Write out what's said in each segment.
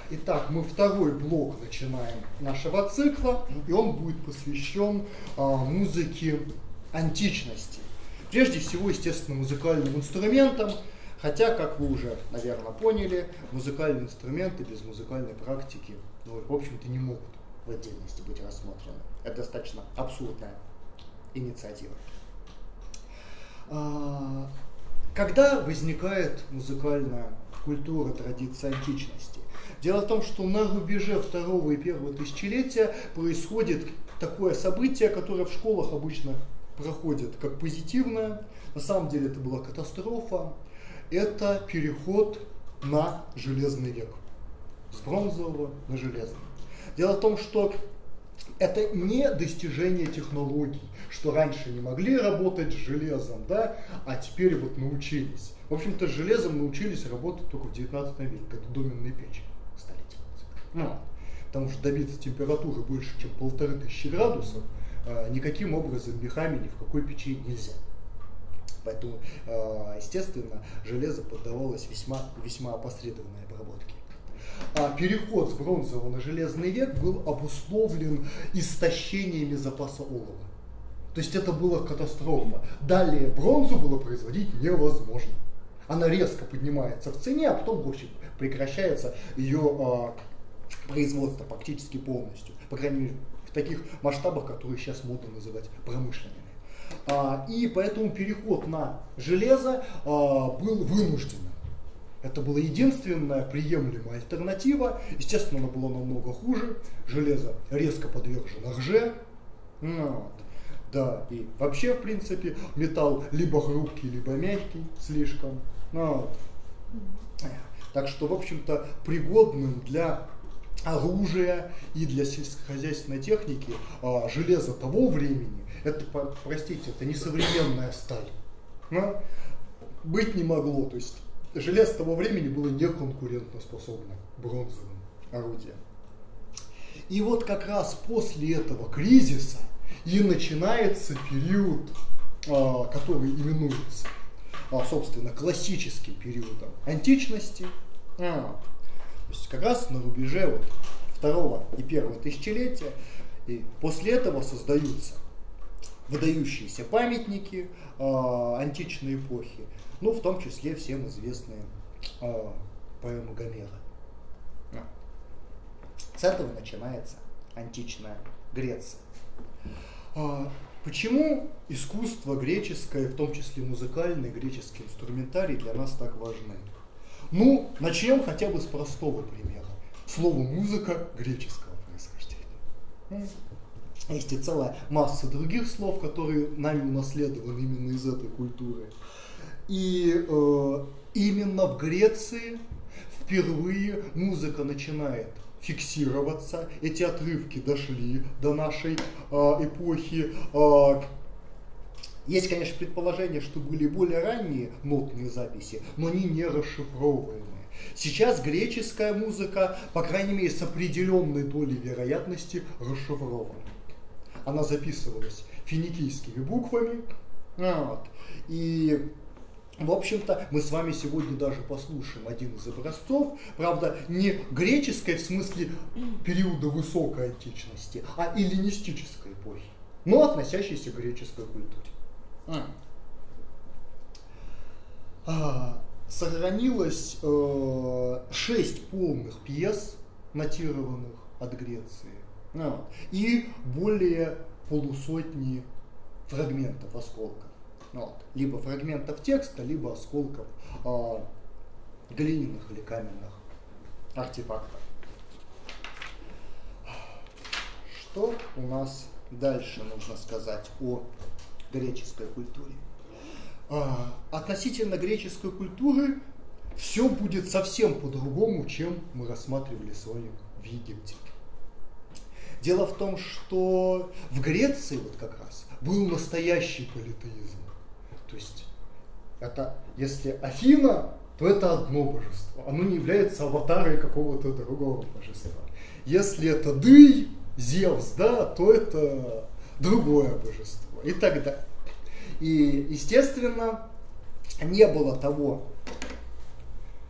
Итак, мы второй блок начинаем нашего цикла, и он будет посвящен музыке античности. Прежде всего, естественно, музыкальным инструментам, хотя, как вы уже, наверное, поняли, музыкальные инструменты без музыкальной практики, в общем-то, не могут в отдельности быть рассмотрены. Это достаточно абсурдная инициатива. Когда возникает музыкальная культура, традиция античности? Дело в том, что на рубеже второго и первого тысячелетия происходит такое событие, которое в школах обычно проходит как позитивное. На самом деле это была катастрофа. Это переход на железный век. С бронзового на железный. Дело в том, что это не достижение технологий, что раньше не могли работать с железом, да, а теперь вот научились. В общем-то, с железом научились работать только в 19 веке, когда доменные печи стали делать. Потому что добиться температуры больше, чем 1500 градусов, никаким образом мехами ни в какой печи нельзя. Поэтому, естественно, железо поддавалось весьма опосредованной обработке. Переход с бронзового на железный век был обусловлен истощениями запаса олова. То есть это была катастрофа. Далее бронзу было производить невозможно. Она резко поднимается в цене, а потом, в общем, прекращается ее производство практически полностью. По крайней мере, в таких масштабах, которые сейчас модно называть промышленными. И поэтому переход на железо был вынужденным. Это была единственная приемлемая альтернатива. Естественно, она была намного хуже. Железо резко подвержено рже. Да, и вообще, в принципе, металл либо хрупкий, либо мягкий слишком. Так что, в общем-то, пригодным для оружия и для сельскохозяйственной техники железо того времени, это, простите, это не современная сталь. Быть не могло. То есть железо того времени было неконкурентоспособным бронзовым орудием. И вот как раз после этого кризиса и начинается период, который именуется, собственно, классическим периодом античности. То есть как раз на рубеже второго и первого тысячелетия. И после этого создаются выдающиеся памятники античной эпохи, в том числе всем известные поэмы Гомера. С этого начинается античная Греция. Почему искусство греческое, в том числе музыкальный греческий инструментарий, для нас так важны? Начнем хотя бы с простого примера. Слово «музыка» греческого происхождения. Есть и целая масса других слов, которые нами унаследованы именно из этой культуры. И именно в Греции впервые музыка начинает фиксироваться. Эти отрывки дошли до нашей эпохи. Есть, конечно, предположение, что были более ранние нотные записи, но они не расшифровываемые. Сейчас греческая музыка, по крайней мере, с определенной долей вероятности расшифрована. Она записывалась финикийскими буквами. И, в общем-то, мы с вами сегодня даже послушаем один из образцов. Правда, не греческой в смысле периода высокой античности, а эллинистической эпохи, но относящейся к греческой культуре. Сохранилось 6 полных пьес, нотированных от Греции, и более полусотни фрагментов, осколков. Либо фрагментов текста, либо осколков глиняных или каменных артефактов. Что у нас дальше нужно сказать о греческой культуре? Относительно греческой культуры все будет совсем по-другому, чем мы рассматривали с вами в Египте. Дело в том, что в Греции как раз был настоящий политеизм. То есть, это, если Афина, то это одно божество. Оно не является аватарой какого-то другого божества. Если это Дый, Зевс, то это другое божество. И так далее. И, естественно, не было того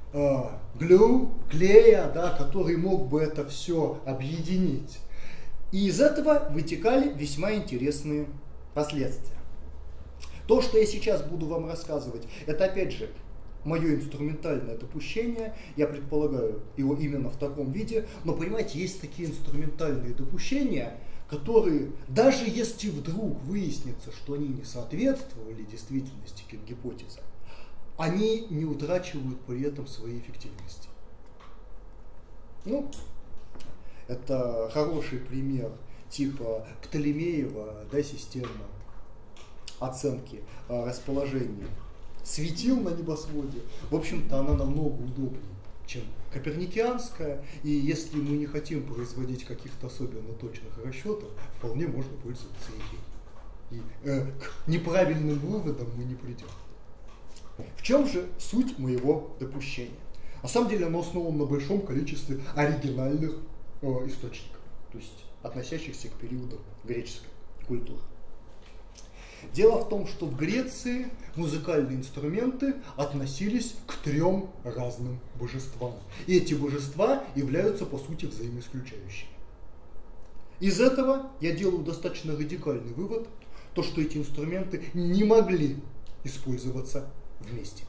клея, да, который мог бы это все объединить. И из этого вытекали весьма интересные последствия. То, что я сейчас буду вам рассказывать, это опять же мое инструментальное допущение, я предполагаю его именно в таком виде, но понимаете, есть такие инструментальные допущения, которые, даже если вдруг выяснится, что они не соответствовали действительности как гипотеза, они не утрачивают при этом своей эффективности. Ну, это хороший пример типа Птолемеева, да, система оценки расположения светил на небосводе. В общем-то, она намного удобнее, чем коперникианская. И если мы не хотим производить каких-то особенно точных расчетов, вполне можно пользоваться ей. И к неправильным выводам мы не придем. В чем же суть моего допущения? На самом деле оно основано на большом количестве оригинальных источников, то есть относящихся к периоду греческой культуры. Дело в том, что в Греции музыкальные инструменты относились к 3 разным божествам. И эти божества являются, по сути, взаимоисключающими. Из этого я делаю достаточно радикальный вывод, то, что эти инструменты не могли использоваться вместе.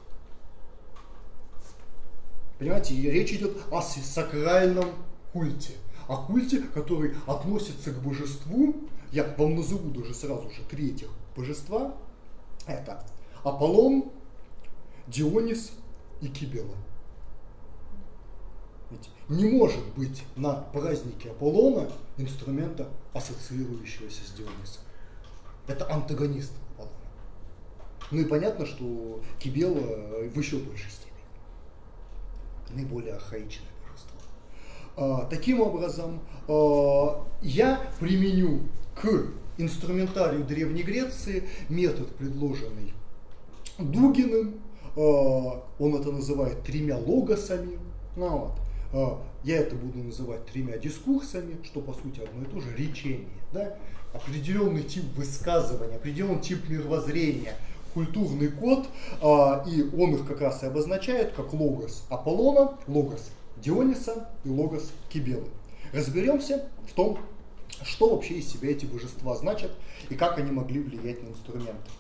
Понимаете, речь идет о сакральном культе. О культе, который относится к божеству. Я вам назову даже сразу же 3 этих божества. Это Аполлон, Дионис и Кибела. Ведь не может быть на празднике Аполлона инструмента, ассоциирующегося с Дионисом. Это антагонист Аполлона. Ну и понятно, что Кибела в еще большей степени наиболее архаичное божество. Таким образом, я применю к инструментарию Древней Греции метод, предложенный Дугиным. Он это называет 3 логосами. Ну, вот. Я это буду называть 3 дискурсами, что по сути одно и то же речение. Да? Определенный тип высказывания, определенный тип мировоззрения, культурный код, и он их как раз и обозначает как логос Аполлона, логос Диониса и логос Кибелы. Разберемся в том, что вообще из себя эти божества значат и как они могли влиять на инструменты.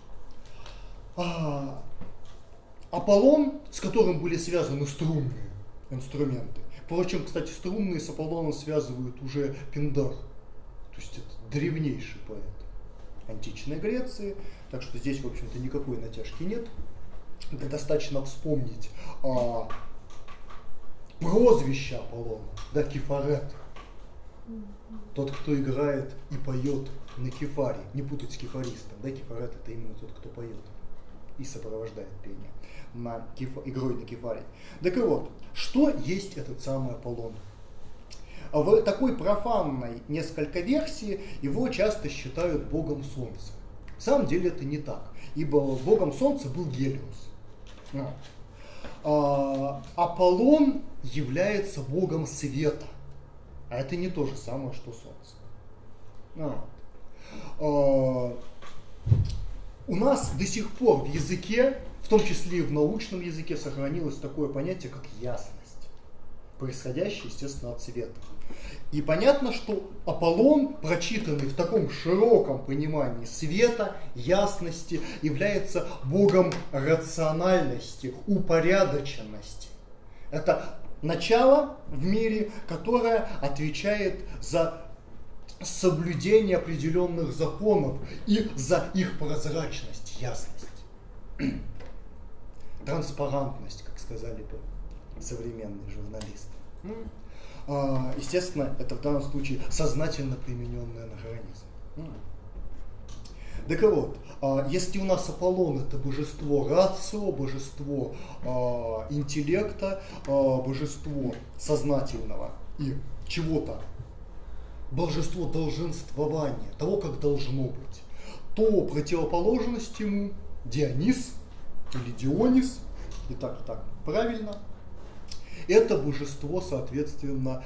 Аполлон, с которым были связаны струнные инструменты. Впрочем, кстати, струнные с Аполлоном связывают уже Пиндар. То есть это древнейший поэт античной Греции. Так что здесь, в общем-то, никакой натяжки нет. Достаточно вспомнить прозвище Аполлона, да, Кефарет. Тот, кто играет и поет на кефаре. Не путать с кефаристом. Да, кефарет это именно тот, кто поет и сопровождает пение игрой на кефаре. Так и вот, что есть этот самый Аполлон? В такой профанной несколько версии его часто считают богом солнца. На самом деле это не так, ибо богом солнца был Гелиос. Аполлон является богом света, а это не то же самое, что солнце. У нас до сих пор в языке, в том числе и в научном языке, сохранилось такое понятие, как ясность, происходящая, естественно, от света. И понятно, что Аполлон, прочитанный в таком широком понимании света, ясности, является богом рациональности, упорядоченности. Это начало в мире, которое отвечает за соблюдение определенных законов и за их прозрачность, ясность, транспарантность, как сказали бы современные журналисты. Естественно, это в данном случае сознательно примененный анахронизм. Так вот, если у нас Аполлон это божество рацио, божество интеллекта, божество сознательного и чего-то, божество долженствования, того, как должно быть, то противоположность ему Дионис или Дионис, и так, правильно, это божество, соответственно,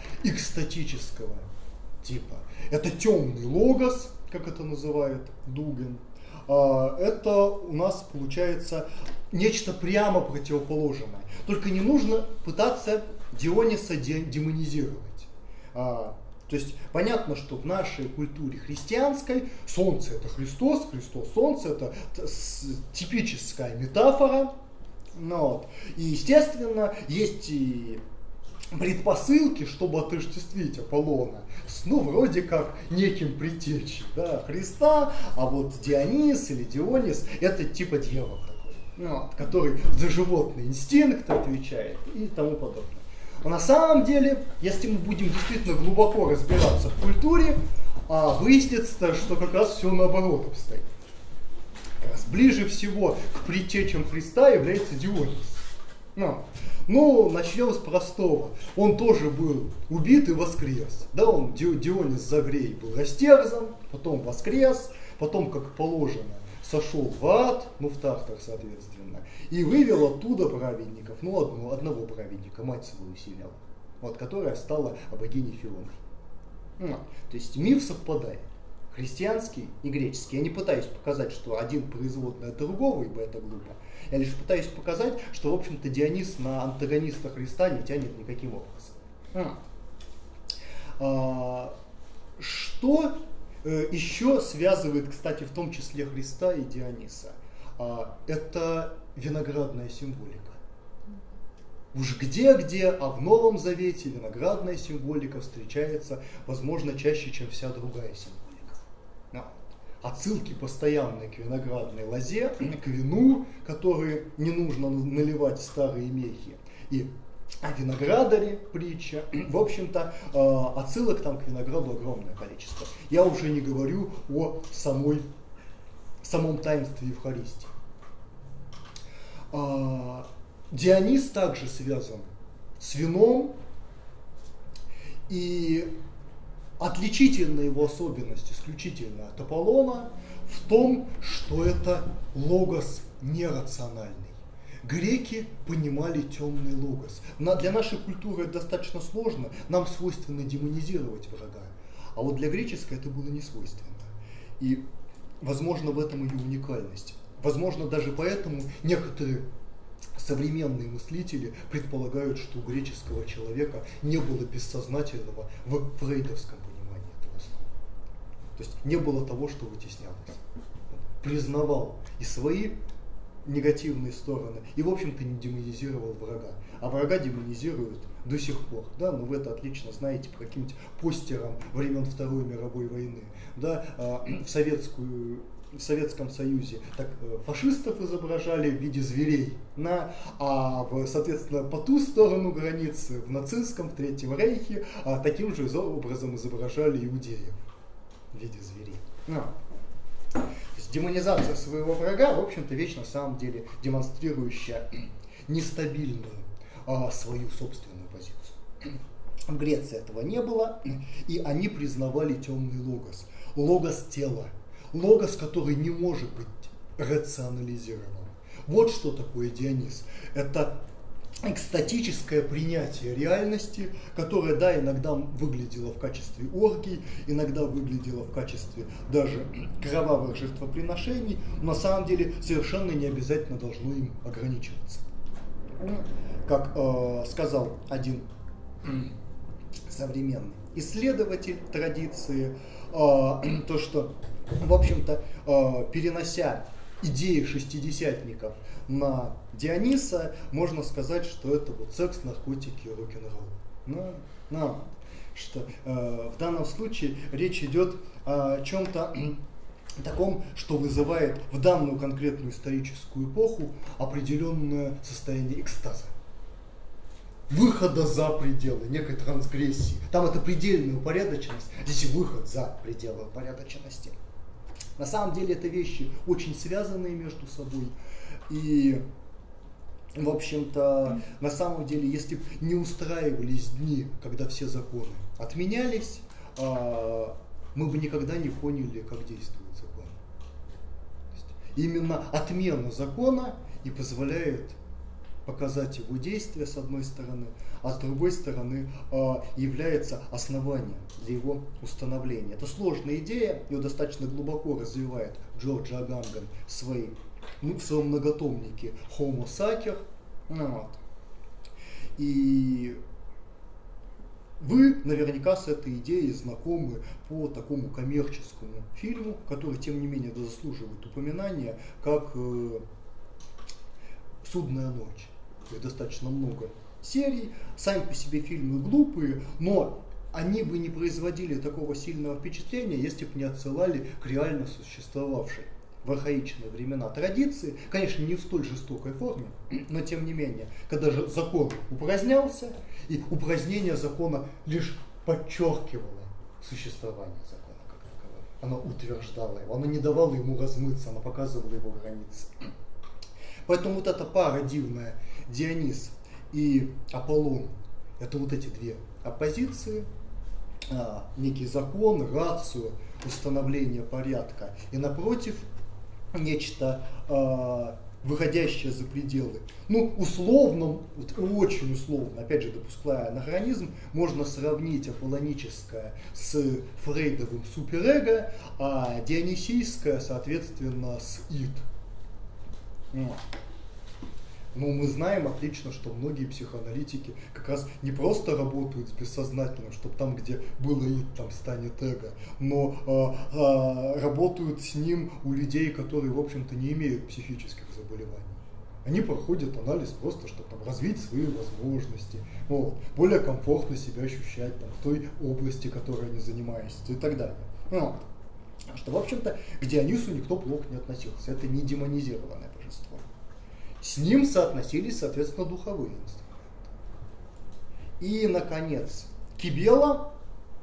экстатического типа. Это темный логос, как это называет Дугин, это у нас получается нечто прямо противоположное. Только не нужно пытаться Диониса демонизировать. То есть понятно, что в нашей культуре христианской солнце это Христос, Христос солнце это типическая метафора. Вот. И естественно есть и предпосылки, чтобы отождествить Аполлона с, вроде как неким предтечей, да, Христа, а вот Дионис или Дионис это типа дьявол такой, который за животный инстинкт отвечает и тому подобное. Но на самом деле, если мы будем действительно глубоко разбираться в культуре, выяснится, что как раз все наоборот обстоит. Ближе всего к предтечам Христа является Дионис. Начнем с простого. Он тоже был убит и воскрес. Да, Дионис Загрей был растерзан, потом воскрес, потом, как положено, сошел в ад, в Тартар, соответственно, и вывел оттуда праведников, одного праведника, мать свою Селяу, которая стала богиней Фионой. То есть миф совпадает. Христианский и греческий. Я не пытаюсь показать, что один производный от другого, ибо это глупо. Я лишь пытаюсь показать, что, в общем-то, Дионис на антагониста Христа не тянет никаким образом. Что еще связывает, кстати, в том числе Христа и Диониса? Это виноградная символика. Уж где-где, а в Новом Завете виноградная символика встречается, возможно, чаще, чем вся другая символика. Отсылки постоянные к виноградной лозе, к вину, которые не нужно наливать в старые мехи, и о виноградаре притча. В общем-то, отсылок там к винограду огромное количество. Я уже не говорю о самом таинстве Евхаристии. Дионис также связан с вином, и отличительная его особенность, исключительно от Аполлона, в том, что это логос нерациональный. Греки понимали темный логос. Для нашей культуры это достаточно сложно, нам свойственно демонизировать врага. А вот для греческой это было не свойственно. И, возможно, в этом ее уникальность. Возможно, даже поэтому некоторые современные мыслители предполагают, что у греческого человека не было бессознательного в фрейдовском понимании этого слова. То есть не было того, что вытеснялось. Признавал и свои негативные стороны, и, в общем-то, не демонизировал врага. А врага демонизируют до сих пор. Да? Но вы это отлично знаете по каким-нибудь постерам времен Второй мировой войны. Да? В Советском Союзе так, фашистов изображали в виде зверей, соответственно, по ту сторону границы, в нацистском, в Третьем Рейхе, таким же образом изображали иудеев в виде зверей. То есть демонизация своего врага, в общем-то, вещь на самом деле демонстрирующая нестабильную свою собственную позицию. В Греции этого не было, и они признавали темный логос, логос тела. Логос, который не может быть рационализирован. Вот что такое Дионис. Это экстатическое принятие реальности, которое, да, иногда выглядело в качестве оргий, иногда выглядело в качестве даже кровавых жертвоприношений, но на самом деле совершенно не обязательно должно им ограничиваться. Как сказал один современный исследователь традиции, то, что, в общем-то, перенося идеи шестидесятников на Диониса, можно сказать, что это вот секс, наркотики и рок-н-ролл. Что в данном случае речь идет о чем-то таком, что вызывает в данную конкретную историческую эпоху определенное состояние экстаза. Выхода за пределы, некой трансгрессии. Там это предельная упорядоченность, здесь выход за пределы упорядоченности. На самом деле это вещи очень связанные между собой. И, в общем-то, на самом деле, если бы не устраивались дни, когда все законы отменялись, мы бы никогда не поняли, как действует закон. То есть, именно отмена закона и позволяет показать его действия с одной стороны, а с другой стороны является основанием для его установления. Это сложная идея, ее достаточно глубоко развивает Джордж Аганган в своем многотомнике Homo Sacer. Вот. И вы наверняка с этой идеей знакомы по такому коммерческому фильму, который, тем не менее, заслуживает упоминания, как «Судная ночь». Их достаточно много серий, сами по себе фильмы глупые, но они бы не производили такого сильного впечатления, если бы не отсылали к реально существовавшей в архаичные времена традиции, конечно, не в столь жестокой форме, но тем не менее, когда же закон упразднялся, и упразднение закона лишь подчеркивало существование закона как такового. Оно утверждало его, оно не давало ему размыться, оно показывало его границы. Поэтому вот эта пара дивная, Дионис и Аполлон, это вот эти две оппозиции, некий закон, рацию, установление порядка, и напротив нечто выходящее за пределы. Ну, условно, вот очень условно, опять же, допуская анахронизм, можно сравнить аполлоническое с фрейдовым суперэго, а дионисийское, соответственно, с ид. Но мы знаем отлично, что многие психоаналитики как раз не просто работают с бессознательным, чтобы там, где было ид, там станет эго, но работают с ним у людей, которые, в общем-то, не имеют психических заболеваний. Они проходят анализ просто, чтобы там развить свои возможности, вот, более комфортно себя ощущать там, в той области, которой они занимаются и так далее. Вот. Что, в общем-то, к Дионису никто плохо не относился. Это не демонизированное божество. С ним соотносились, соответственно, духовые инструменты. И, наконец, Кибела.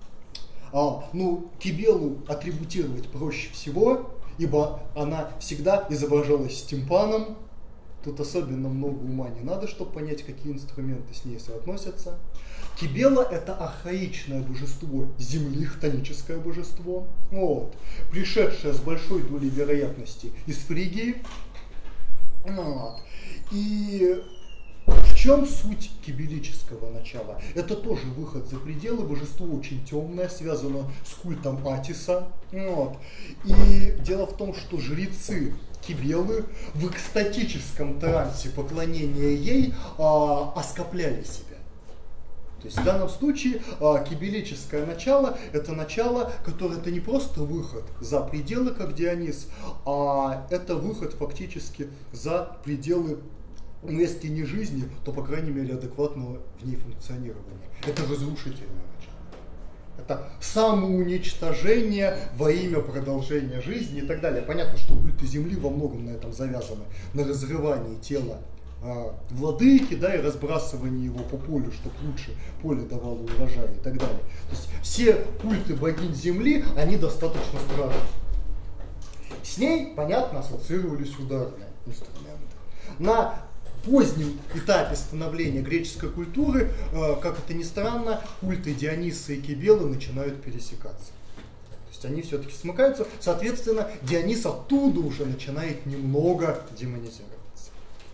Кибелу атрибутировать проще всего, ибо она всегда изображалась стимпаном. Тут особенно много ума не надо, чтобы понять, какие инструменты с ней соотносятся. Кибела – это архаичное божество Земли, хтоническое божество, вот, пришедшее с большой долей вероятности из Фригии. Вот. И в чем суть кибелического начала? Это тоже выход за пределы, божество очень темное, связано с культом Атиса. Вот. И дело в том, что жрецы Кибелы в экстатическом трансе поклонения ей оскопляли себя. То есть в данном случае кибелическое начало – это начало, которое это не просто выход за пределы, как Дионис, а это выход фактически за пределы, ну, если не жизни, то, по крайней мере, адекватного в ней функционирования. Это разрушительное начало. Это самоуничтожение во имя продолжения жизни и так далее. Понятно, что культы Земли во многом на этом завязаны, на разрывании тела владыки, да, и разбрасывание его по полю, чтобы лучше поле давало урожай и так далее. То есть все культы богинь Земли, они достаточно страшны. С ней, понятно, ассоциировались ударные инструменты. На позднем этапе становления греческой культуры, как это ни странно, культы Диониса и Кибелы начинают пересекаться. То есть они все-таки смыкаются, соответственно, Дионис оттуда уже начинает немного демонизироваться.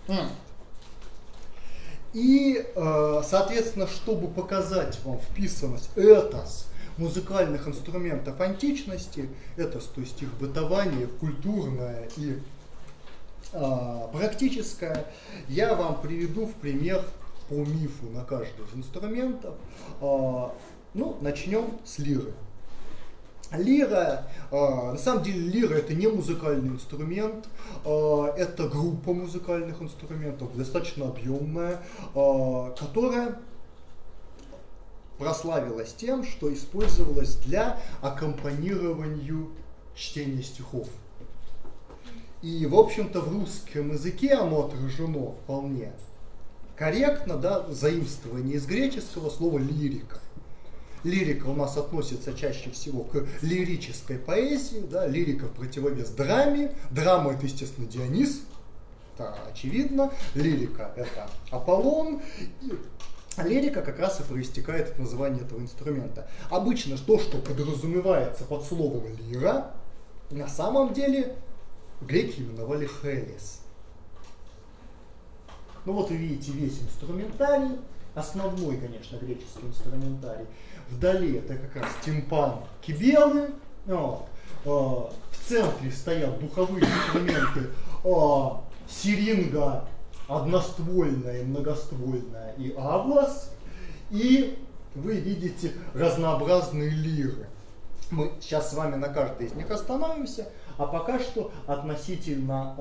И, соответственно, чтобы показать вам вписанность этос музыкальных инструментов античности, этос, то есть их бытование, культурное и практическое, я вам приведу в пример по мифу на каждый из инструментов. Начнем с лиры. Лира, на самом деле лира это не музыкальный инструмент, это группа музыкальных инструментов, достаточно объемная, которая прославилась тем, что использовалась для аккомпанирования чтения стихов. И, в общем-то, в русском языке оно отражено вполне корректно, да, заимствование из греческого слова лирика. Лирика у нас относится чаще всего к лирической поэзии, да, лирика в противовес драме. Драма это, естественно, Дионис, это очевидно. Лирика это Аполлон. Лирика как раз и проистекает от названия этого инструмента. Обычно то, что подразумевается под словом лира, на самом деле греки именовали хелис. Ну вот вы видите весь инструментарий, основной, конечно, греческий инструментарий. Вдали это как раз тимпан кибелы. Вот. В центре стоят духовые инструменты сиринга одноствольная, многоствольная и аблас. И вы видите разнообразные лиры. Мы сейчас с вами на каждой из них остановимся, а пока что относительно,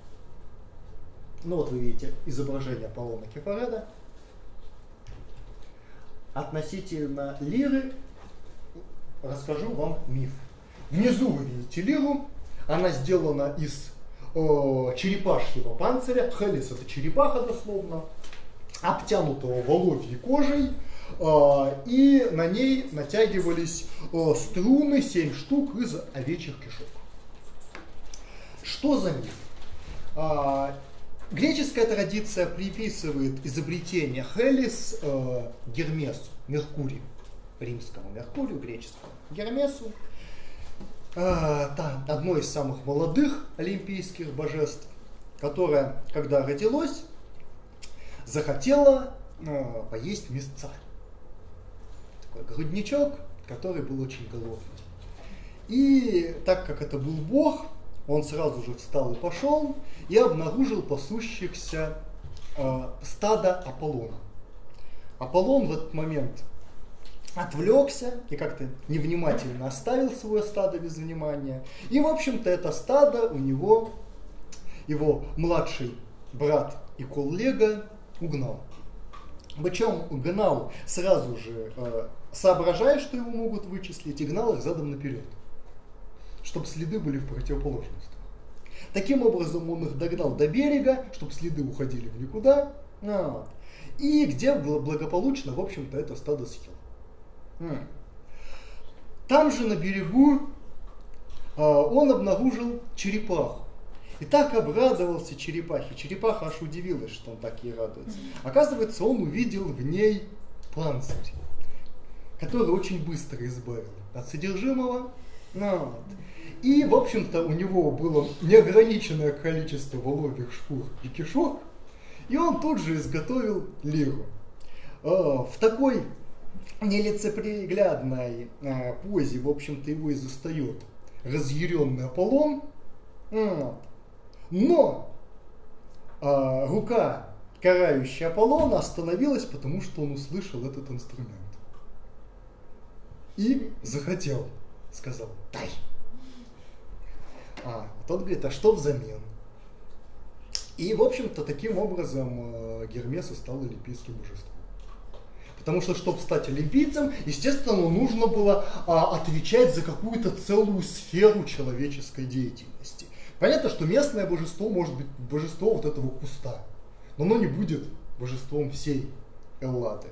ну вот вы видите изображение Аполлона Кефареда, относительно лиры расскажу вам миф. Внизу вы видите лиру, она сделана из черепашьего панциря, хелис это черепаха дословно, обтянутого воловьей кожей, и на ней натягивались струны, 7 штук из овечьих кишок. Что за миф? Греческая традиция приписывает изобретение хелис Гермесу, Меркурию, римскому Меркурию, греческому Гермесу, одной из самых молодых олимпийских божеств, которая, когда родилась, захотела поесть мясца. Такой грудничок, который был очень голодный. И так как это был бог, он сразу же встал и пошел, и обнаружил пасущихся стадо Аполлона. Аполлон в этот момент отвлекся и как-то невнимательно оставил свое стадо без внимания. И, в общем-то, это стадо у него, его младший брат и коллега угнал. Причем гнал сразу же, соображая, что его могут вычислить, и гнал их задом наперед, чтобы следы были в противоположную сторону. Таким образом он их догнал до берега, чтобы следы уходили в никуда, и где благополучно, в общем-то, это стадо съел. Там же на берегу он обнаружил черепаху. И так обрадовался черепахе. Черепаха аж удивилась, что он так ей радуется. Оказывается, он увидел в ней панцирь, который очень быстро избавил от содержимого. И, в общем-то, у него было неограниченное количество воловьих шкур и кишок, и он тут же изготовил лиру. В такой нелицеприглядной позе, в общем-то, его и застает разъяренный Аполлон. Но рука, карающая Аполлона, остановилась, потому что он услышал этот инструмент. И захотел, сказал: дай. Тот говорит: а что взамен? И, в общем-то, таким образом Гермес и стал олимпийским божеством. Потому что, чтобы стать олимпийцем, естественно, нужно было отвечать за какую-то целую сферу человеческой деятельности. Понятно, что местное божество может быть божество вот этого куста, но оно не будет божеством всей Эллады.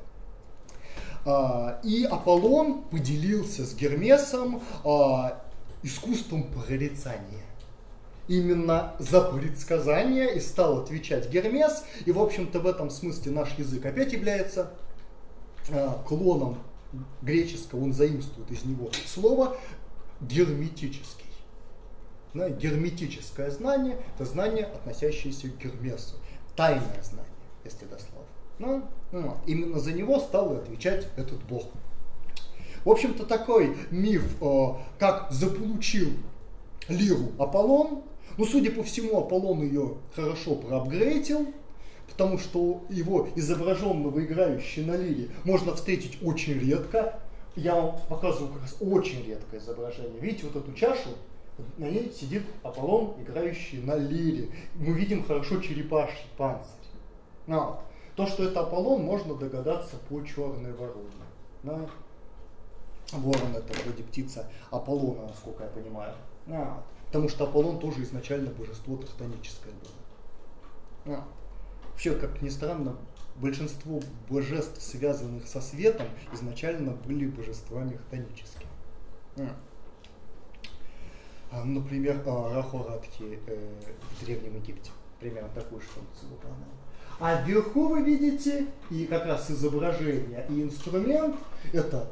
И Аполлон поделился с Гермесом искусством прорицания. Именно за предсказание и стал отвечать Гермес. И, в общем-то, в этом смысле наш язык опять является клоном греческого, он заимствует из него слово герметический. Герметическое знание – это знание, относящееся к Гермесу. Тайное знание, если дословно. Именно за него стал отвечать этот бог. В общем-то, такой миф, как заполучил лиру Аполлон. Судя по всему, Аполлон ее хорошо проапгрейдил, потому что его изображенного играющего на лире можно встретить очень редко. Я вам показываю как раз очень редкое изображение. Видите вот эту чашу? На ней сидит Аполлон, играющий на лире. Мы видим хорошо черепаший панцирь. То, что это Аполлон, можно догадаться по черной вороне. Ворон — это вроде птица Аполлона, насколько я понимаю. Потому что Аполлон тоже изначально божество тектоническое было. Вообще, как ни странно, большинство божеств, связанных со светом, изначально были божествами хтоническими. Например, Рахоратхи в Древнем Египте примерно такую же функцию выполнял. А вверху вы видите и как раз изображение, и инструмент — это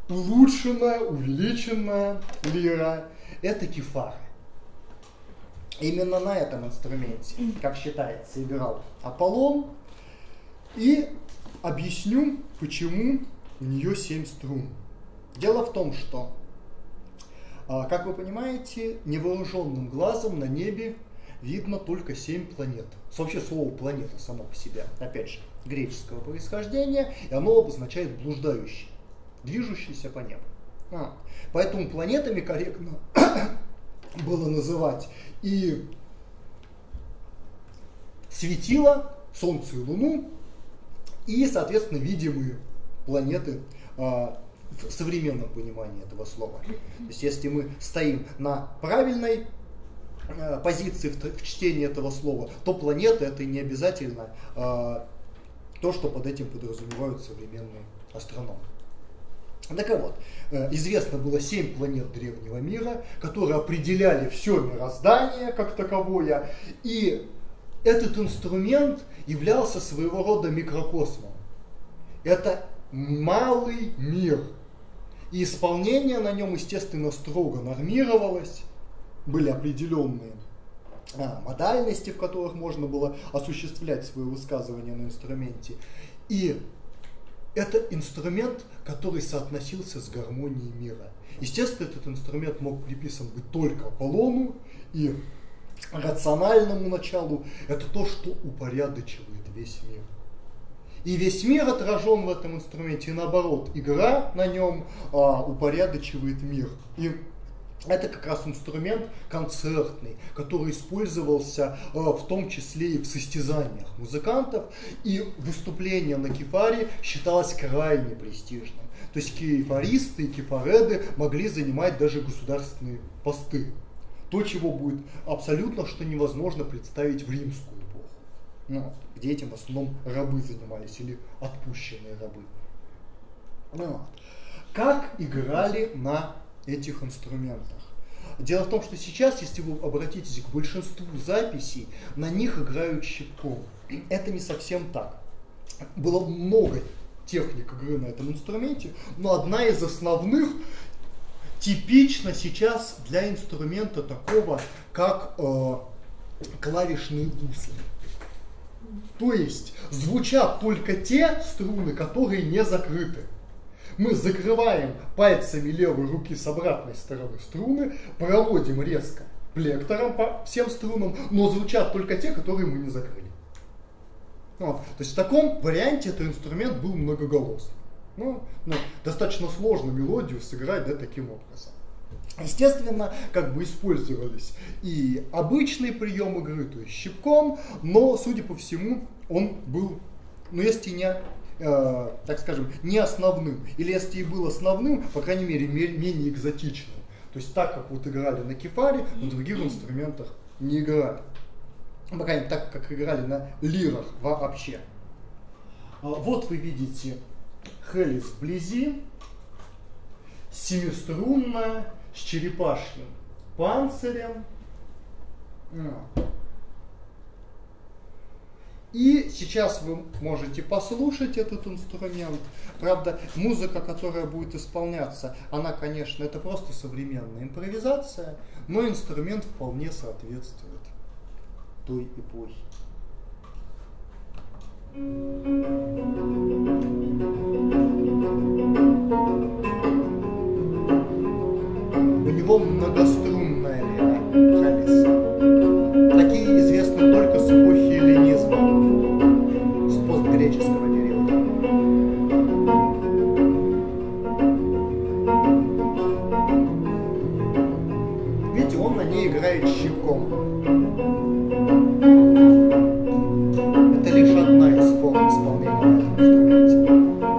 улучшенная, увеличенная лира, это кефары. Именно на этом инструменте, как считается, играл Аполлон. И объясню, почему у нее 7 струн. Дело в том, что, как вы понимаете, невооруженным глазом на небе видно только 7 планет. Вообще слово планета само по себе, опять же, греческого происхождения, и оно обозначает блуждающий, движущийся по небу. Поэтому планетами корректно было называть и светило, Солнце и Луну, и, соответственно, видимые планеты в современном понимании этого слова. То есть, если мы стоим на правильной позиции в чтении этого слова, то планеты — это не обязательно то, что под этим подразумевают современные астрономы. Так вот, известно было 7 планет древнего мира, которые определяли все мироздание как таковое, и этот инструмент являлся своего рода микрокосмом. Это малый мир, и исполнение на нем, естественно, строго нормировалось, были определенные модальности, в которых можно было осуществлять свое высказывание на инструменте, и это инструмент, который соотносился с гармонией мира. Естественно, этот инструмент мог приписан быть только Аполлону, и рациональному началу — это то, что упорядочивает весь мир. И весь мир отражен в этом инструменте, и наоборот, игра на нем упорядочивает мир. И это как раз инструмент концертный, который использовался в том числе и в состязаниях музыкантов, и выступление на кефаре считалось крайне престижным. То есть кефаристы и кефареды могли занимать даже государственные посты. То, чего будет абсолютно что невозможно представить в римскую эпоху, где этим в основном рабы занимались или отпущенные рабы. Как играли на этих инструментах? Дело в том, что сейчас, если вы обратитесь к большинству записей, на них играют щипком. Это не совсем так. Было много техник игры на этом инструменте, но одна из основных типична сейчас для инструмента такого, как клавишные гусли. То есть звучат только те струны, которые не закрыты. Мы закрываем пальцами левой руки с обратной стороны струны, проводим резко плектором по всем струнам, но звучат только те, которые мы не закрыли. То есть в таком варианте этот инструмент был многоголосный. Достаточно сложно мелодию сыграть таким образом. Естественно, использовались и обычный прием игры, то есть щипком, но, судя по всему, он был, если не, так скажем, не основным, или если и был основным, по крайней мере, менее экзотичным. То есть так, как играли на кефаре, на других инструментах не играли. По крайней мере, так, как играли на лирах вообще. Вот вы видите Хелис вблизи, семиструнная, с черепашьим панцирем. И сейчас вы можете послушать этот инструмент. Правда, музыка, которая будет исполняться, она, конечно, это просто современная импровизация, но инструмент вполне соответствует той эпохе. У него многострунная лира, Хелис. Такие известны только с эпохи эллинизма, с постгреческого периода. Видите, он на ней играет щипком. Это лишь одна из форм исполнения на этом инструменте.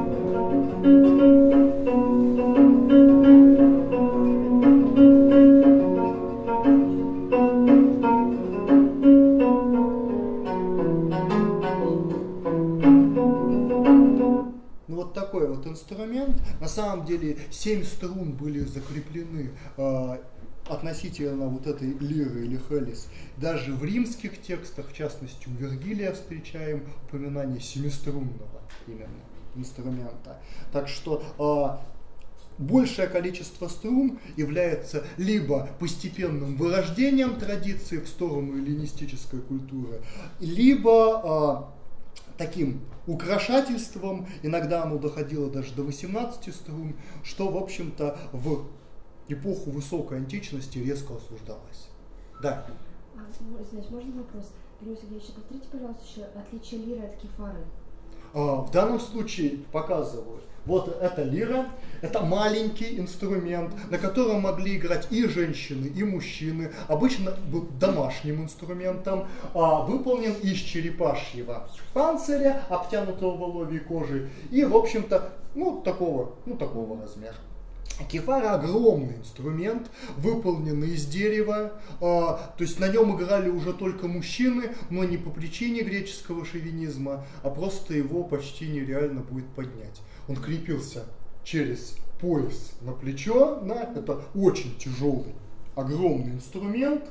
Такой вот инструмент. На самом деле 7 струн были закреплены относительно вот этой лиры или Хелис. Даже в римских текстах, в частности у Вергилия, встречаем упоминание семиструнного именно инструмента. Так что большее количество струн является либо постепенным вырождением традиции в сторону эллинистической культуры, либо таким украшательством, иногда оно доходило даже до 18 струн, что, в общем-то, в эпоху высокой античности резко осуждалось. Да. Значит, можно вопрос? Григорий Сергеевич, повторите, пожалуйста, еще отличие лиры от кефары. В данном случае показываю. Вот это лира, это маленький инструмент, на котором могли играть и женщины, и мужчины. Обычно был домашним инструментом, выполнен из черепашьего панциря, обтянутого воловьей кожей, и, в общем-то, такого размера. Кефара огромный инструмент, выполненный из дерева, то есть на нем играли уже только мужчины, но не по причине греческого шовинизма, а просто его почти нереально будет поднять. Он крепился через пояс на плечо, это очень тяжелый, огромный инструмент.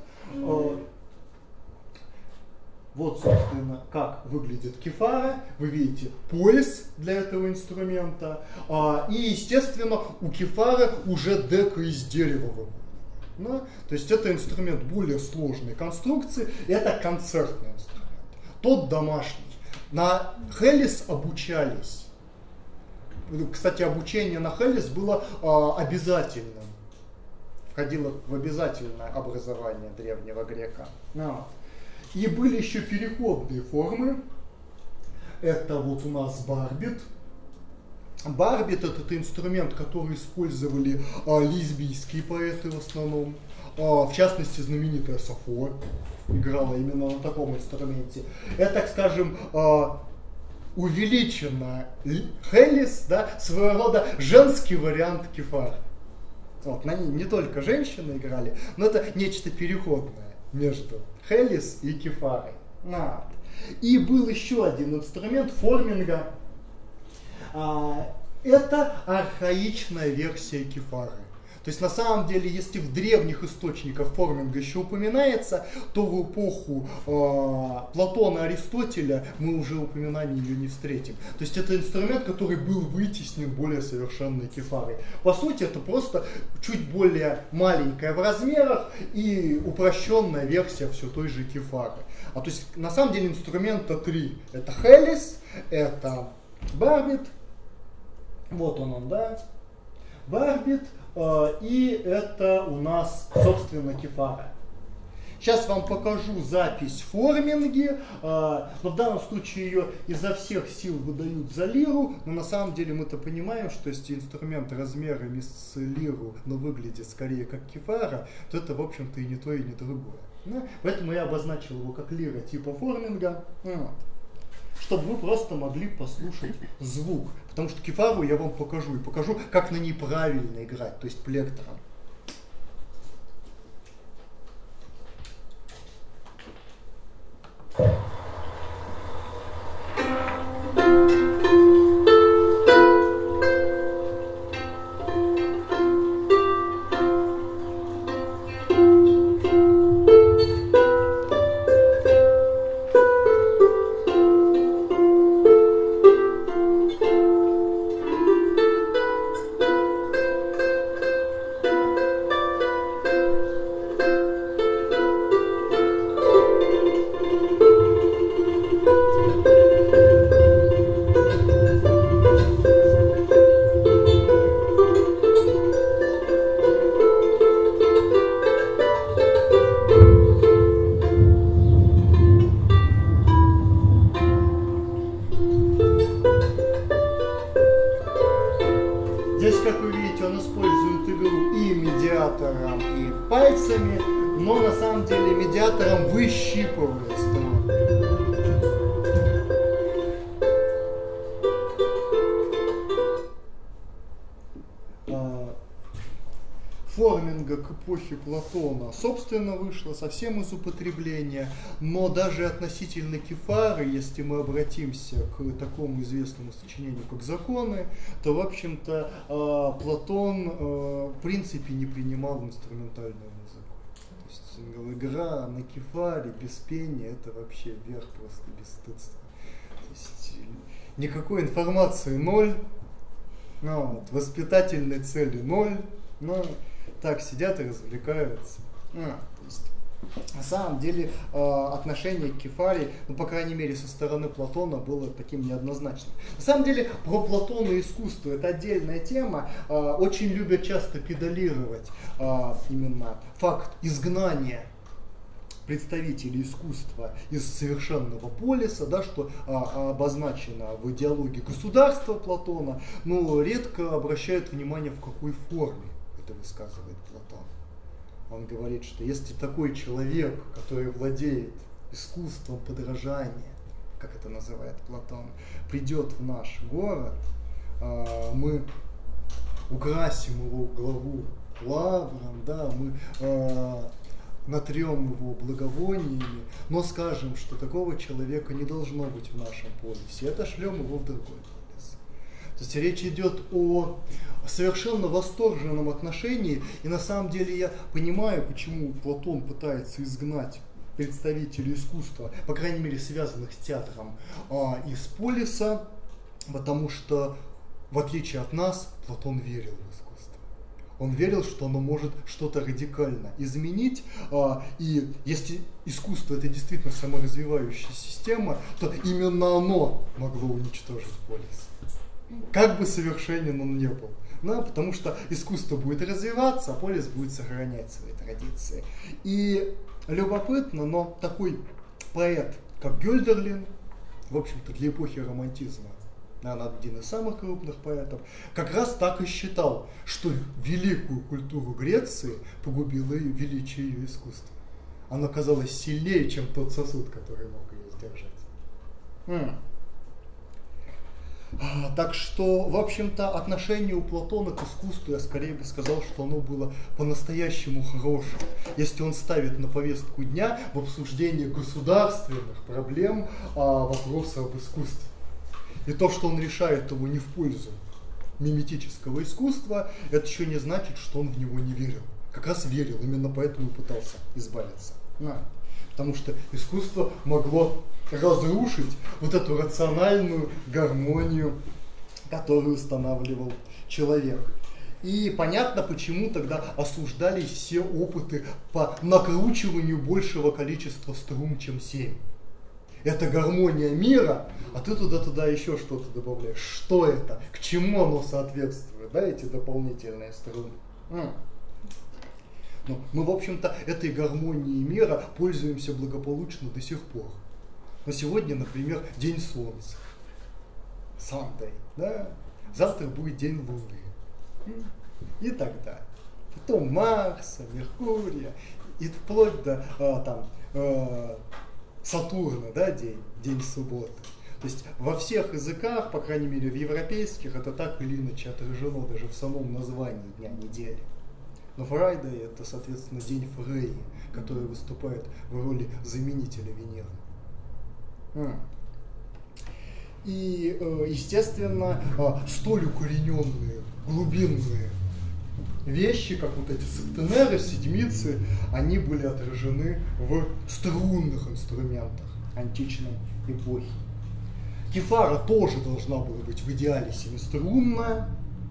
Вот, собственно, как выглядит кефара. Вы видите пояс для этого инструмента. И, естественно, у кефары уже дека из дерева выполнена. То есть это инструмент более сложной конструкции. Это концертный инструмент. Тот домашний. На Хелис обучались. Кстати, обучение на Хелис было обязательным. Входило в обязательное образование древнего грека. И были еще переходные формы. Это вот у нас барбит. Барбит — это инструмент, который использовали лесбийские поэты в основном. В частности, знаменитая Сафо играла именно на таком инструменте. Это, так скажем, увеличенная Хелис, своего рода женский вариант кефары. Вот, на ней не только женщины играли, но это нечто переходное между Хелис и кефарой. И был еще один инструмент форминга. Это архаичная версия кефары. То есть на самом деле, если в древних источниках форминга еще упоминается, то в эпоху Платона и Аристотеля мы уже упоминаний ее не встретим. То есть это инструмент, который был вытеснен более совершенной кефарой. По сути, это просто чуть более маленькая в размерах и упрощенная версия все той же кефары. То есть на самом деле инструмента три. Это Хелис, это барбит, вот он, барбит, и это у нас, собственно, кефара. Сейчас вам покажу запись в форминге, но в данном случае ее изо всех сил выдают за лиру, но на самом деле мы-то понимаем, что если инструмент размерами с лиру, но выглядит скорее как кефара, то это, в общем-то, и не то, и не другое. Поэтому я обозначил его как лира типа форминга, чтобы вы просто могли послушать звук. Потому что кефару я вам покажу, и покажу, как на ней правильно играть, то есть плектором. Здесь, как вы видите, он использует игру и медиатором, и пальцами, но на самом деле медиатором выщипывает струны. Форминга к эпохе Платона, собственно, вышла совсем из употребления, но даже относительно кефары, если мы обратимся к такому известному сочинению, как «Законы», то, в общем-то, Платон в принципе не принимал инструментальную музыку. То есть игра на кефаре без пения — это вообще верх просто бесстыдства. То есть никакой информации ноль. Ну, вот, воспитательной цели ноль, но так сидят и развлекаются. То есть, на самом деле отношение к Кефаре, ну, по крайней мере, со стороны Платона было таким неоднозначным. На самом деле, про Платона и искусство это отдельная тема. Очень любят часто педалировать именно факт изгнания представителей искусства из совершенного полиса, да, что обозначено в идеологии государства Платона, но редко обращают внимание, в какой форме это высказывает Платон. Он говорит, что если такой человек, который владеет искусством подражания, как это называет Платон, придет в наш город, мы украсим его главу лавром, да, мы натрем его благовониями, но скажем, что такого человека не должно быть в нашем полисе, и отошлем его в другой полис. То есть речь идет о совершенно восторженном отношении, и на самом деле я понимаю, почему Платон пытается изгнать представителей искусства, по крайней мере связанных с театром, из полиса, потому что, в отличие от нас, Платон верил в искусство. Он верил, что оно может что-то радикально изменить, и если искусство это действительно саморазвивающая система, то именно оно могло уничтожить полис. Как бы совершенен он не был. Да, потому что искусство будет развиваться, а полис будет сохранять свои традиции. И любопытно, но такой поэт, как Гёльдерлин, в общем-то для эпохи романтизма, наверное, один из самых крупных поэтов, как раз так и считал, что великую культуру Греции погубило величие ее искусства. Оно казалось сильнее, чем тот сосуд, который мог ее сдержать. Так что, в общем-то, отношение у Платона к искусству, я скорее бы сказал, что оно было по-настоящему хорошим. Если он ставит на повестку дня в обсуждении государственных проблем вопросы об искусстве. И то, что он решает его не в пользу миметического искусства, это еще не значит, что он в него не верил. Как раз верил, именно поэтому и пытался избавиться. Потому что искусство могло разрушить вот эту рациональную гармонию, которую устанавливал человек. И понятно, почему тогда осуждались все опыты по накручиванию большего количества струн, чем 7. Это гармония мира, а ты туда еще что-то добавляешь. Что это? К чему оно соответствует? Да, эти дополнительные струны. Ну, мы, в общем-то, этой гармонией мира пользуемся благополучно до сих пор. Но сегодня, например, день солнца. Sunday, да? Завтра будет день Луны. И так далее. Потом Марса, Меркурия. И вплоть до Сатурна, да, день субботы. То есть во всех языках, по крайней мере в европейских, это так или иначе отражено даже в самом названии дня недели. Но Friday это, соответственно, день Фреи, который выступает в роли заменителя Венеры. И, естественно, столь укорененные, глубинные вещи, как вот эти септенеры, седмицы, они были отражены в струнных инструментах античной эпохи. Кефара тоже должна была быть в идеале семиструнная.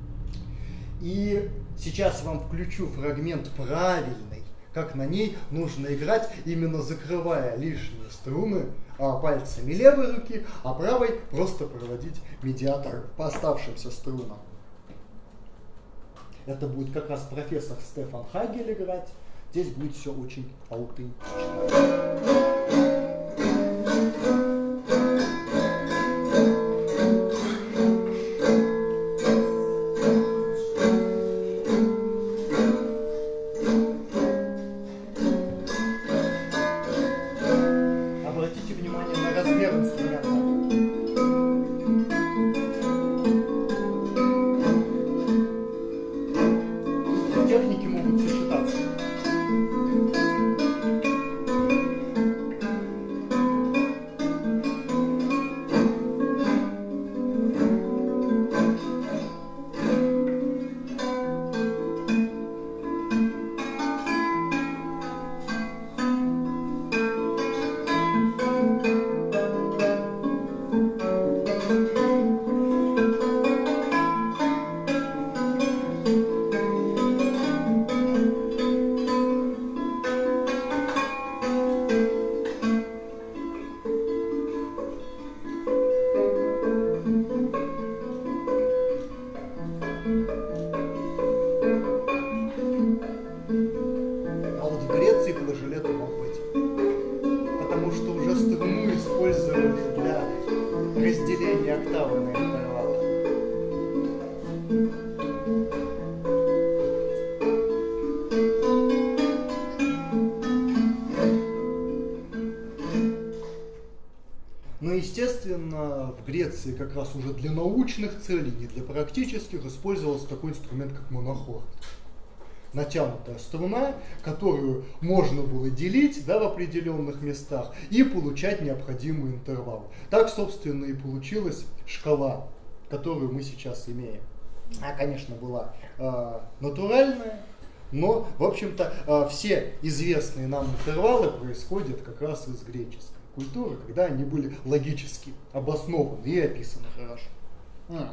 И сейчас вам включу фрагмент правильный, как на ней нужно играть, именно закрывая лишние струны пальцами левой руки, а правой просто проводить медиатор по оставшимся струнам. Это будет как раз профессор Стефан Хагель играть. Здесь будет все очень аутентично. соответственно, в Греции как раз уже для научных целей, не для практических, использовался такой инструмент, как монохорд. Натянутая струна, которую можно было делить, да, в определенных местах и получать необходимый интервал. Так, собственно, и получилась шкала, которую мы сейчас имеем. Она, конечно, была натуральная, но, в общем-то, все известные нам интервалы происходят как раз из греческой культуры, когда они были логически обоснованы и описаны хорошо.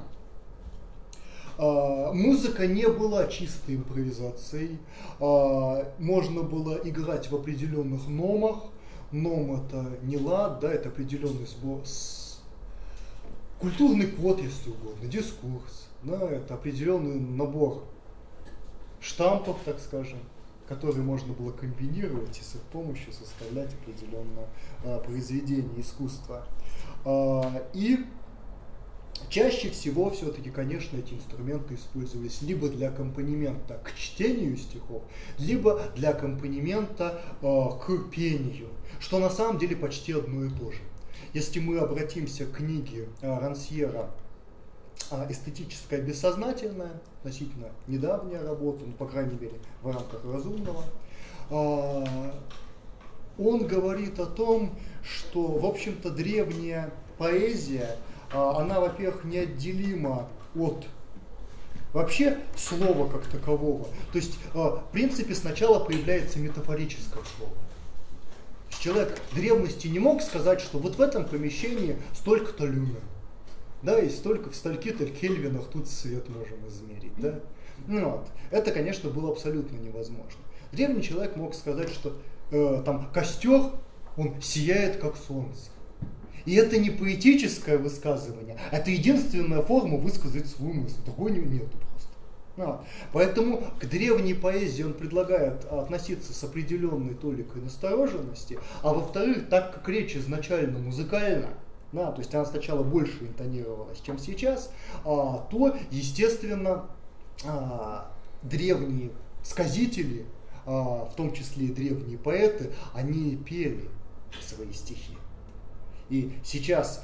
Музыка не была чистой импровизацией, можно было играть в определенных номах. Ном — это не лад, да, это определенный сбор, культурный код, если угодно, дискурс, да, это определенный набор штампов, так скажем, которые можно было комбинировать и с их помощью составлять определенное произведение искусства. И чаще всего все-таки, конечно, эти инструменты использовались либо для аккомпанемента к чтению стихов, либо для аккомпанемента к пению, что на самом деле почти одно и то же. Если мы обратимся к книге Рансьера «Эстетическое бессознательное», относительно недавняя работа, ну, по крайней мере, в рамках разумного, он говорит о том, что, в общем-то, древняя поэзия, она, во-первых, неотделима от вообще слова как такового. То есть, в принципе, сначала появляется метафорическое слово. Человек в древности не мог сказать, что вот в этом помещении столько-то люмен. Да, и в стольки-то кельвинах тут свет можем измерить. Да? Ну, вот. Это, конечно, было абсолютно невозможно. Древний человек мог сказать, что там костер, он сияет как солнце. И это не поэтическое высказывание, это единственная форма высказать свою мысль. Другой нету просто. Вот. Поэтому к древней поэзии он предлагает относиться с определенной толикой настороженности, а во-вторых, так как речь изначально музыкальна, да, то есть она сначала больше интонировалась, чем сейчас, то, естественно, древние сказители, в том числе и древние поэты, они пели свои стихи. И сейчас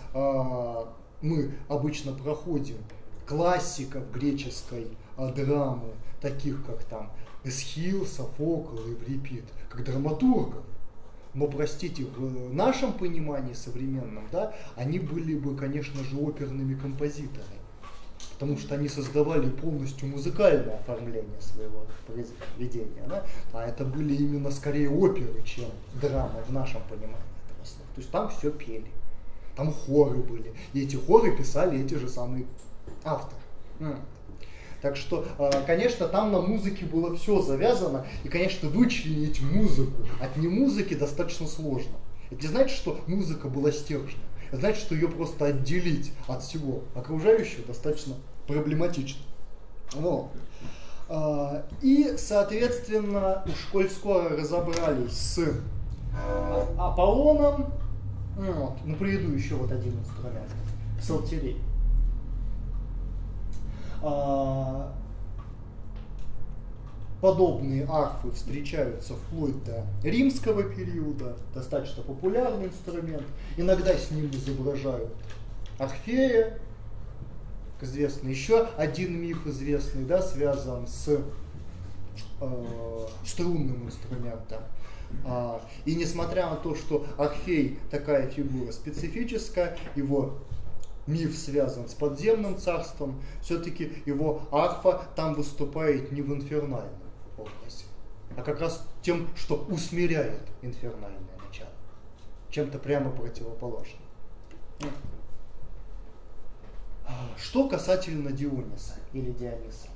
мы обычно проходим классиков греческой драмы, таких как там Эсхил, Софокл, Еврипид, как драматургов. Но, простите, в нашем понимании современном, да, они были бы, конечно же, оперными композиторами, потому что они создавали полностью музыкальное оформление своего произведения. Да? А это были именно скорее оперы, чем драма в нашем понимании этого слова. То есть там все пели, там хоры были, и эти хоры писали эти же самые авторы. Так что, конечно, там на музыке было все завязано, и, конечно, вычленить музыку от немузыки достаточно сложно. Это не значит, что музыка была стержнем, это значит, что ее просто отделить от всего окружающего достаточно проблематично. Вот. И, соответственно, уж коль скоро разобрались с Аполлоном, вот, ну, приведу еще вот один инструмент, псалтерей. Подобные арфы встречаются вплоть до римского периода, достаточно популярный инструмент. Иногда с ним изображают Орфея, известный. Еще один миф известный, да, связан с струнным инструментом. И несмотря на то, что Орфей такая фигура специфическая, его миф связан с подземным царством, все-таки его арфа там выступает не в инфернальном образе, а как раз тем, что усмиряет инфернальное начало, чем-то прямо противоположным. Что касательно Диониса или Диониса,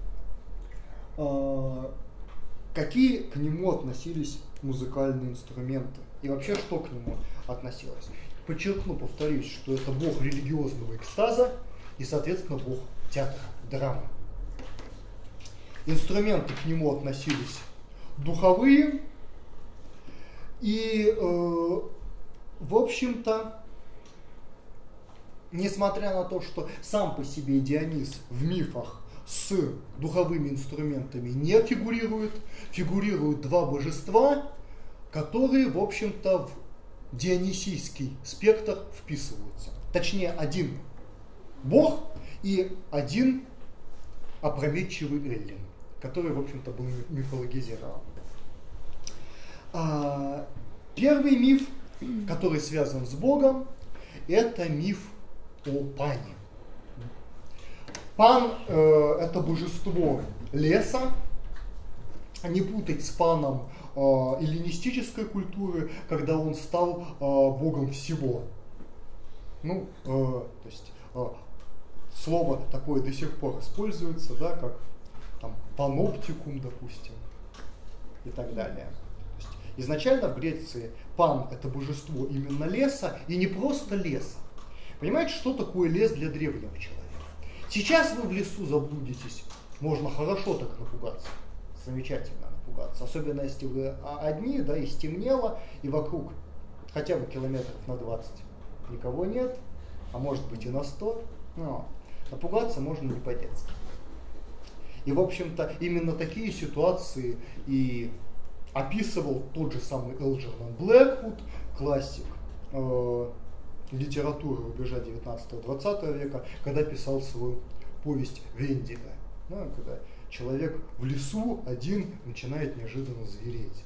какие к нему относились музыкальные инструменты и вообще что к нему относилось? Подчеркну, повторюсь, что это бог религиозного экстаза и, соответственно, бог театра, драмы. Инструменты к нему относились духовые и, в общем-то, несмотря на то, что сам по себе Дионис в мифах с духовыми инструментами не фигурирует, фигурируют два божества, которые, в общем-то, в дионисийский спектр вписываются. точнее один бог и один опрометчивый эллин, который, в общем-то, был мифологизирован. Первый миф, который связан с Богом, это миф о Пане. Пан – это божество леса, не путать с Паном эллинистической культуры, когда он стал богом всего. Ну, то есть слово такое до сих пор используется, да, как там паноптикум, допустим, и так далее. То есть, изначально в Греции Пан – это божество именно леса, и не просто леса. Понимаете, что такое лес для древнего человека? Сейчас вы в лесу заблудитесь, можно хорошо так напугаться, замечательно напугаться, особенно если вы одни, да, и стемнело, и вокруг хотя бы километров на 20 никого нет, а может быть и на 100, но напугаться можно не по-детски. И, в общем-то, именно такие ситуации и описывал тот же самый Элджернон Блэквуд, классик литературы рубежа 19-20 века, когда писал свою повесть Вендиго, да, когда человек в лесу один начинает неожиданно звереть.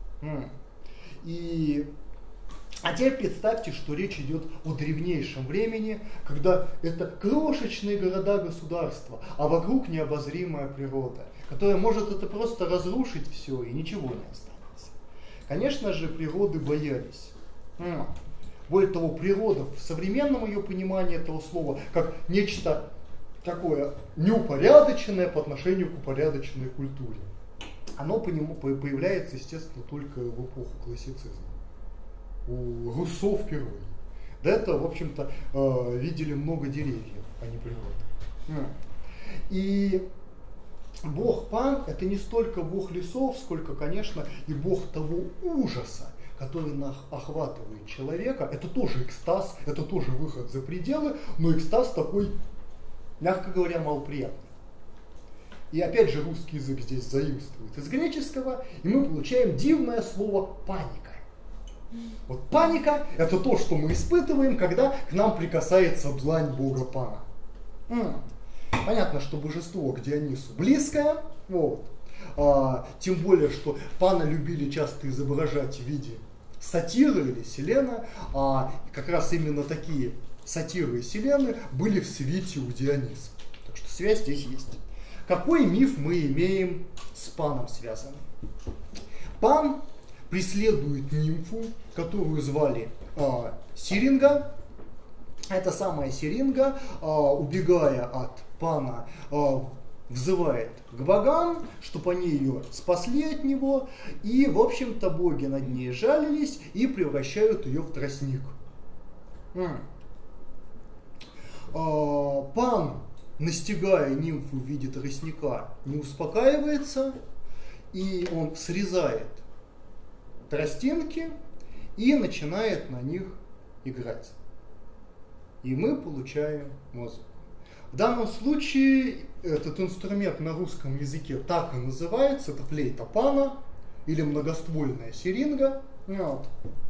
А теперь представьте, что речь идет о древнейшем времени, когда это крошечные города-государства, а вокруг необозримая природа, которая может это просто разрушить все и ничего не останется. Конечно же, природы боялись. Более того, природа в современном ее понимании этого слова как нечто такое неупорядоченное по отношению к упорядоченной культуре. Оно появляется, естественно, только в эпоху классицизма. У Руссо впервые. До этого, в общем-то, видели много деревьев, а не природы. И бог Пан – это не столько бог лесов, сколько, конечно, и бог того ужаса, который охватывает человека. Это тоже экстаз, это тоже выход за пределы, но экстаз такой, мягко говоря, малоприятный. И опять же русский язык здесь заимствует из греческого, и мы получаем дивное слово «паника». Вот паника – это то, что мы испытываем, когда к нам прикасается длань бога Пана. Понятно, что божество к Дионису близкое, вот. Тем более, что Пана любили часто изображать в виде сатиры или селена, а как раз именно такие сатиры и селены были в свите у Диониса. Так что связь здесь есть. Какой миф мы имеем с Паном связанный? Пан преследует нимфу, которую звали Сиринга. Эта самая Сиринга, убегая от Пана, взывает к богам, чтобы они ее спасли от него, и, в общем-то, боги над ней жалились и превращают ее в тростник. Пан, настигая нимфу в виде тростника, не успокаивается, и он срезает тростинки и начинает на них играть. И мы получаем музыку. В данном случае этот инструмент на русском языке так и называется, это флейта Пана или многоствольная сиринга. Вот.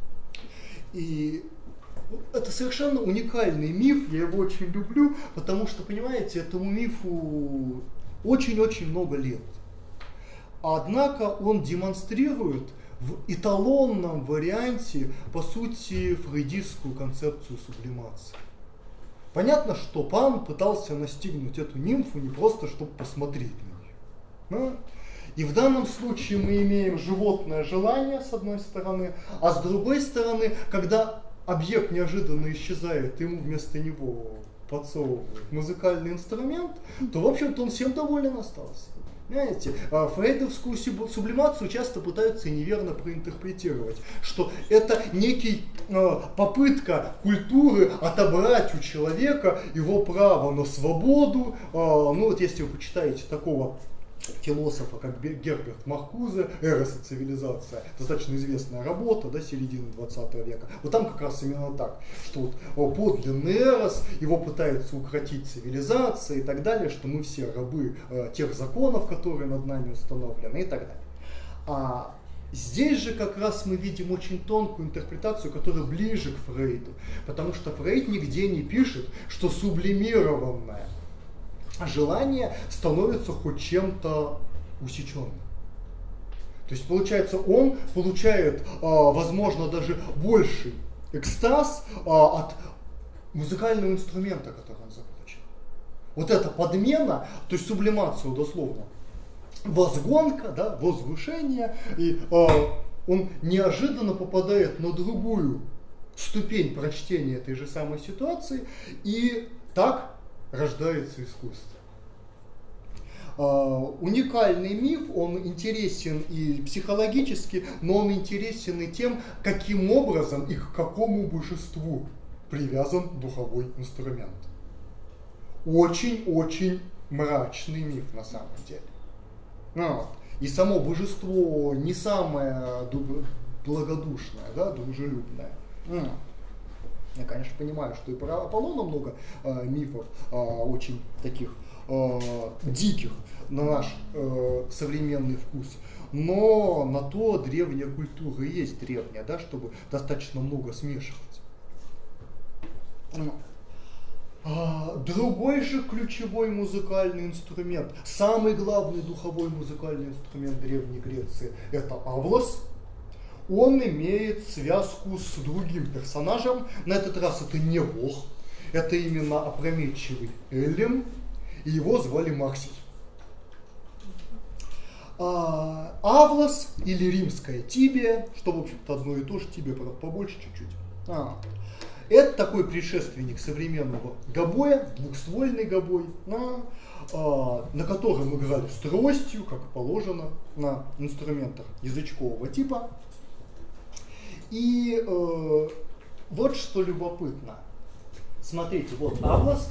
И это совершенно уникальный миф, я его очень люблю, потому что, понимаете, этому мифу очень-очень много лет. Однако он демонстрирует в эталонном варианте, по сути, фрейдистскую концепцию сублимации. Понятно, что Пан пытался настигнуть эту нимфу не просто, чтобы посмотреть на нее. Да? И в данном случае мы имеем животное желание, с одной стороны, а с другой стороны, когда объект неожиданно исчезает, ему вместо него подсовывают музыкальный инструмент, то, в общем-то, он всем доволен остался. Понимаете, фрейдовскую сублимацию часто пытаются неверно проинтерпретировать, что это некий попытка культуры отобрать у человека его право на свободу. Ну вот если вы почитаете такого философа, как Герберт Маркузе, «Эрос и цивилизация», достаточно известная работа, да, середины 20 века. Вот там как раз именно так, что вот подлинный Эрос, его пытаются укротить цивилизация и так далее, что мы все рабы тех законов, которые над нами установлены и так далее. Здесь же как раз мы видим очень тонкую интерпретацию, которая ближе к Фрейду, потому что Фрейд нигде не пишет, что сублимированное желание становится хоть чем-то усеченным. То есть получается, он получает, возможно, даже больший экстаз от музыкального инструмента, который он заполучил. Вот эта подмена, то есть сублимацию дословно, возгонка, да, возвышение, и он неожиданно попадает на другую ступень прочтения этой же самой ситуации, и так рождается искусство. Уникальный миф, он интересен и психологически, но он интересен и тем, каким образом и к какому божеству привязан духовой инструмент. Очень-очень мрачный миф на самом деле. И само божество не самое благодушное, да, дружелюбное. Я, конечно, понимаю, что и про Аполлона много мифов, очень таких диких на наш современный вкус. Но на то древняя культура и есть древняя, да, чтобы достаточно много смешивать. Другой же ключевой музыкальный инструмент, самый главный духовой музыкальный инструмент Древней Греции, это авлос. Он имеет связку с другим персонажем. На этот раз это не бог, это именно опрометчивый Эллин, и его звали Марсий. Авлос или римская тибия, что в общем-то одно и то же, тибия побольше чуть-чуть. Это такой предшественник современного гобоя, двухствольный гобой, на котором играли с тростью, как положено на инструментах язычкового типа. И вот что любопытно. Смотрите, вот авлос.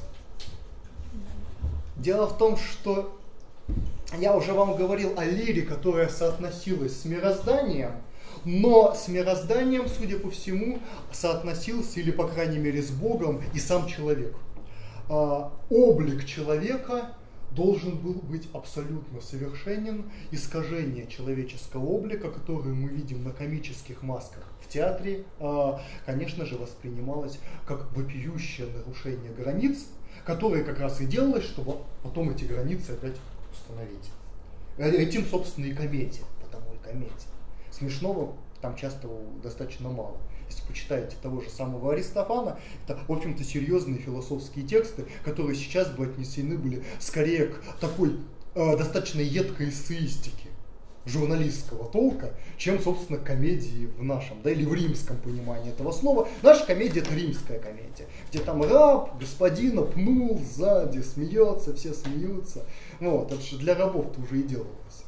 Дело в том, что я уже вам говорил о лире, которая соотносилась с мирозданием, но с мирозданием, судя по всему, соотносился, или, по крайней мере, с Богом и сам человек. Облик человека должен был быть абсолютно совершенен. Искажение человеческого облика, которое мы видим на комических масках в театре, конечно же, воспринималось как вопиющее нарушение границ, которое как раз и делалось, чтобы потом эти границы опять установить. Этим, собственно, и комедия, потому и комедия. Смешного там часто достаточно мало. Если почитаете того же самого Аристофана, это, в общем-то, серьезные философские тексты, которые сейчас бы отнесены были скорее к такой достаточно едкой эссеистике журналистского толка, чем, собственно, комедии в нашем, да, или в римском понимании этого слова. Наша комедия — это римская комедия, где там раб господина пнул сзади, смеется, все смеются. Вот, это же для рабов-то уже и делалось.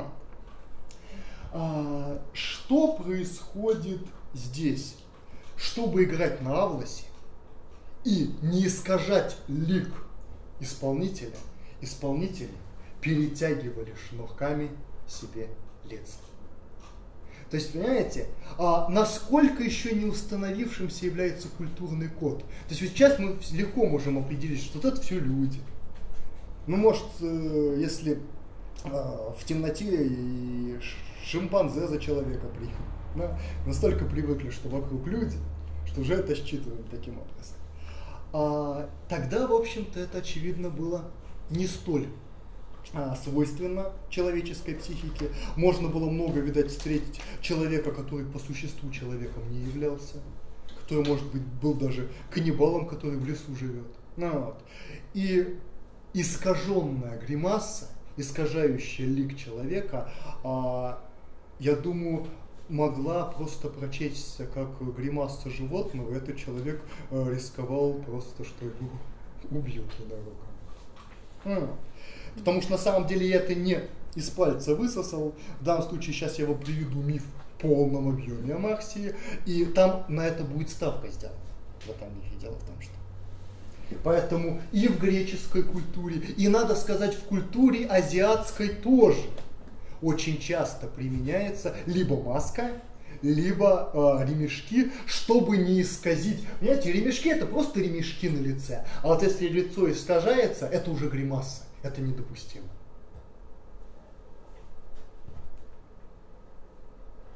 Что происходит здесь? Чтобы играть на авлосе и не искажать лик исполнителя, исполнители перетягивали шнурками себе лица. То есть, понимаете, насколько еще не установившимся является культурный код. То есть сейчас мы легко можем определить, что вот это все люди. Ну, может, если в темноте и шимпанзе за человека приняли. Да? Настолько привыкли, что вокруг люди, что уже это считываем таким образом. Тогда, в общем-то, это, очевидно, было не столь свойственно человеческой психике. Можно было много, видать, встретить человека, который по существу человеком не являлся, который, может быть, был даже каннибалом, который в лесу живет. И искаженная гримаса, искажающая лик человека, я думаю, могла просто прочесть как гримаса животного. Этот человек рисковал просто, что его убьют ненароком. Потому что на самом деле я это не из пальца высосал. В данном случае сейчас я вам приведу миф в полном объеме о Марсии, и там на это будет ставка сделана. В этом мифе дело в том, что. Поэтому и в греческой культуре, и, надо сказать, в культуре азиатской тоже очень часто применяется либо маска, либо ремешки, чтобы не исказить. Понимаете, ремешки — это просто ремешки на лице. А вот если лицо искажается, это уже гримаса. Это недопустимо.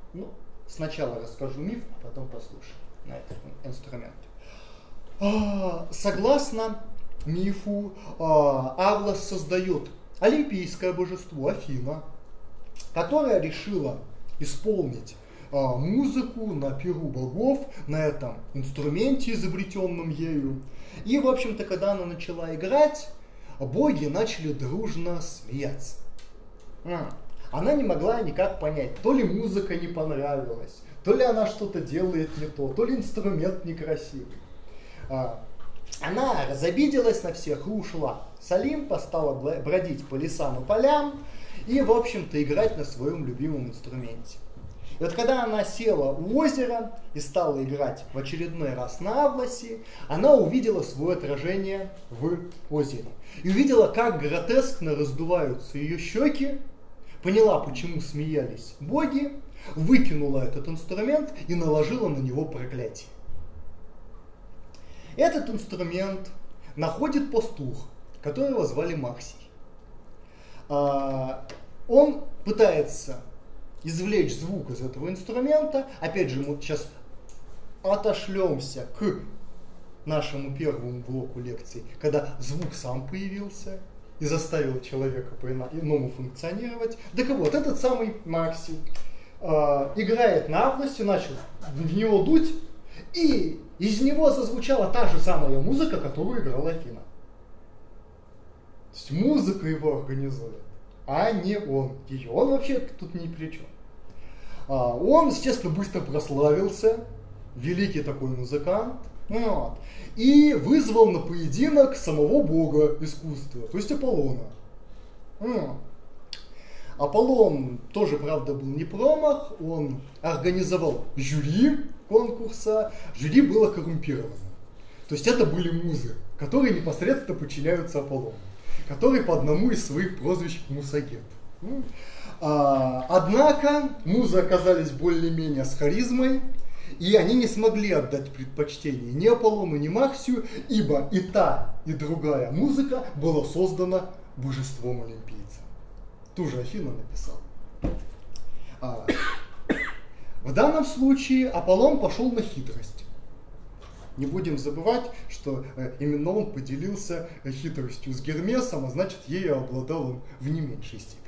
Ну, сначала расскажу миф, потом послушаем на этот инструмент. Согласно мифу, Авлос создает олимпийское божество Афина, которое решило исполнить музыку на пиру богов, на этом инструменте, изобретенном ею. И, в общем-то, когда она начала играть, боги начали дружно смеяться. Она не могла никак понять, то ли музыка не понравилась, то ли она что-то делает не то ли инструмент некрасивый. Она разобиделась на всех и ушла с Олимпа, стала бродить по лесам и полям и, в общем-то, играть на своем любимом инструменте. И вот когда она села у озера и стала играть в очередной раз на Авлосе, она увидела свое отражение в озере. И увидела, как гротескно раздуваются ее щеки, поняла, почему смеялись боги, выкинула этот инструмент и наложила на него проклятие. Этот инструмент находит пастух, которого звали Максий. Он пытается извлечь звук из этого инструмента. Опять же, мы сейчас отошлемся к нашему первому блоку лекций, когда звук сам появился и заставил человека по-иному функционировать. Так вот, этот самый Максий играет на Авлосе, начал в него дуть, и из него зазвучала та же самая музыка, которую играла Афина. То есть музыка его организует, а не он ее. Он вообще тут ни при чем. Он, естественно, быстро прославился, великий такой музыкант, вот, и вызвал на поединок самого бога искусства, то есть Аполлона. Вот. Аполлон тоже, правда, был не промах, он организовал жюри конкурса, жюри было коррумпировано. То есть это были музы, которые непосредственно подчиняются Аполлону, который по одному из своих прозвищ Мусагет. Однако музы оказались более-менее с харизмой, и они не смогли отдать предпочтение ни Аполлону, ни Максию, ибо и та, и другая музыка была создана божеством олимпийца. Ту же Афина написал. В данном случае Аполлон пошел на хитрость. Не будем забывать, что именно он поделился хитростью с Гермесом, а значит, ею обладал он в не меньшей степени.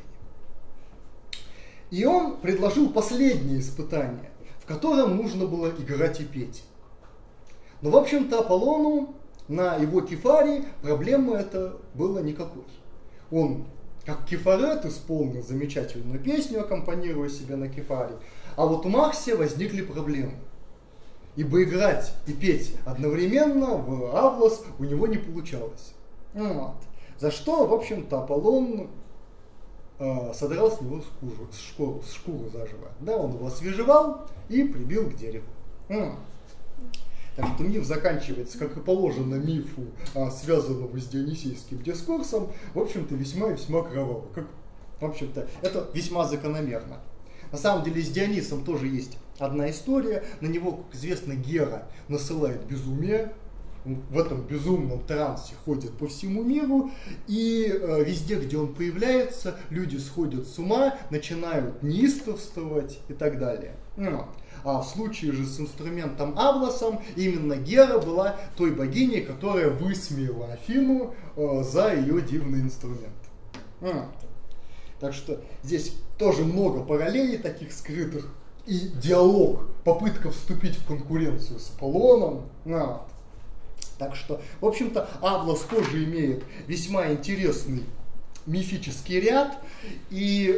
И он предложил последнее испытание, в котором нужно было играть и петь. Но, в общем-то, Аполлону на его кефаре проблемы это было никакой. Он, как кефарет, исполнил замечательную песню, аккомпанируя себе на кефаре, а вот у Максия возникли проблемы. Ибо играть и петь одновременно в Авлос у него не получалось. Вот. За что, в общем-то, Аполлон содрал с него шкуру заживо. Да, он его освежевал и прибил к дереву. Так что миф заканчивается, как и положено мифу, связанному с дионисийским дискурсом, в общем-то, весьма и весьма кроваво. Как, в общем-то, это весьма закономерно. На самом деле с Дионисом тоже есть одна история. На него, как известно, Гера насылает безумие. В этом безумном трансе ходит по всему миру, и везде, где он появляется, люди сходят с ума, начинают неистовствовать и так далее. А в случае же с инструментом Авлосом именно Гера была той богиней, которая высмеяла Афину за ее дивный инструмент. Так что здесь тоже много параллелей таких скрытых, и диалог, попытка вступить в конкуренцию с Аполлоном. Так что, в общем-то, Авлос тоже имеет весьма интересный мифический ряд, и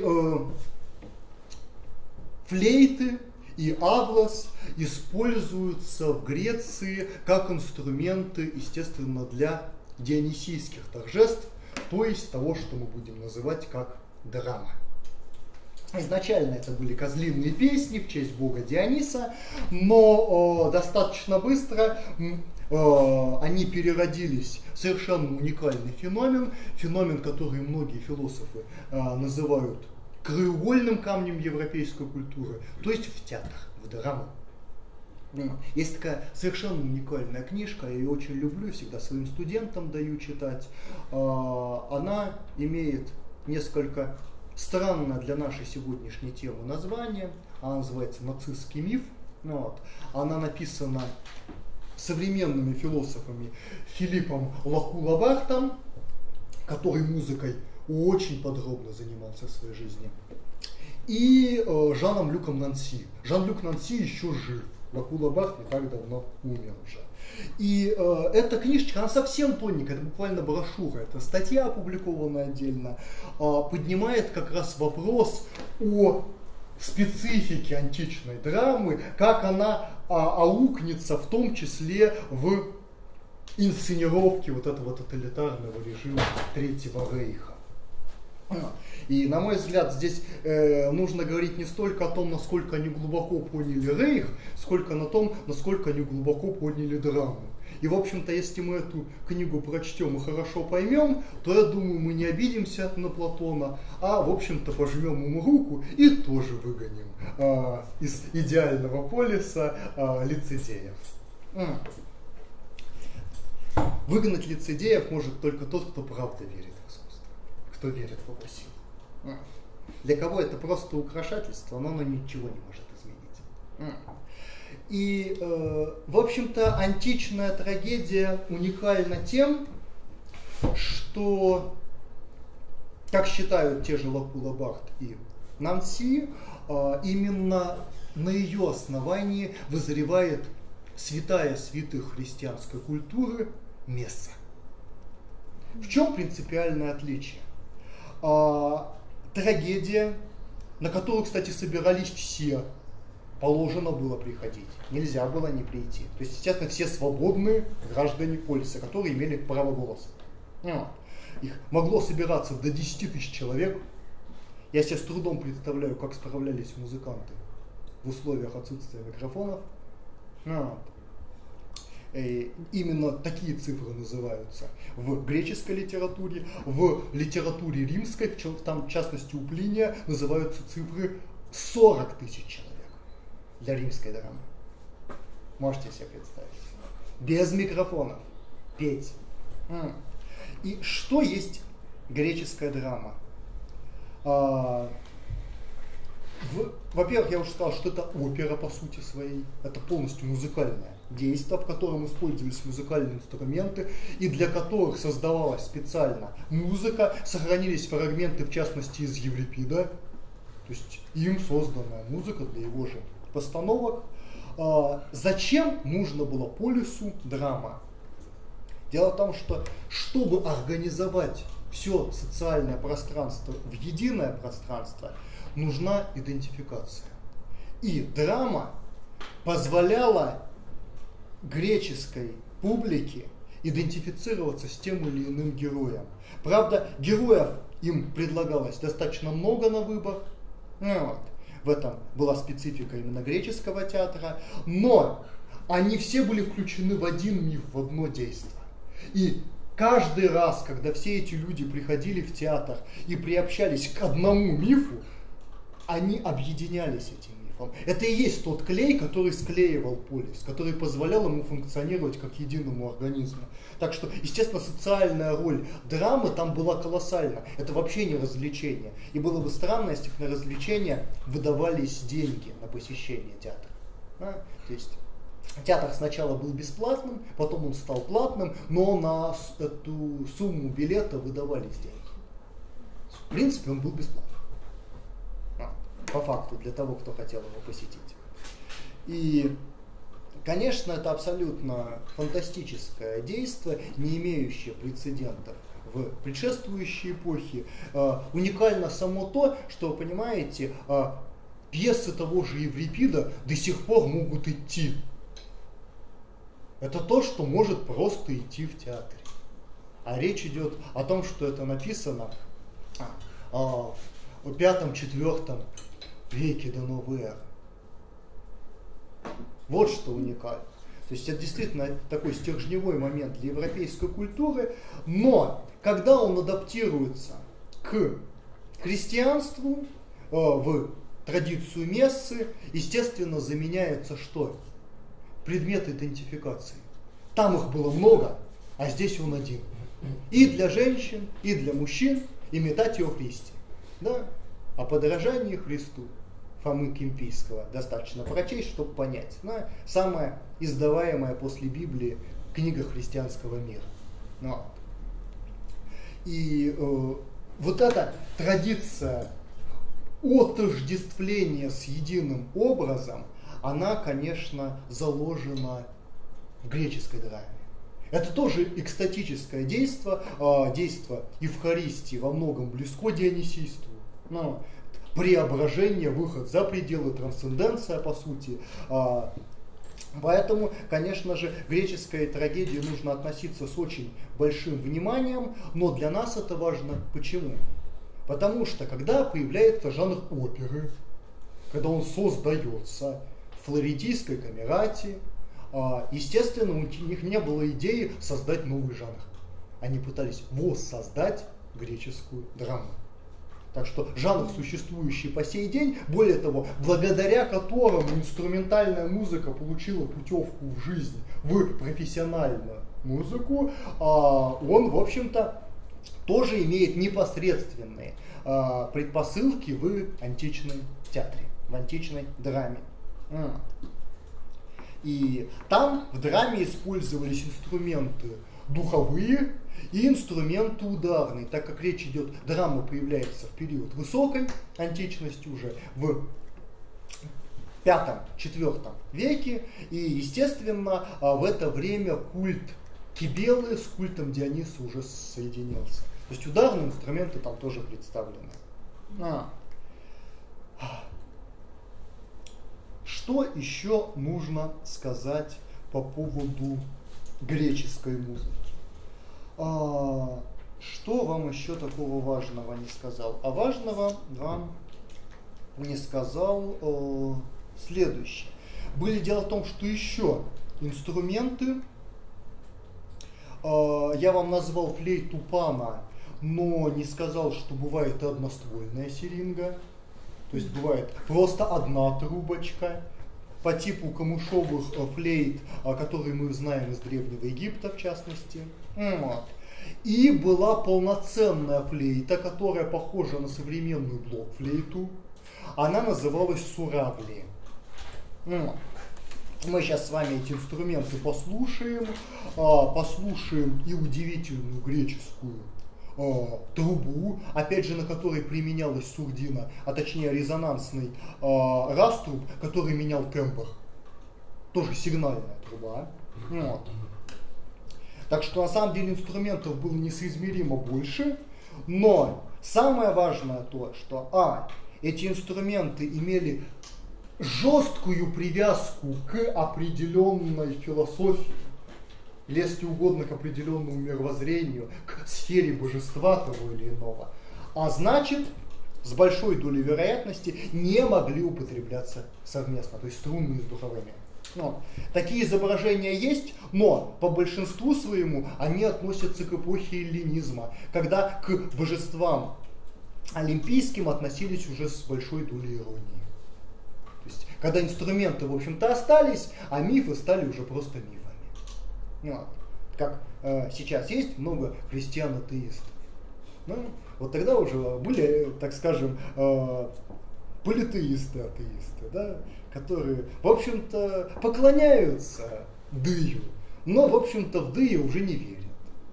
флейты и Авлос используются в Греции как инструменты, естественно, для дионисийских торжеств, то есть того, что мы будем называть как драма. Изначально это были козлиные песни в честь бога Диониса, но достаточно быстро они переродились в совершенно уникальный феномен, который многие философы называют краеугольным камнем европейской культуры, то есть в театр, в драму. Есть такая совершенно уникальная книжка, я ее очень люблю, всегда своим студентам даю читать. Она имеет несколько странное для нашей сегодняшней темы название. Она называется «Нацистский миф». Вот. Она написана современными философами Филиппом Лаку-Лабартом, который музыкой очень подробно занимался в своей жизни, и Жаном-Люком Нанси. Жан-Люк Нанси еще жив. Лаку-Лабарт не так давно умер уже. И эта книжечка, она совсем тоненькая, это буквально брошюра, это статья, опубликованная отдельно, поднимает как раз вопрос о специфике античной драмы, как она аукнется в том числе в инсценировке вот этого тоталитарного режима Третьего Рейха. И, на мой взгляд, здесь нужно говорить не столько о том, насколько они глубоко поняли Рейх, сколько на том, насколько они глубоко поняли драму. И, в общем-то, если мы эту книгу прочтем и хорошо поймем, то, я думаю, мы не обидимся на Платона, а, в общем-то, пожмем ему руку и тоже выгоним из идеального полиса лицедеев. Выгнать лицедеев может только тот, кто правда верит в искусство, кто верит в его силу. Для кого это просто украшательство, но оно ничего не может изменить. И, в общем-то, античная трагедия уникальна тем, что, как считают те же Лаку-Лабарт и Нанси, именно на ее основании вызревает святая святых христианской культуры Месса. В чем принципиальное отличие? Трагедия, на которую, кстати, собирались все, положено было приходить. Нельзя было не прийти. То есть, естественно, все свободные граждане полиса, которые имели право голоса. Их могло собираться до 10 тысяч человек. Я себе с трудом представляю, как справлялись музыканты в условиях отсутствия микрофонов. Именно такие цифры называются в греческой литературе, в литературе римской, там в частности у Плиния, называются цифры 40 тысяч человек для римской драмы. Можете себе представить. Без микрофонов. Петь. И что есть греческая драма? Во-первых, я уже сказал, что это опера по сути своей. Это полностью музыкальное действие, в котором использовались музыкальные инструменты и для которых создавалась специально музыка. Сохранились фрагменты, в частности, из Еврипида. То есть им созданная музыка для его же постановок. Зачем нужно было полису драма? Дело в том, что чтобы организовать все социальное пространство в единое пространство, нужна идентификация. И драма позволяла греческой публике идентифицироваться с тем или иным героем. Правда, героев им предлагалось достаточно много на выбор. В этом была специфика именно греческого театра. Но они все были включены в один миф, в одно действие. И каждый раз, когда все эти люди приходили в театр и приобщались к одному мифу, они объединялись этим мифом. Это и есть тот клей, который склеивал полис, который позволял ему функционировать как единому организму. Так что, естественно, социальная роль драмы там была колоссальна. Это вообще не развлечение. И было бы странно, если бы на развлечения выдавались деньги на посещение театра. То есть театр сначала был бесплатным, потом он стал платным, но на эту сумму билета выдавались деньги. В принципе, он был бесплатным. По факту, для того, кто хотел его посетить. И, конечно, это абсолютно фантастическое действие, не имеющее прецедентов в предшествующей эпохе. Уникально само то, что, вы понимаете, пьесы того же Еврипида до сих пор могут идти. Это то, что может просто идти в театре. А речь идет о том, что это написано в V-IV веке до новой эры. Вот что уникально. То есть это действительно такой стержневой момент для европейской культуры, но когда он адаптируется к христианству, в традицию мессы, естественно, заменяется что? Предмет идентификации. Там их было много, а здесь он один. И для женщин, и для мужчин, имитатио Христи. Да? о подражании Христу Фомы Кимпийского достаточно прочесть, чтобы понять. Самая издаваемая после Библии книга христианского мира. И вот эта традиция отождествления с единым образом, она, конечно, заложена в греческой драме. Это тоже экстатическое действо, действо Евхаристии во многом близко дионисийству. Преображение, выход за пределы, трансценденция, по сути. Поэтому, конечно же, к греческой трагедии нужно относиться с очень большим вниманием, но для нас это важно. Почему? Потому что, когда появляется жанр оперы, когда он создается в флорентийской камерате, естественно, у них не было идеи создать новый жанр. Они пытались воссоздать греческую драму. Так что жанр, существующий по сей день, более того, благодаря которому инструментальная музыка получила путевку в жизнь, в профессиональную музыку, он, в общем-то, тоже имеет непосредственные предпосылки в античном театре, в античной драме. И там в драме использовались инструменты духовые и инструменты ударные, так как речь идет, драма появляется в период высокой античности уже в V-IV веке, и, естественно, в это время культ Кибелы с культом Диониса уже соединился. То есть ударные инструменты там тоже представлены. Что еще нужно сказать по поводу греческой музыки? Что вам еще такого важного не сказал? А важного вам не сказал следующее. Дело в том, что еще инструменты, я вам назвал флейту пана, но не сказал, что бывает одноствольная сиринга. То есть бывает просто одна трубочка по типу камышовых флейт, которые мы знаем из Древнего Египта, в частности. И была полноценная флейта, которая похожа на современную блокфлейту. Она называлась суравли. Мы сейчас с вами эти инструменты послушаем. Послушаем и удивительную греческую трубу, опять же, на которой применялась сурдина, а точнее резонансный раструб, который менял тембр. Тоже сигнальная труба. Так что на самом деле инструментов было несоизмеримо больше, но самое важное то, что эти инструменты имели жесткую привязку к определенной философии, или, если угодно, к определенному мировоззрению, к сфере божества того или иного. А значит, с большой долей вероятности не могли употребляться совместно, то есть струнные с духовыми. Такие изображения есть, но по большинству своему они относятся к эпохе эллинизма, когда к божествам олимпийским относились уже с большой долей иронии. То есть, когда инструменты, в общем-то, остались, а мифы стали уже просто мифами. Как сейчас есть много христиан-атеистов. Вот тогда уже были, так скажем, политеисты-атеисты, да, которые, в общем-то, поклоняются Дыю, но, в общем-то, в Дыю уже не верят.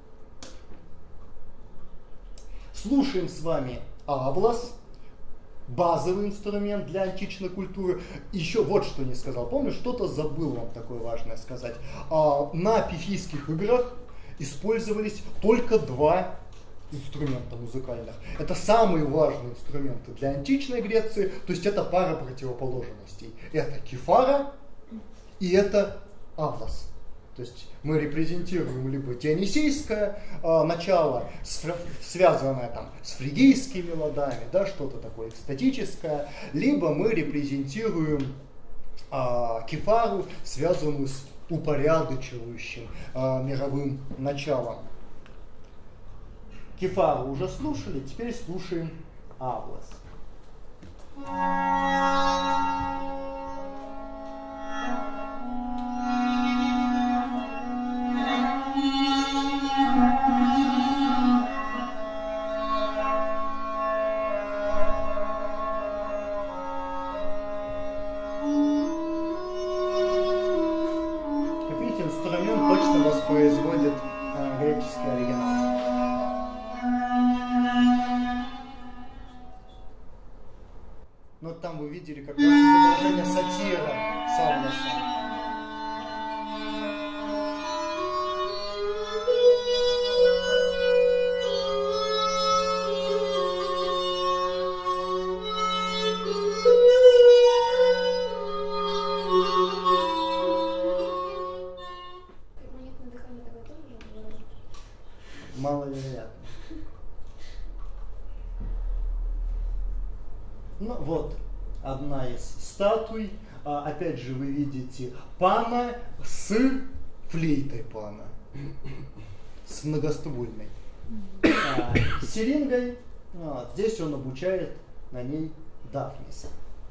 Слушаем с вами Авлас, базовый инструмент для античной культуры. Еще вот что не сказал. Помню, что-то забыл вам такое важное сказать. На пифийских играх использовались только два инструмента музыкальных. Это самые важные инструменты для античной Греции, то есть это пара противоположностей. Это кефара и это авлас. То есть мы репрезентируем либо дионисийское начало, связанное там с фригийскими ладами, да, что-то такое экстатическое, либо мы репрезентируем кефару, связанную с упорядочивающим мировым началом. Кефару уже слушали, теперь слушаем авлас. воспроизводит греческий оригинал. Но там вы видели как раз изображение сатира Савласа. Маловероятно. Ну вот, одна из статуй. Опять же, вы видите пана с флейтой пана. С многоствольной. Сирингой. Здесь он обучает на ней Дафниса.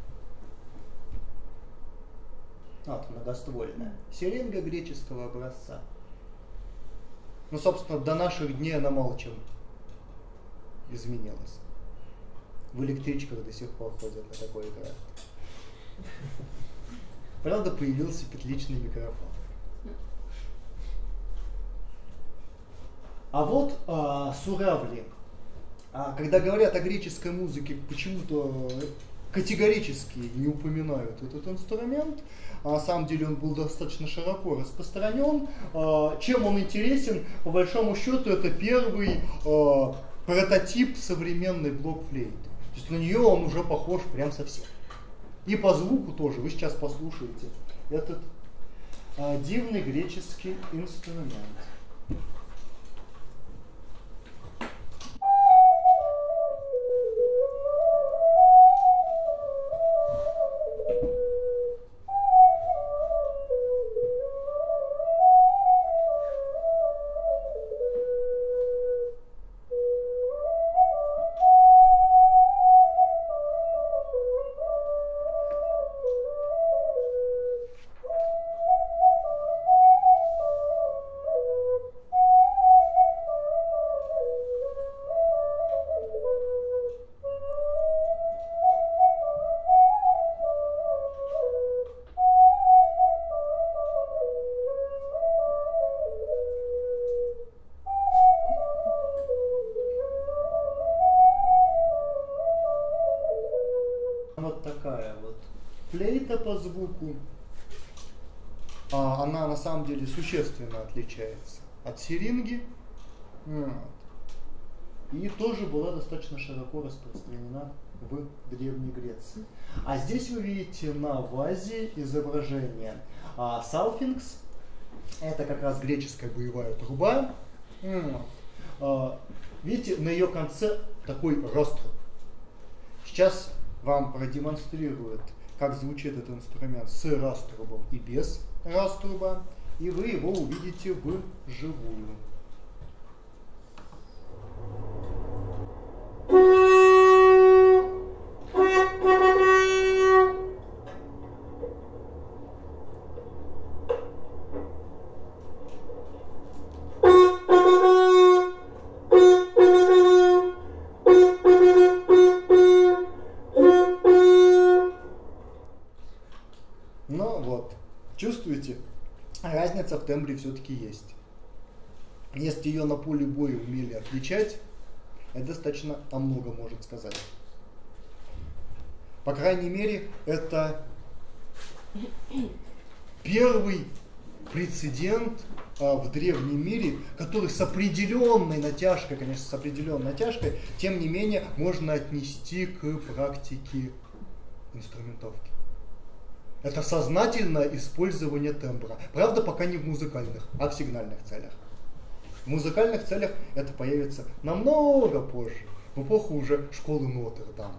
Вот, многоствольная. Сиринга греческого образца. Ну, собственно, до наших дней она мало чем изменилась. В электричках до сих пор ходят на такой экран. Правда, появился петличный микрофон. А вот суравли. Когда говорят о греческой музыке, почему-то категорически не упоминают этот инструмент. На самом деле он был достаточно широко распространен. Чем он интересен? По большому счету, это первый прототип современной блокфлейты. То есть на нее он уже похож прям совсем. И по звуку тоже. Вы сейчас послушаете этот дивный греческий инструмент. Вот такая вот флейта по звуку. Она на самом деле существенно отличается от сиринги. Вот. И тоже была достаточно широко распространена в Древней Греции. А здесь вы видите на вазе изображение салфинкс. Это как раз греческая боевая труба. Видите, на ее конце такой раструб. Сейчас вам продемонстрируют, как звучит этот инструмент с раструбом и без раструба, и вы его увидите вживую. Чувствуете? Разница в тембре все-таки есть. Если ее на поле боя умели отличать, это достаточно о многом может сказать. По крайней мере, это первый прецедент в древнем мире, который с определенной натяжкой, конечно, с определенной натяжкой, тем не менее, можно отнести к практике инструментовки. Это сознательное использование тембра. Правда, пока не в музыкальных, а в сигнальных целях. В музыкальных целях это появится намного позже, в эпоху уже школы Нотр-Дам.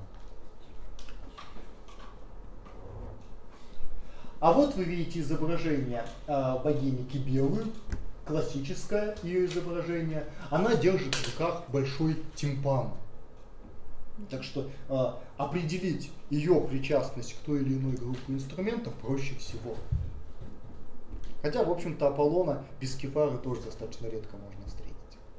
А вот вы видите изображение богини Кибелы, классическое ее изображение. Она держит в руках большой тимпан. Так что определить ее причастность к той или иной группе инструментов проще всего. Хотя, в общем-то, Аполлона без кефары тоже достаточно редко можно встретить.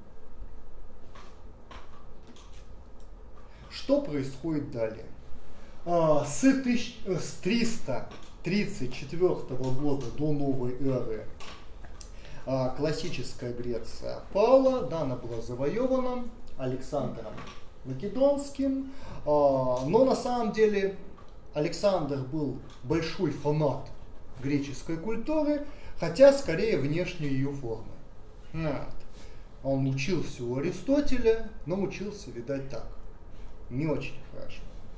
Что происходит далее? С 334 года до новой эры классическая Греция пала, да, она была завоевана Александром Македонским, но на самом деле Александр был большой фанат греческой культуры, хотя скорее внешней ее формы. Вот. Он учился у Аристотеля, но учился, видать, так, не очень хорошо.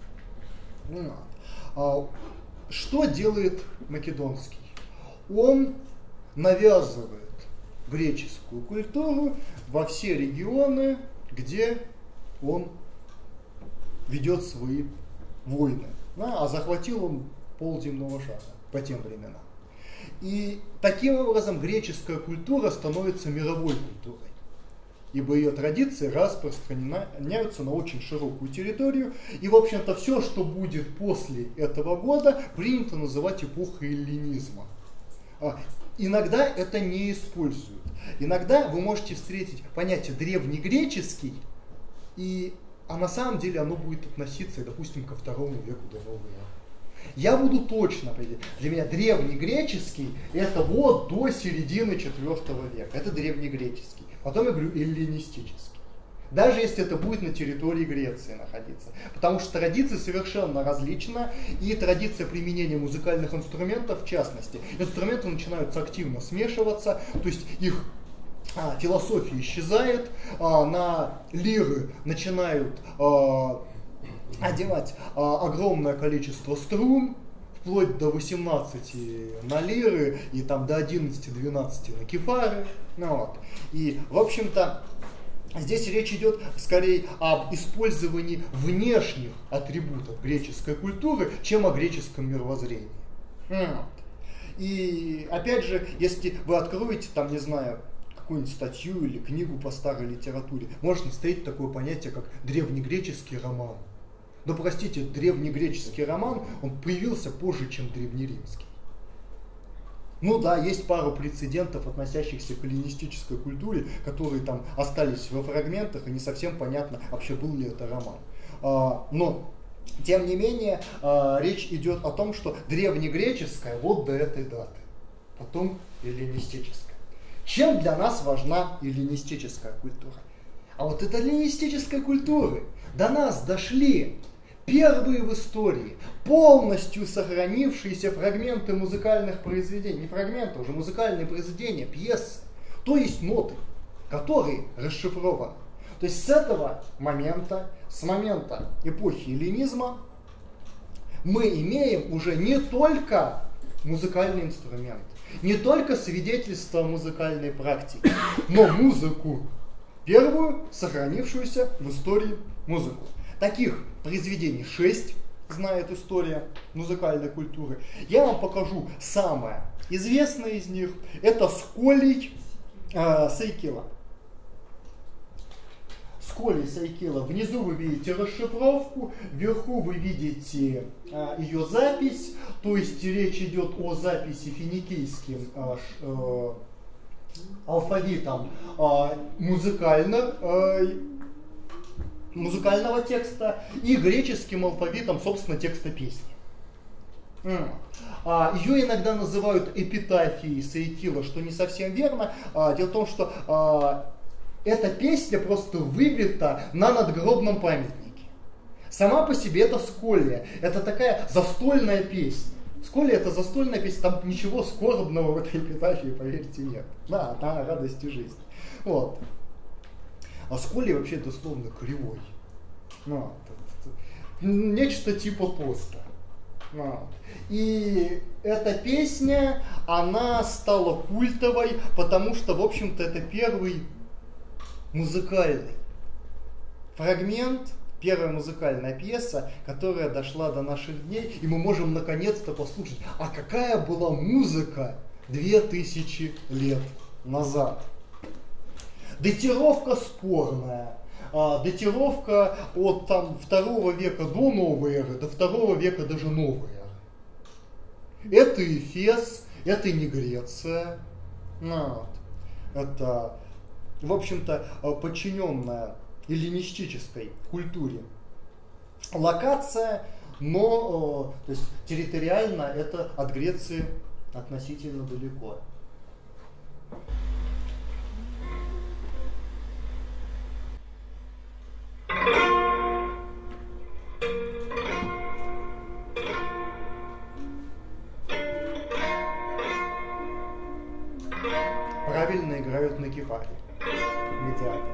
Вот. Что делает Македонский? Он навязывает греческую культуру во все регионы, где он ведет свои войны. А захватил он полземного шара по тем временам. И таким образом греческая культура становится мировой культурой, ибо ее традиции распространяются на очень широкую территорию. И, в общем-то, все, что будет после этого года, принято называть эпохой эллинизма. Иногда это не используют. Иногда вы можете встретить понятие древнегреческий, а на самом деле оно будет относиться, допустим, ко II веку до новой эры. Я буду точно определять. Для меня древнегреческий это вот до середины IV века. Это древнегреческий. Потом я говорю эллинистический. Даже если это будет на территории Греции находиться. Потому что традиции совершенно различны. И традиция применения музыкальных инструментов, в частности, инструменты начинают активно смешиваться. То есть их философия исчезает, на лиры начинают одевать огромное количество струн, вплоть до 18 на лиры и там до 11-12 на кефары. Вот. И, в общем-то, здесь речь идет скорее об использовании внешних атрибутов греческой культуры, чем о греческом мировоззрении. Вот. И, опять же, если вы откроете, там, не знаю, какую-нибудь статью или книгу по старой литературе, можно встретить такое понятие, как древнегреческий роман. Но, простите, древнегреческий роман, он появился позже, чем древнеримский. Ну да, есть пару прецедентов, относящихся к эллинистической культуре, которые там остались во фрагментах, и не совсем понятно, вообще был ли это роман. Но, тем не менее, речь идет о том, что древнегреческая вот до этой даты, потом эллинистическая. Чем для нас важна эллинистическая культура? А вот от эллинистической культуры до нас дошли первые в истории полностью сохранившиеся фрагменты музыкальных произведений, не фрагменты, уже музыкальные произведения, пьесы, то есть ноты, которые расшифрованы. То есть с этого момента, с момента эпохи эллинизма, мы имеем уже не только музыкальный инструмент, не только свидетельство о музыкальной практике, но музыку, первую сохранившуюся в истории музыку. Таких произведений 6, знает история музыкальной культуры. Я вам покажу самое известное из них. Это Сколий Сайкила. Сколий Сайкила. Внизу вы видите расшифровку, вверху вы видите ее запись. То есть речь идет о записи финикийским алфавитом музыкального текста и греческим алфавитом, собственно, текста песни. Ее иногда называют эпитафией Сайкила, что не совсем верно. Дело в том, что эта песня просто выбита на надгробном памятнике. Сама по себе это Сколия. Это такая застольная песня. Сколия это застольная песня, там ничего скорбного в этой эпитафии, поверьте, нет. Да, она радость и жизнь. Вот. А Сколия вообще дословно кривой. Нечто типа поста. И эта песня, она стала культовой, потому что, в общем-то, это первый музыкальный фрагмент, первая музыкальная пьеса, которая дошла до наших дней, и мы можем наконец-то послушать, а какая была музыка 2000 лет назад. Датировка спорная. Датировка от там, 2 века до новой эры, до 2 века даже новой эры. Это Эфес, это не Греция. Вот. Это, в общем-то, подчиненная эллинистической культуре локация, но то есть, территориально это от Греции относительно далеко. Правильно играют на кефале. Медиаторы.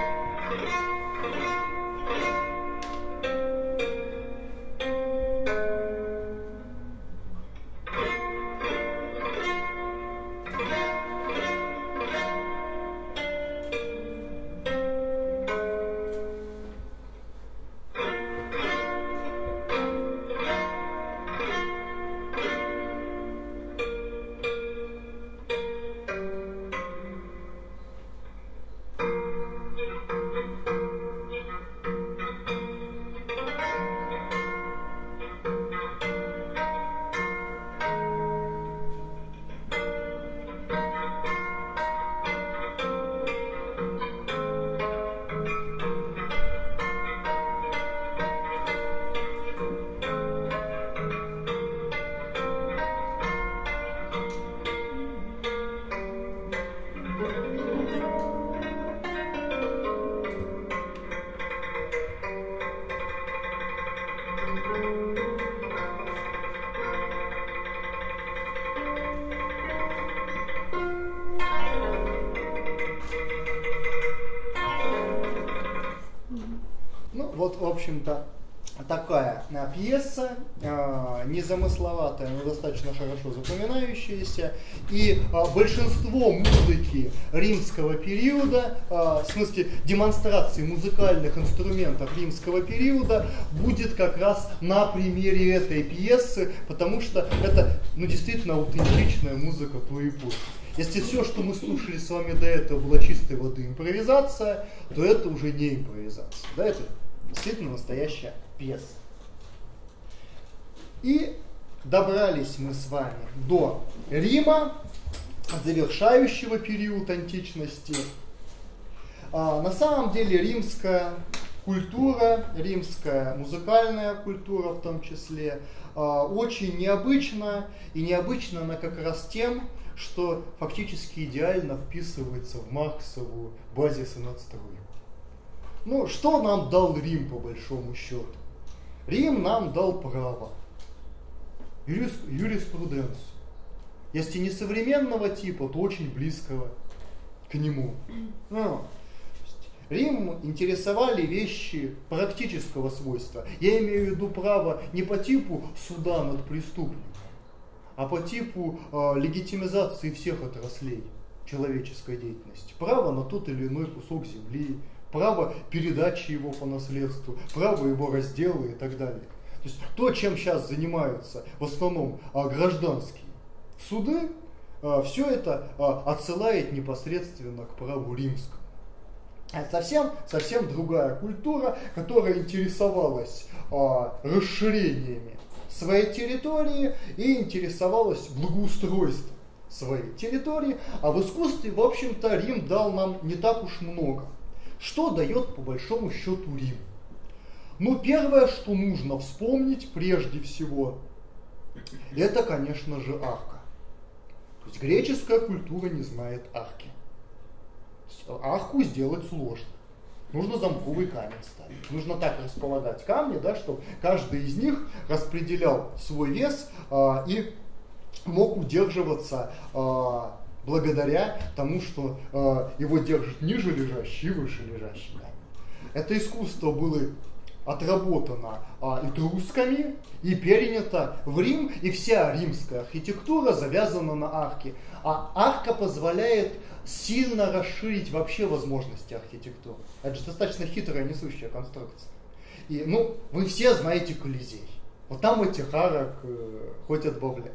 Ну, вот, в общем-то, такая пьеса, незамысловатая, но достаточно хорошо запоминающаяся. И большинство музыки римского периода, в смысле демонстрации музыкальных инструментов римского периода, будет как раз на примере этой пьесы, потому что это, ну, действительно аутентичная музыка той эпохи. Если все, что мы слушали с вами до этого, была чистой воды импровизация, то это уже не импровизация. Да, это действительно настоящая пьеса. И добрались мы с вами до Рима, завершающего период античности. На самом деле римская культура, римская музыкальная культура в том числе, очень необычна. И необычна она как раз тем, что фактически идеально вписывается в Марксову базис и надстройку. Ну, что нам дал Рим, по большому счету? Рим нам дал право, юриспруденцию. Если не современного типа, то очень близкого к нему. Рим интересовали вещи практического свойства. Я имею в виду право не по типу суда над преступником, а по типу легитимизации всех отраслей человеческой деятельности. Право на тот или иной кусок земли, право передачи его по наследству, право его раздела и так далее. То есть то, чем сейчас занимаются в основном гражданские суды, все это отсылает непосредственно к праву римскому. Совсем другая культура, которая интересовалась расширениями своей территории и интересовалась благоустройством своей территории. А в искусстве, в общем-то, Рим дал нам не так уж много. Что дает по большому счету Рим? Ну, первое, что нужно вспомнить прежде всего, это, конечно же, арка. То есть греческая культура не знает арки. Арку сделать сложно. Нужно замковый камень ставить. Нужно так располагать камни, да, чтобы каждый из них распределял свой вес и мог удерживаться благодаря тому, что его держит ниже лежащий и выше лежащий камень. Это искусство было отработано этрусками и перенято в Рим, и вся римская архитектура завязана на арке. А арка позволяет сильно расширить вообще возможности архитектуры. Это же достаточно хитрая несущая конструкция. И, ну, вы все знаете Колизей. Вот там этих арок хоть отбавляй.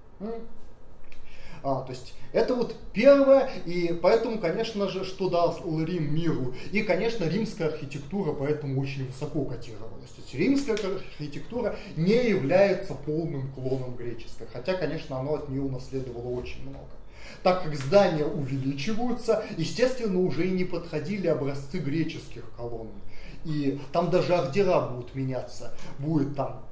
То есть это вот первое, и поэтому, конечно же, что дал Рим миру, и, конечно, римская архитектура поэтому очень высоко котировалась. То есть римская архитектура не является полным клоном греческой, хотя, конечно, оно от нее унаследовало очень много. Так как здания увеличиваются, естественно, уже и не подходили образцы греческих колонн. И там даже ордера будут меняться, будет там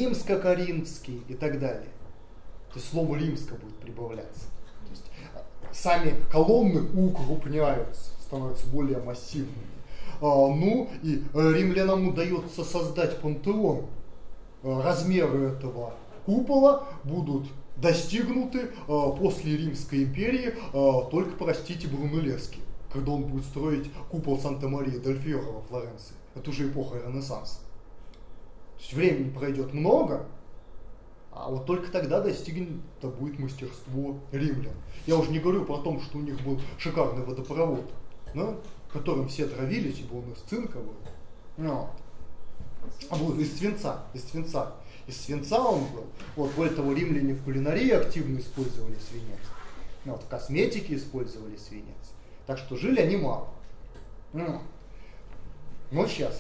римско-коринфский и так далее. То есть слово римско будет прибавляться. То есть сами колонны укрупняются, становятся более массивными. Ну и римлянам удается создать пантеон. Размеры этого купола будут достигнуты после Римской империи только, простите, Брунеллески, когда он будет строить купол Санта-Мария-дель-Фьоре во Флоренции. Это уже эпоха Ренессанса. То есть времени пройдет много, а вот только тогда достигнуто будет мастерство римлян. Я уже не говорю про то, что у них был шикарный водопровод, да, которым все травились, ибо он из цинка был. Ну, из свинца. Из свинца он был. Вот, более того, римляне в кулинарии активно использовали свинец. Вот, в косметике использовали свинец. Так что жили они мало. Но сейчас.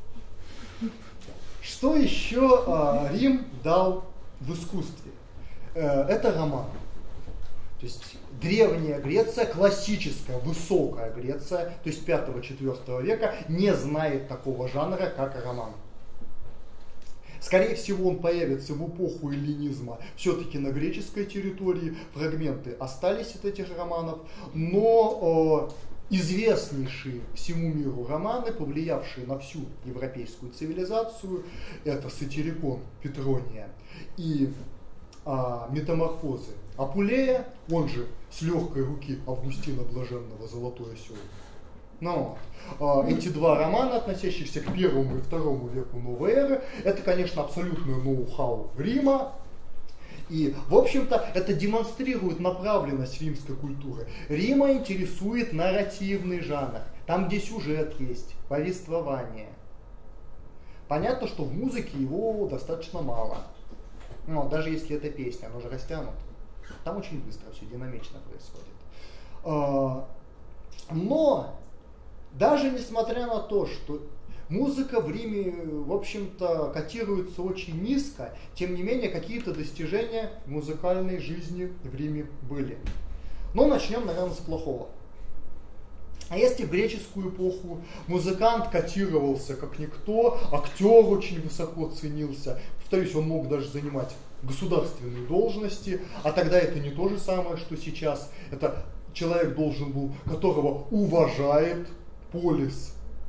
Что еще Рим дал в искусстве? Это роман. То есть древняя Греция, классическая, высокая Греция, то есть 5-4 века, не знает такого жанра, как роман. Скорее всего, он появится в эпоху эллинизма все-таки на греческой территории. Фрагменты остались от этих романов, но известнейшие всему миру романы, повлиявшие на всю европейскую цивилизацию, это «Сатирикон» Петрония и «Метаморфозы» Апулея, он же с легкой руки Августина Блаженного «Золотой осел». Ну, эти два романа, относящихся к 1 и 2 веку новой эры, это, конечно, абсолютное ноу-хау Рима. И, в общем-то, это демонстрирует направленность римской культуры. Рима интересует нарративный жанр, там, где сюжет есть, повествование. Понятно, что в музыке его достаточно мало. Но даже если это песня, она же растянута. Там очень быстро все динамично происходит. Но даже несмотря на то, что музыка в Риме, в общем-то, котируется очень низко, тем не менее, какие-то достижения в музыкальной жизни в Риме были. Но начнем, наверное, с плохого. А если в греческую эпоху музыкант котировался как никто, актер очень высоко ценился, повторюсь, он мог даже занимать государственные должности, а тогда это не то же самое, что сейчас. Это человек должен был, которого уважает полис.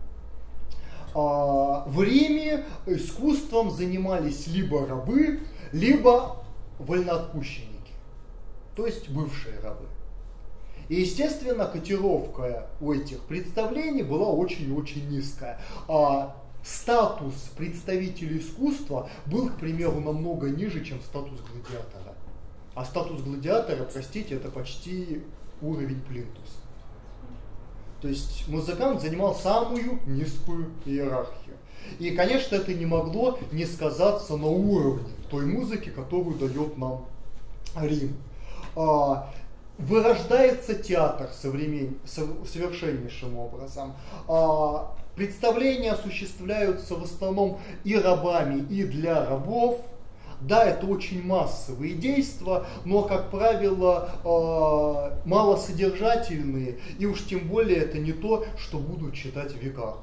В Риме искусством занимались либо рабы, либо вольноотпущенники, то есть бывшие рабы. И, естественно, котировка у этих представлений была очень-очень низкая. Статус представителей искусства был, к примеру, намного ниже, чем статус гладиатора. А статус гладиатора, простите, это почти уровень плинтуса. То есть музыкант занимал самую низкую иерархию. И, конечно, это не могло не сказаться на уровне той музыки, которую дает нам Рим. Вырождается театр совершеннейшим образом. Представления осуществляются в основном и рабами, и для рабов. Да, это очень массовые действия, но, как правило, малосодержательные, и уж тем более это не то, что будут читать в веках.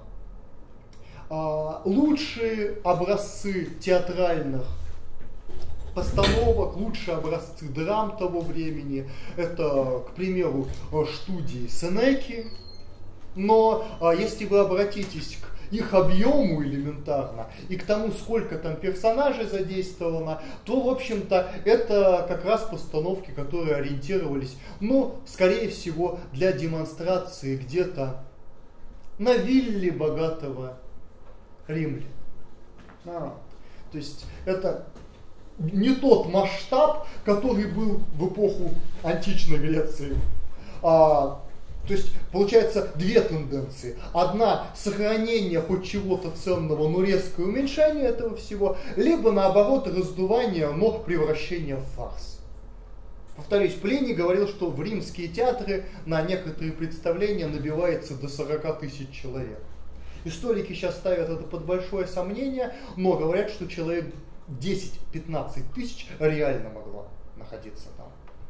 Лучшие образцы театральных постановок, лучшие образцы драм того времени, это, к примеру, студии Сенеки. Но если вы обратитесь к их объему элементарно и к тому, сколько там персонажей задействовано, то, в общем-то, это как раз постановки, которые ориентировались, ну, скорее всего, для демонстрации где-то на вилле богатого римляна. То есть это не тот масштаб, который был в эпоху античной Греции. То есть, получается, две тенденции. Одна – сохранение хоть чего-то ценного, но резкое уменьшение этого всего, либо, наоборот, раздувание, но превращение в фарс. Повторюсь, Плиний говорил, что в римские театры на некоторые представления набивается до 40 тысяч человек. Историки сейчас ставят это под большое сомнение, но говорят, что человек 10-15 тысяч реально могло находиться там.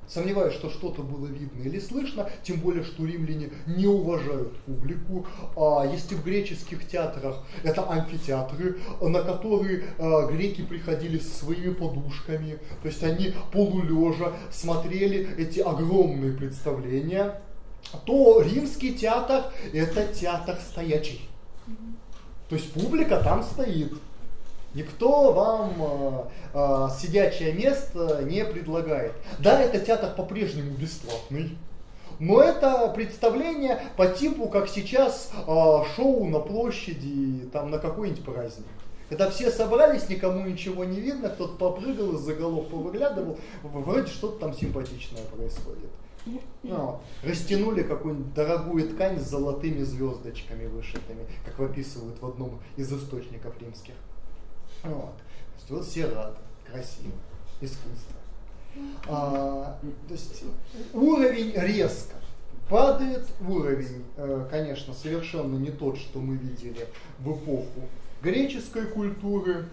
Сомневаюсь, что что-то было видно или слышно, тем более, что римляне не уважают публику. Если в греческих театрах это амфитеатры, на которые греки приходили со своими подушками, то есть они полулежа смотрели эти огромные представления, то римский театр – это театр стоячий. То есть публика там стоит. Никто вам сидячее место не предлагает. Да, этот театр по-прежнему бесплатный, но это представление по типу, как сейчас шоу на площади, там, на какой-нибудь праздник. Когда все собрались, никому ничего не видно, кто-то попрыгал, из-за голов повыглядывал, вроде что-то там симпатичное происходит. Растянули какую-нибудь дорогую ткань с золотыми звездочками вышитыми, как описывают в одном из источников римских. Вот все рады, красиво, искусство. То есть уровень резко падает, уровень, конечно, совершенно не тот, что мы видели в эпоху греческой культуры,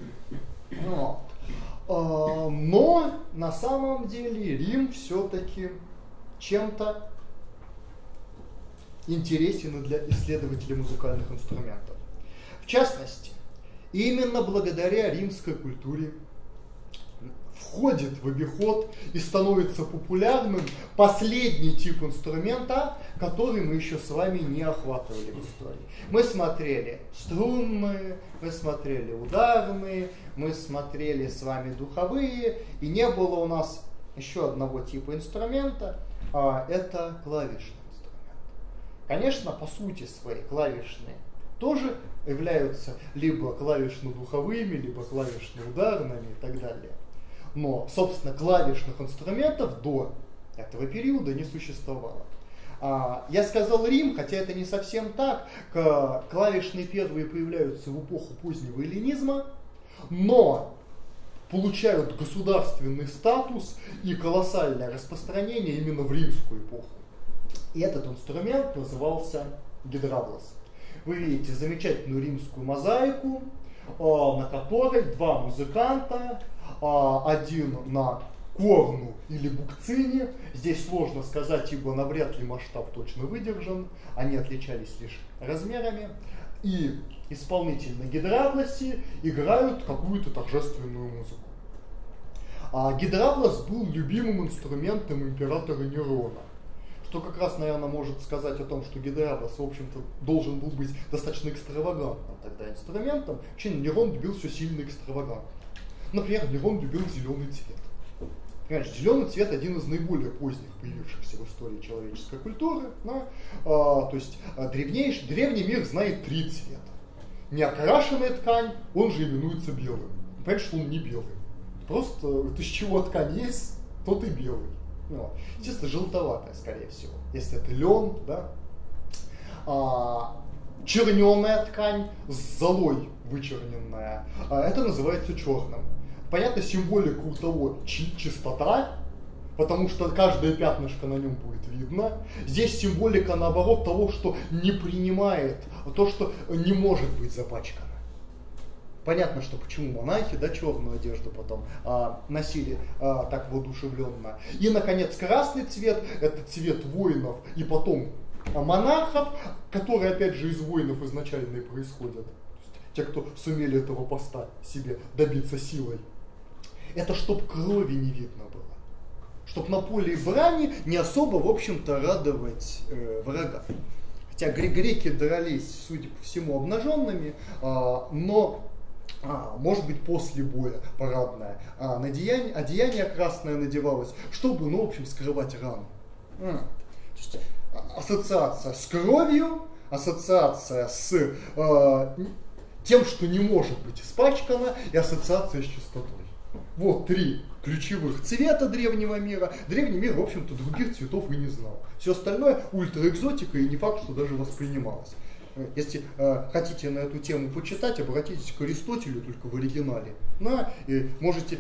но на самом деле Рим все-таки чем-то интересен для исследователей музыкальных инструментов. В частности, именно благодаря римской культуре входит в обиход и становится популярным последний тип инструмента, который мы еще с вами не охватывали в истории. Мы смотрели струнные, мы смотрели ударные, мы смотрели с вами духовые, и не было у нас еще одного типа инструмента, это клавишный инструмент. Конечно, по сути своей клавишные тоже являются либо клавишно-духовыми, либо клавишно-ударными и так далее. Но, собственно, клавишных инструментов до этого периода не существовало. Я сказал Рим, хотя это не совсем так. Клавишные первые появляются в эпоху позднего эллинизма, но получают государственный статус и колоссальное распространение именно в римскую эпоху. И этот инструмент назывался гидравлос. Вы видите замечательную римскую мозаику, на которой два музыканта, один на корну или букцине. Здесь сложно сказать, ибо навряд ли масштаб точно выдержан. Они отличались лишь размерами. И исполнитель на гидравлосе играют какую-то торжественную музыку. Гидравлос был любимым инструментом императора Нерона. Что как раз, наверное, может сказать о том, что гидравлос, в общем-то, должен был быть достаточно экстравагантным тогда инструментом. Вообще Нерон любил все сильно экстравагантно. Например, Нерон любил зеленый цвет. Понимаешь, зеленый цвет один из наиболее поздних появившихся в истории человеческой культуры. Да? То есть древний мир знает три цвета. Неокрашенная ткань, он же именуется белым. Понятно, что он не белый. Просто из чего ткань есть, тот и белый. Естественно, желтоватая, скорее всего, если это лен, да. Черненая ткань, с золой вычерненная, это называется черным. Понятно, символика у того чистота, потому что каждое пятнышко на нем будет видно. Здесь символика, наоборот, того, что не принимает, то, что не может быть запачкано. Понятно, что почему монахи, да, черную одежду потом носили так воодушевленно. И, наконец, красный цвет – это цвет воинов и потом монархов, которые, опять же, из воинов изначально и происходят. Те, кто сумели этого поста себе добиться силой. Это чтоб крови не видно было. Чтоб на поле брани не особо, в общем-то, радовать врага. Хотя греки дрались, судя по всему, обнаженными, но... может быть, после боя парадное одеяние красное надевалось, чтобы, в общем, скрывать рану. То есть, ассоциация с кровью, ассоциация с тем, что не может быть испачкано, и ассоциация с чистотой. Вот три ключевых цвета древнего мира. Древний мир, в общем-то, других цветов и не знал. Все остальное ультраэкзотика и не факт, что даже воспринималось. Если хотите на эту тему почитать, обратитесь к Аристотелю, только в оригинале. И можете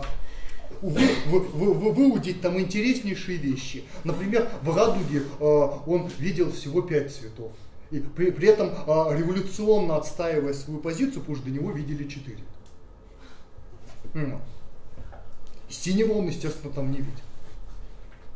выудить там интереснейшие вещи. Например, в радуге он видел всего 5 цветов. И при этом революционно отстаивая свою позицию, потому что до него видели 4. Синего он, естественно, там не видел.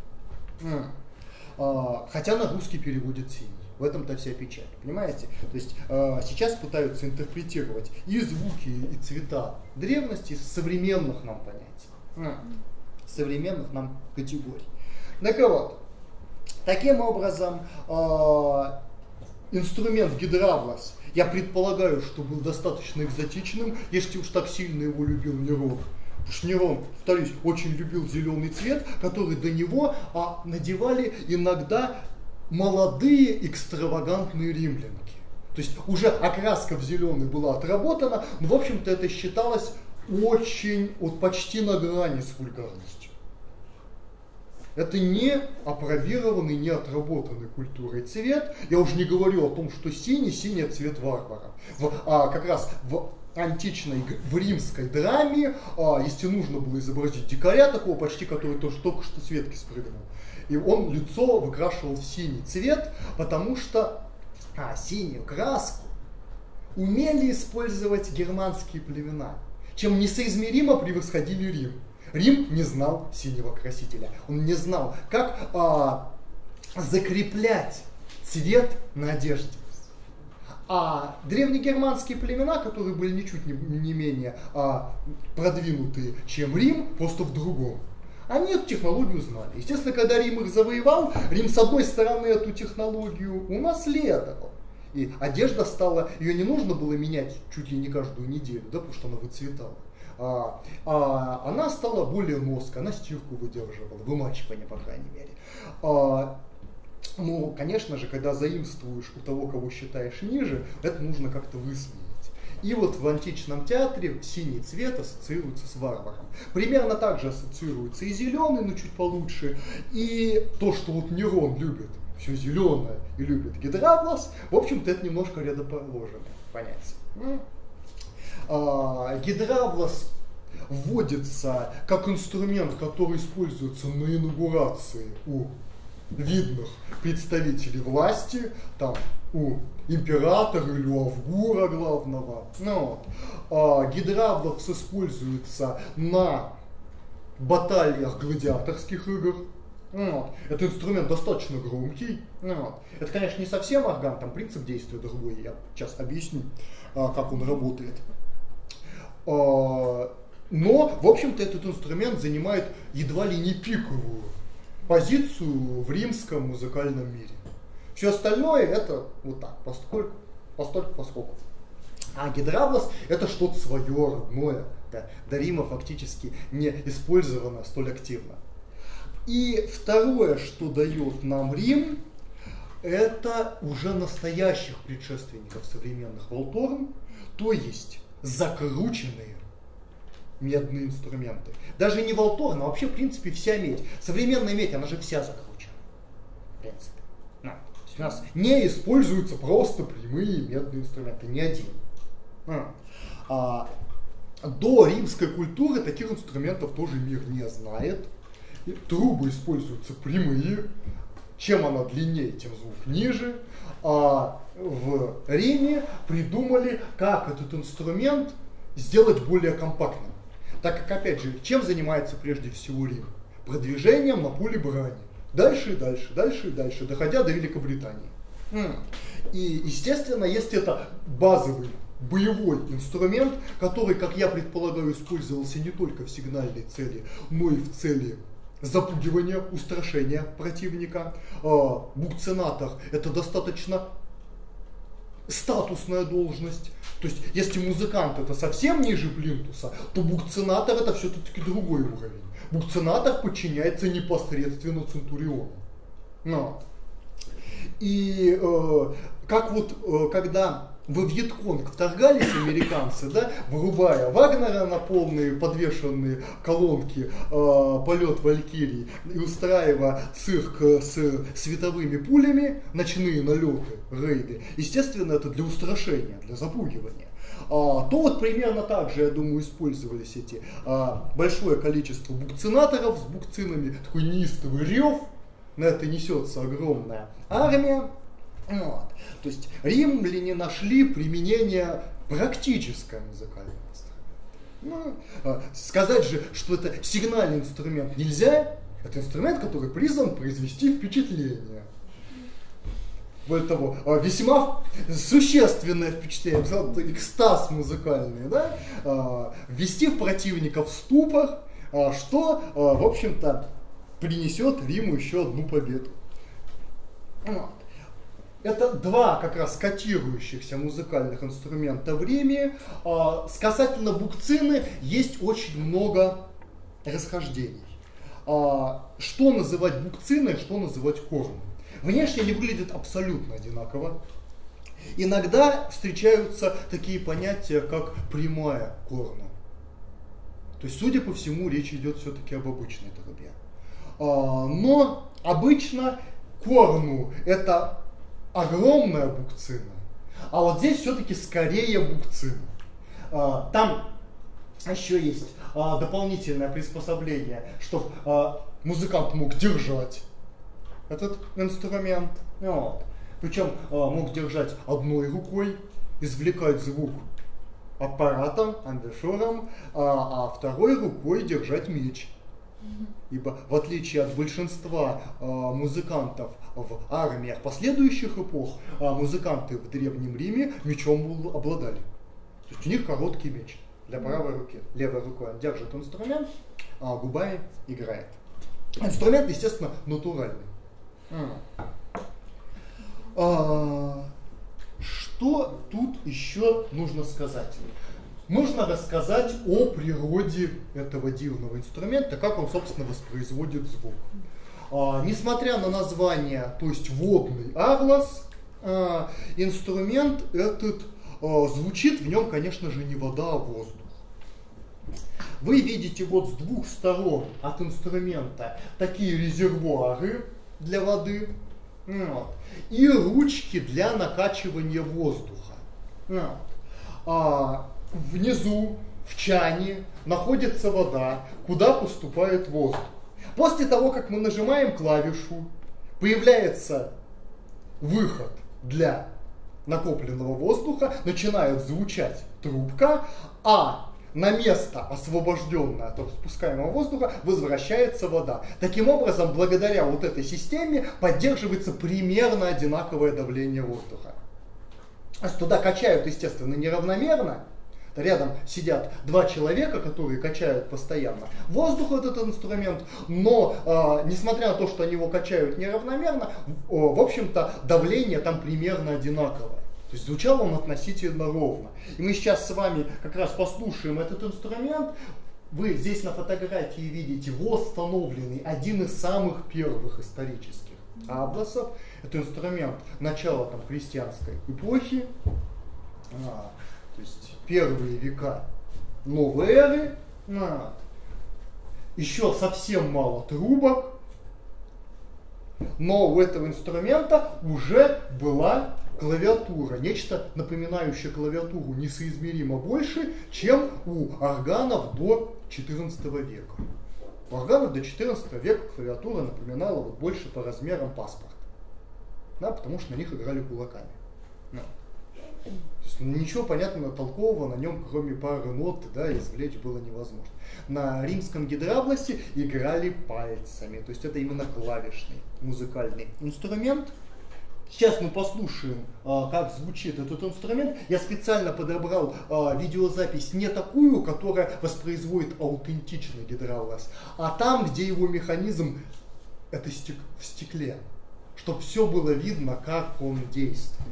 Хотя на русский переводит синий. В этом-то вся печаль, понимаете? То есть сейчас пытаются интерпретировать и звуки, и цвета древности с современных нам понятий, современных нам категорий. Так вот, таким образом, инструмент гидравлас, я предполагаю, что был достаточно экзотичным, если уж так сильно его любил Нерон. Потому что Нерон, повторюсь, очень любил зеленый цвет, который до него надевали иногда молодые экстравагантные римлянки. То есть уже окраска в зеленый была отработана, но в общем-то это считалось очень, почти на грани с вульгарностью. Это не опробированный, не отработанный культурой цвет. Я уже не говорю о том, что синий цвет варвара. Как раз в античной, в римской драме, если нужно было изобразить дикаря такого, почти который только что с ветки спрыгнул, и он лицо выкрашивал в синий цвет, потому что синюю краску умели использовать германские племена, чем несоизмеримо превосходили Рим. Рим не знал синего красителя, он не знал, как закреплять цвет на одежде. А древнегерманские племена, которые были ничуть не менее продвинутые, чем Рим, просто в другом. Они эту технологию знали. Естественно, когда Рим их завоевал, Рим с одной стороны эту технологию унаследовал. И одежда стала, ее не нужно было менять чуть ли не каждую неделю, да, потому что она выцветала. Она стала более ноской, она стирку выдерживала, вымачивание, по крайней мере. Ну, конечно же, когда заимствуешь у того, кого считаешь ниже, это нужно как-то высмеять. И вот в античном театре синий цвет ассоциируется с варваром. Примерно так же ассоциируется и зеленый, но чуть получше. И то, что вот Нерон любит все зеленое и любит гидравлас, в общем-то, это немножко рядоположенное понятие. Гидравлас вводится как инструмент, который используется на инаугурации у видных представителей власти, там, у императора или у Авгура главного. Гидравлас используется на баталиях гладиаторских игр. Это инструмент достаточно громкий. Это, конечно, не совсем орган, там принцип действия другой, я сейчас объясню, как он работает. Но, в общем-то, этот инструмент занимает едва ли не пиковую позицию в римском музыкальном мире. Все остальное это вот так, поскольку. А гидравлас это что-то свое, родное. Да, до Рима фактически не использовано столь активно. И второе, что дает нам Рим, это уже настоящих предшественников современных валторн, то есть закрученные медные инструменты. Даже не валторн, а вообще, в принципе, вся медь. Современная медь, она же вся закручена. В принципе. У нас не используются просто прямые медные инструменты, ни один. До римской культуры таких инструментов тоже мир не знает. И трубы используются прямые. Чем она длиннее, тем звук ниже. А в Риме придумали, как этот инструмент сделать более компактным. Так как, опять же, чем занимается прежде всего Рим? Продвижением на поле брани. Дальше и дальше, дальше и дальше, доходя до Великобритании. И, естественно, есть это базовый боевой инструмент, который, как я предполагаю, использовался не только в сигнальной цели, но и в цели запугивания, устрашения противника. Букцинатор – это достаточно статусная должность. То есть, если музыкант это совсем ниже плинтуса, то букцинатор это все-таки другой уровень. Букцинатор подчиняется непосредственно центуриону. И как вот когда во Вьетконг вторгались американцы, да, вырубая Вагнера на полные подвешенные колонки полет Валькирии и устраивая цирк с световыми пулями, ночные налеты, рейды, естественно, это для устрашения, для запугивания. То вот примерно так же, я думаю, использовались эти большое количество букцинаторов с букцинами, такой неистовый рев, на это несется огромная армия. То есть римляне нашли применение практическое музыкального инструмента. Сказать же, что это сигнальный инструмент нельзя, Это инструмент, который призван произвести впечатление. Более того, весьма существенное впечатление, экстаз музыкальный, да? Ввести в противника в ступор, что, в общем-то, принесет Риму еще одну победу. Вот. Это два как раз котирующихся музыкальных инструмента в Риме. Касательно букцины есть очень много расхождений. Что называть букциной, что называть корном. Внешне они выглядят абсолютно одинаково. Иногда встречаются такие понятия, как прямая корна. То есть, судя по всему, речь идет все-таки об обычной трубе. Но обычно корну это огромная букцина, а вот здесь все-таки скорее букцина. Там еще есть дополнительное приспособление, чтобы музыкант мог держать этот инструмент. Вот. Причем мог держать одной рукой, извлекать звук аппаратом, амбушюром, а второй рукой держать меч. Ибо в отличие от большинства музыкантов в армиях последующих эпох, музыканты в Древнем Риме мечом обладали. То есть у них короткий меч для правой руки. Левой рукой он держит инструмент, а губами играет. Инструмент, естественно, натуральный. Что тут еще нужно сказать? Нужно рассказать о природе этого дивного инструмента, как он, собственно, воспроизводит звук. Несмотря на название, то есть водный аглас, инструмент этот звучит в нем, конечно же, не вода, а воздух. Вы видите вот с двух сторон от инструмента такие резервуары для воды, вот, и ручки для накачивания воздуха. Вот. Внизу, в чане, находится вода, куда поступает воздух. После того, как мы нажимаем клавишу, появляется выход для накопленного воздуха, начинает звучать трубка, а на место освобожденное от спускаемого воздуха возвращается вода. Таким образом, благодаря вот этой системе поддерживается примерно одинаковое давление воздуха. Туда качают, естественно, неравномерно. Рядом сидят два человека, которые качают постоянно воздух, этот инструмент, но несмотря на то, что они его качают неравномерно, в общем-то давление там примерно одинаковое. То есть звучал он относительно ровно. И мы сейчас с вами как раз послушаем этот инструмент. Вы здесь на фотографии видите восстановленный, один из самых первых исторических агласов. Это инструмент начала христианской эпохи. То есть первые века новой эры, еще совсем мало трубок, но у этого инструмента уже была клавиатура, нечто напоминающее клавиатуру несоизмеримо больше, чем у органов до XIV века. У органов до XIV века клавиатура напоминала вот больше по размерам паспорт, да, потому что на них играли кулаками. То есть ничего понятного, толкового на нем, кроме пары нот, да, извлечь было невозможно. На римском гидроабласе играли пальцами, то есть это именно клавишный музыкальный инструмент. Сейчас мы послушаем, как звучит этот инструмент. Я специально подобрал видеозапись не такую, которая воспроизводит аутентичный гидроаблас, а там, где его механизм это в стекле, чтобы все было видно, как он действует.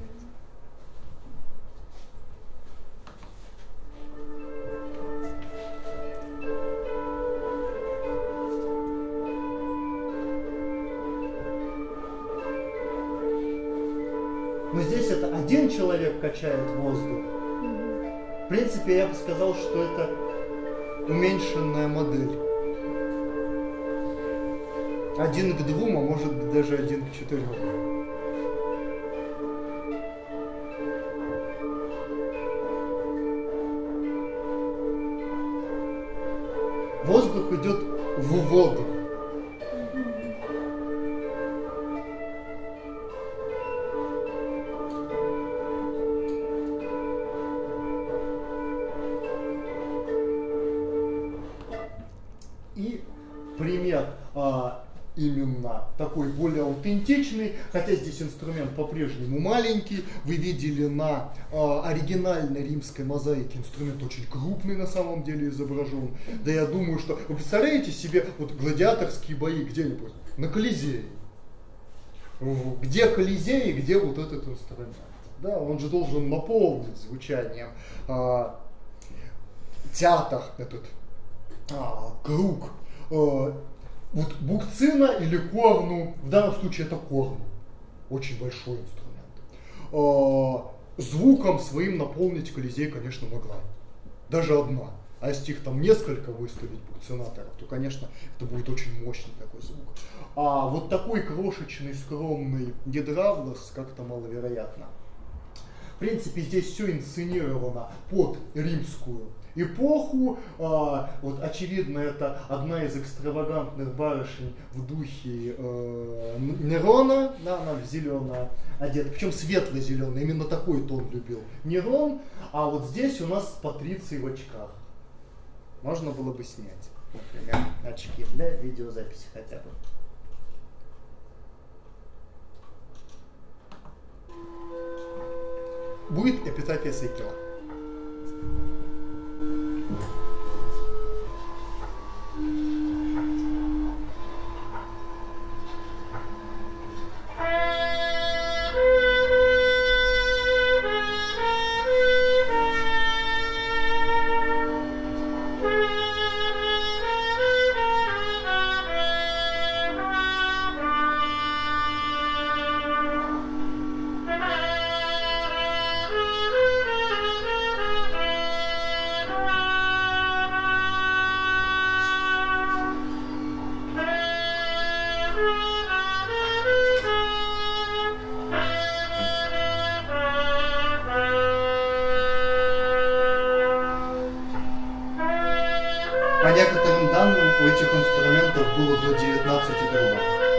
Но здесь это один человек качает воздух. В принципе, я бы сказал, что это уменьшенная модель. 1 к 2, а может быть даже 1 к 4. Воздух идет в воду. И пример именно такой более аутентичный, хотя здесь инструмент по-прежнему маленький. Вы видели на оригинальной римской мозаике инструмент очень крупный на самом деле изображен. Да я думаю, что вы представляете себе вот гладиаторские бои где-нибудь на Колизее. Где Колизей, где вот этот инструмент. Да, он же должен наполнить звучанием театр, этот круг. Вот букцина или корну, в данном случае это корну, очень большой инструмент. Звуком своим наполнить Колизей, конечно, могла. Даже одна. А если их там несколько выставить букцинаторов, то, конечно, это будет очень мощный такой звук. А вот такой крошечный, скромный гидравлос как-то маловероятно. В принципе, здесь все инсценировано под римскую эпоху. Вот, очевидно, это одна из экстравагантных барышень в духе Нерона. Да, она в зеленое одета, причем светло-зеленый, именно такой тон любил Нерон. А вот здесь у нас Патриций в очках. Можно было бы снять, например, очки для видеозаписи хотя бы. Будет эпитафия Сейкела. По некоторым данным, у этих инструментов было до 19 трубок.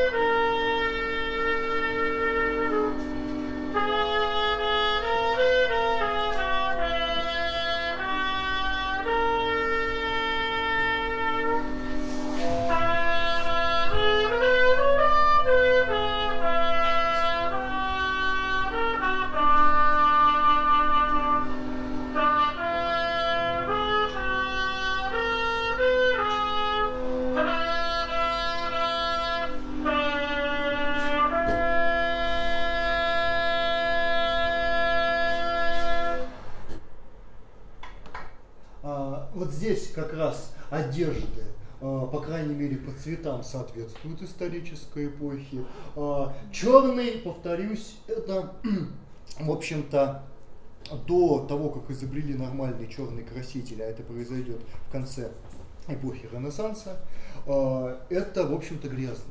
Вот здесь как раз одежды, по крайней мере по цветам, соответствуют исторической эпохе. Черный, повторюсь, это, в общем-то, до того, как изобрели нормальный черный краситель, а это произойдет в конце эпохи Ренессанса, это, в общем-то, грязный.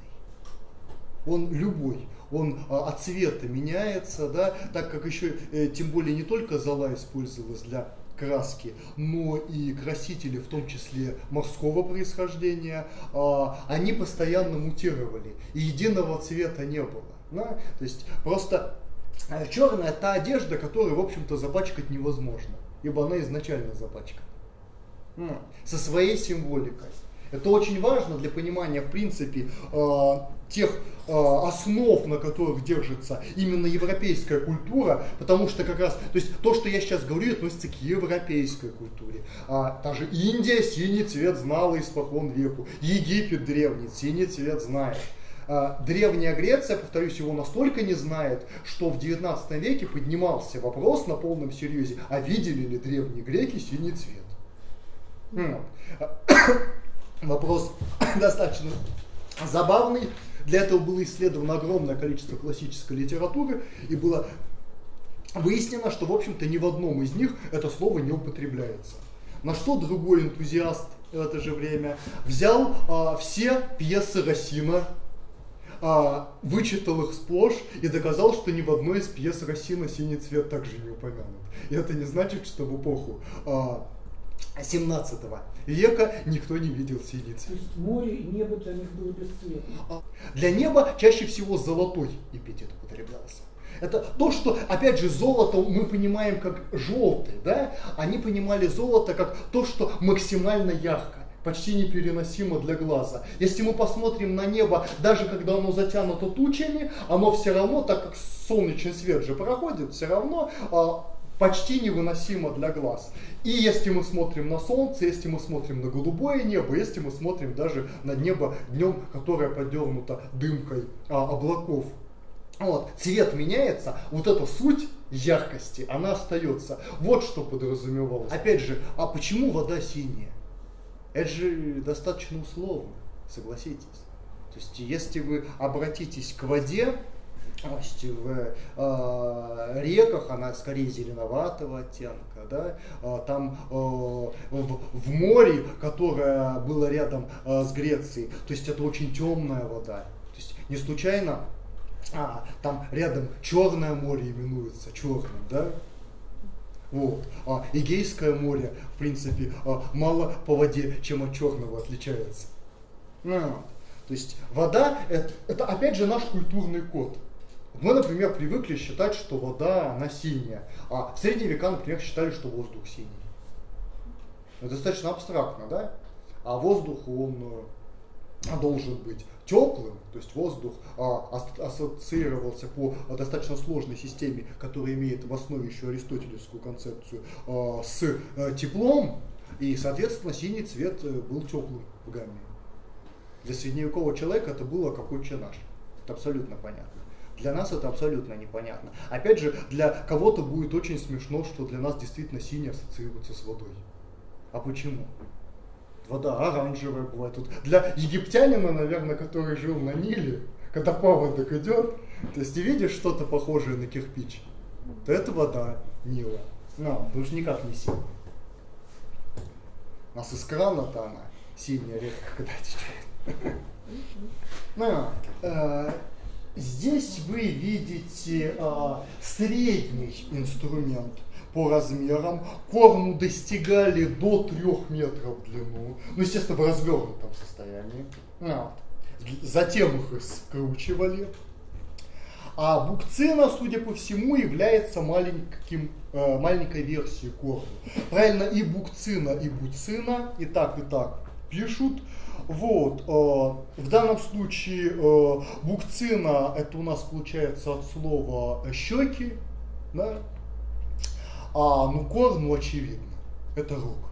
Он любой, он от цвета меняется, да, так как еще, тем более, не только зола использовалась для краски, но и красители, в том числе морского происхождения, они постоянно мутировали, и единого цвета не было. Да? То есть просто черная та одежда, которую, в общем-то, запачкать невозможно, ибо она изначально запачкана. Со своей символикой. Это очень важно для понимания, в принципе, тех основ, на которых держится именно европейская культура, потому что как раз, то есть то, что я сейчас говорю, относится к европейской культуре. Та же Индия синий цвет знала испокон веку, Египет древний синий цвет знает. Древняя Греция, повторюсь, его настолько не знает, что в 19 веке поднимался вопрос на полном серьезе, а видели ли древние греки синий цвет? Вопрос достаточно забавный. Для этого было исследовано огромное количество классической литературы, и было выяснено, что, в общем-то, ни в одном из них это слово не употребляется. На что другой энтузиаст в это же время взял все пьесы Рассина, вычитал их сплошь и доказал, что ни в одной из пьес Рассина синий цвет также не упомянут. И это не значит, что в эпоху 17 века никто не видел синий цвет. То есть море и небо для них было бесцветным. Для неба чаще всего золотой эпитет употреблялся. Это то, что, опять же, золото мы понимаем как желтый, да? Они понимали золото как то, что максимально ярко, почти непереносимо для глаза. Если мы посмотрим на небо, даже когда оно затянуто тучами, оно все равно, так как солнечный свет же проходит, все равно почти невыносимо для глаз. И если мы смотрим на солнце, если мы смотрим на голубое небо, если мы смотрим даже на небо днем, которое подернуто дымкой облаков, вот, цвет меняется, вот эта суть яркости, она остается. Вот что подразумевалось. Опять же, а почему вода синяя? Это же достаточно условно, согласитесь. То есть, если вы обратитесь к воде, то есть в реках она скорее зеленоватого оттенка, да? Там в море, которое было рядом с Грецией, то есть это очень темная вода. То есть не случайно там рядом Черное море именуется черным, да? Вот. Эгейское море, в принципе, мало по воде, чем от Черного отличается. То есть вода это опять же наш культурный код. Мы, например, привыкли считать, что вода, она синяя. А в средние века, например, считали, что воздух синий. Это достаточно абстрактно, да? А воздух, он должен быть теплым, то есть воздух ассоциировался по достаточно сложной системе, которая имеет в основе еще аристотелевскую концепцию, с теплом, и, соответственно, синий цвет был теплым в гамме. Для средневекового человека это было как отче наш. Это абсолютно понятно. Для нас это абсолютно непонятно. Опять же, для кого-то будет очень смешно, что для нас действительно синий ассоциируется с водой. А почему? Вода оранжевая бывает. Тут для египтянина, наверное, который жил на Ниле, когда паводок идет, то есть ты видишь что-то похожее на кирпич, то это вода Нила. Потому что никак не синяя. У нас из крана-то она синяя редко когда течет. Здесь вы видите средний инструмент по размерам. Корну достигали до 3 метров в длину. Естественно, в развернутом состоянии. Затем их скручивали. А букцина, судя по всему, является маленькой версией корня. Правильно, и букцина, и буцина, и так пишут. Вот, в данном случае букцина, это у нас получается от слова щеки, да? Корн, очевидно, это рог.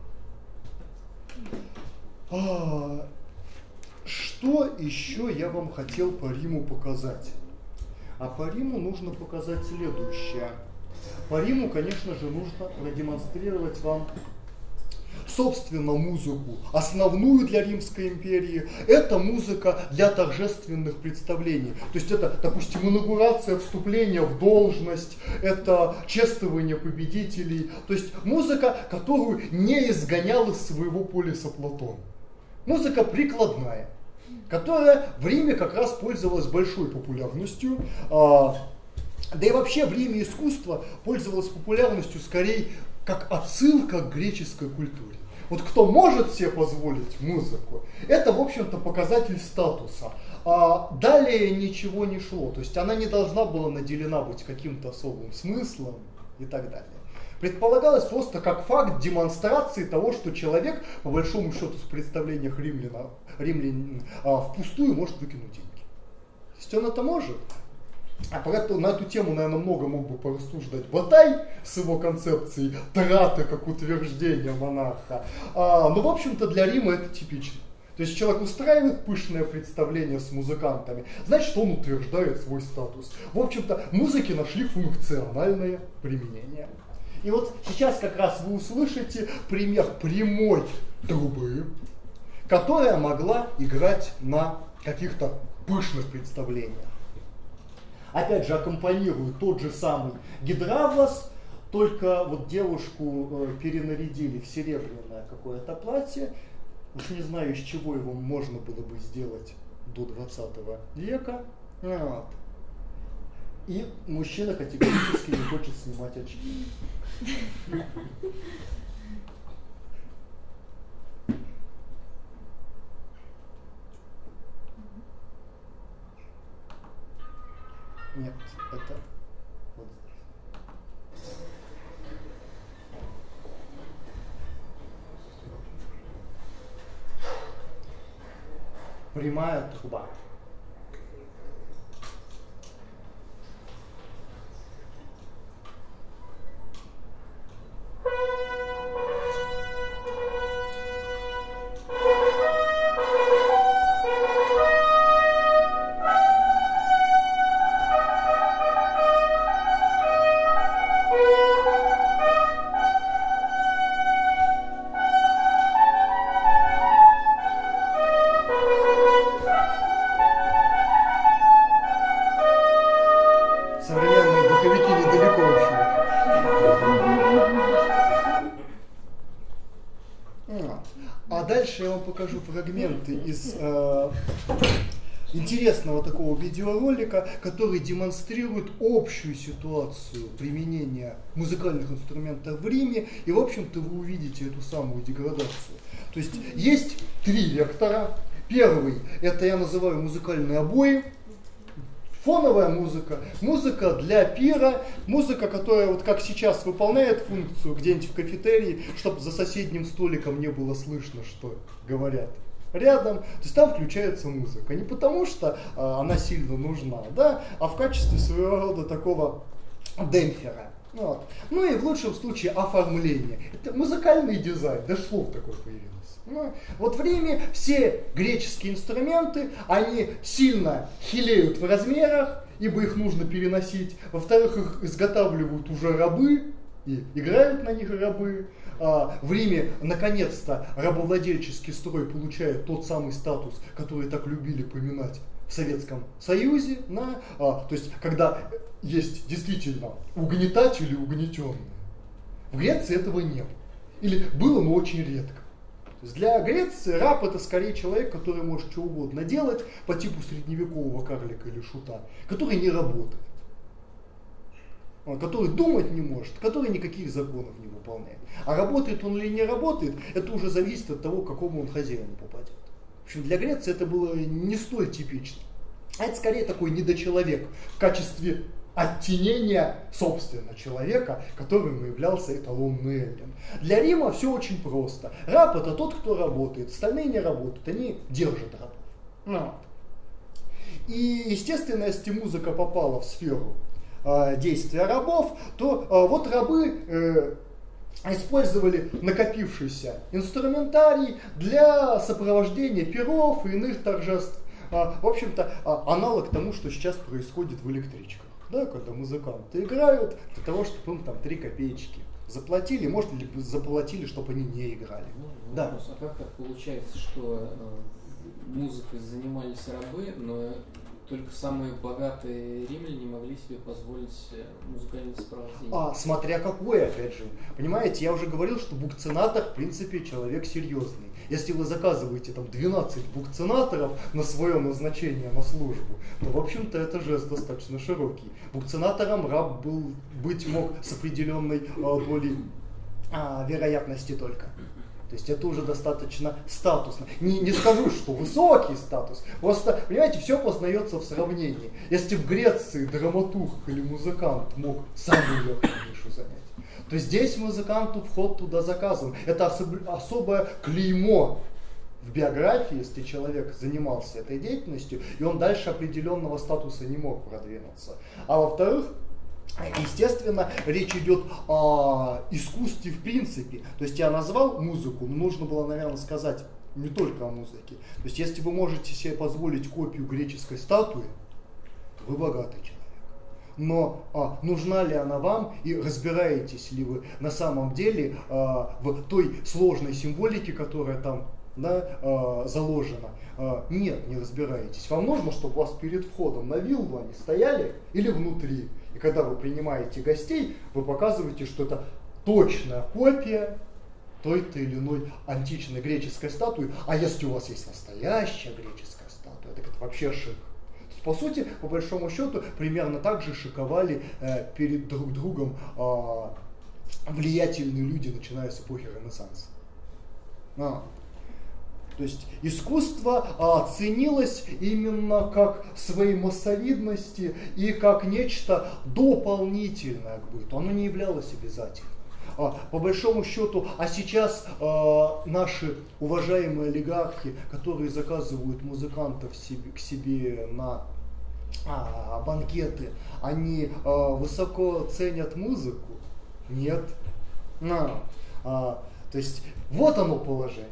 Что еще я вам хотел по Риму показать? А по Риму нужно показать следующее. По Риму, конечно же, нужно продемонстрировать вам собственно музыку, основную для Римской империи. Это музыка для торжественных представлений. То есть это, допустим, инаугурация, вступление в должность, это чествование победителей. То есть музыка, которую не изгонял из своего полиса Платон. Музыка прикладная, которая в Риме как раз пользовалась большой популярностью. Да и вообще в Риме искусство пользовалось популярностью скорее как отсылка к греческой культуре. Вот кто может себе позволить музыку, это, в общем-то, показатель статуса. Далее ничего не шло, то есть она не должна была наделена быть каким-то особым смыслом и так далее. Предполагалось просто как факт демонстрации того, что человек, по большому счету, в представлениях римлян впустую может выкинуть деньги. То есть он это может. Поэтому на эту тему, наверное, много мог бы порассуждать Батай с его концепцией траты как утверждение монарха. Но, в общем-то, для Рима это типично. То есть человек устраивает пышное представление с музыкантами, значит, он утверждает свой статус. В общем-то, музыки нашли функциональное применение. И вот сейчас как раз вы услышите пример прямой трубы, которая могла играть на каких-то пышных представлениях. Опять же, аккомпанирует тот же самый гидравлос, только вот девушку перенарядили в серебряное какое-то платье. Уж не знаю, из чего его можно было бы сделать до 20 века. Вот. И мужчина категорически не хочет снимать очки. Нет, это вот здесь. прямая труба. Современные духовики недалеко ушли. А дальше я вам покажу фрагменты из интересного такого видеоролика, который демонстрирует общую ситуацию применения музыкальных инструментов в Риме, и, в общем-то, вы увидите эту самую деградацию. То есть есть три вектора. Первый – это я называю музыкальные обои. Фоновая музыка, музыка для пира, музыка, которая вот как сейчас выполняет функцию где-нибудь в кафетерии, чтобы за соседним столиком не было слышно, что говорят рядом. То есть там включается музыка. Не потому, что она сильно нужна, да, а в качестве своего рода такого демпфера. Вот. Ну и в лучшем случае оформление. Это музыкальный дизайн, даже слов такое появилось. Ну, вот в Риме все греческие инструменты, они сильно хилеют в размерах, ибо их нужно переносить. Во-вторых, их изготавливают уже рабы, и играют на них рабы. В Риме, наконец-то, рабовладельческий строй получает тот самый статус, который так любили поминать в Советском Союзе. То есть, когда есть действительно угнетатели и угнетенные. В Греции этого не было. Или было, но очень редко. Для Греции раб — это скорее человек, который может что угодно делать по типу средневекового карлика или шута, который не работает, который думать не может, который никаких законов не выполняет. А работает он или не работает, это уже зависит от того, к какому он хозяину попадет. В общем, для Греции это было не столь типично. А это скорее такой недочеловек в качестве оттенения, собственно, человека, которым являлся эталонный эллин. Для Рима все очень просто. Раб — это тот, кто работает, остальные не работают, они держат рабов. Вот. И, естественно, если музыка попала в сферу действия рабов, то вот рабы использовали накопившийся инструментарий для сопровождения пиров и иных торжеств. В общем-то, аналог тому, что сейчас происходит в электричках. Да, когда музыканты играют, для того, чтобы им там 3 копеечки заплатили, может, ли заплатили, чтобы они не играли. Да. Вопрос, а как так получается, что музыкой занимались рабы, но только самые богатые римляне могли себе позволить музыкальное сопровождение? Смотря какое, опять же. Понимаете, я уже говорил, что букцинатор, в принципе, человек серьезный. Если вы заказываете там 12 букцинаторов на свое назначение на службу, то, в общем-то, это жест достаточно широкий. Букцинатором раб быть мог с определенной долей вероятности только. То есть это уже достаточно статусно. Не скажу, что высокий статус. Просто, понимаете, все познается в сравнении. Если в Греции драматург или музыкант мог самую легкую нишу занять, то здесь музыканту вход туда заказан. Это особое клеймо в биографии, если человек занимался этой деятельностью, и он дальше определенного статуса не мог продвинуться. А во-вторых, естественно, речь идет о искусстве в принципе. То есть я назвал музыку, но нужно было, наверное, сказать не только о музыке. То есть если вы можете себе позволить копию греческой статуи, то вы богатый человек. Но нужна ли она вам и разбираетесь ли вы на самом деле в той сложной символике, которая там заложена? Нет, не разбираетесь. Вам нужно, чтобы у вас перед входом на виллу они стояли или внутри. И когда вы принимаете гостей, вы показываете, что это точная копия той-то или иной античной греческой статуи. А если у вас есть настоящая греческая статуя, так это вообще шик. По сути, по большому счету, примерно так же шиковали перед друг другом влиятельные люди, начиная с эпохи Ренессанса. То есть искусство ценилось именно как своей массовидности и как нечто дополнительное к быту. Оно не являлось обязательным. По большому счету, а сейчас наши уважаемые олигархи, которые заказывают музыкантов к себе на банкеты, они высоко ценят музыку? Нет. То есть вот оно положение.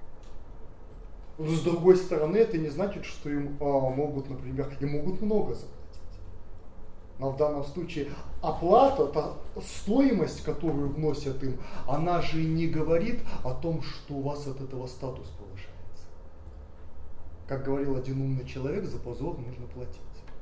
С другой стороны, это не значит, что им могут, например, им могут много заплатить. Но в данном случае оплата, стоимость, которую вносят им, она же не говорит о том, что у вас от этого статус повышается. Как говорил один умный человек, за позор нужно платить.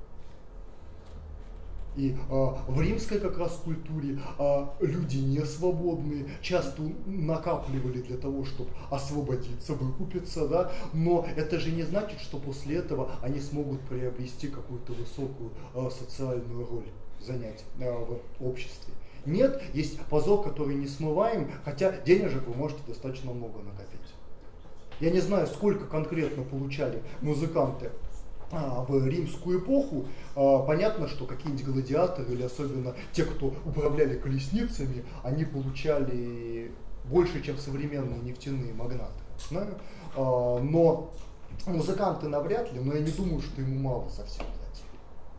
И в римской как раз культуре люди не свободные, часто накапливали для того, чтобы освободиться, выкупиться, да? Но это же не значит, что после этого они смогут приобрести какую-то высокую социальную роль, занять в обществе. Нет, есть позор, который не смываем, хотя денежек вы можете достаточно много накопить. Я не знаю, сколько конкретно получали музыканты в римскую эпоху. Понятно, что какие-нибудь гладиаторы или особенно те, кто управляли колесницами, они получали больше, чем современные нефтяные магнаты. Да? Но музыканты навряд ли, но я не думаю, что ему мало совсем платили.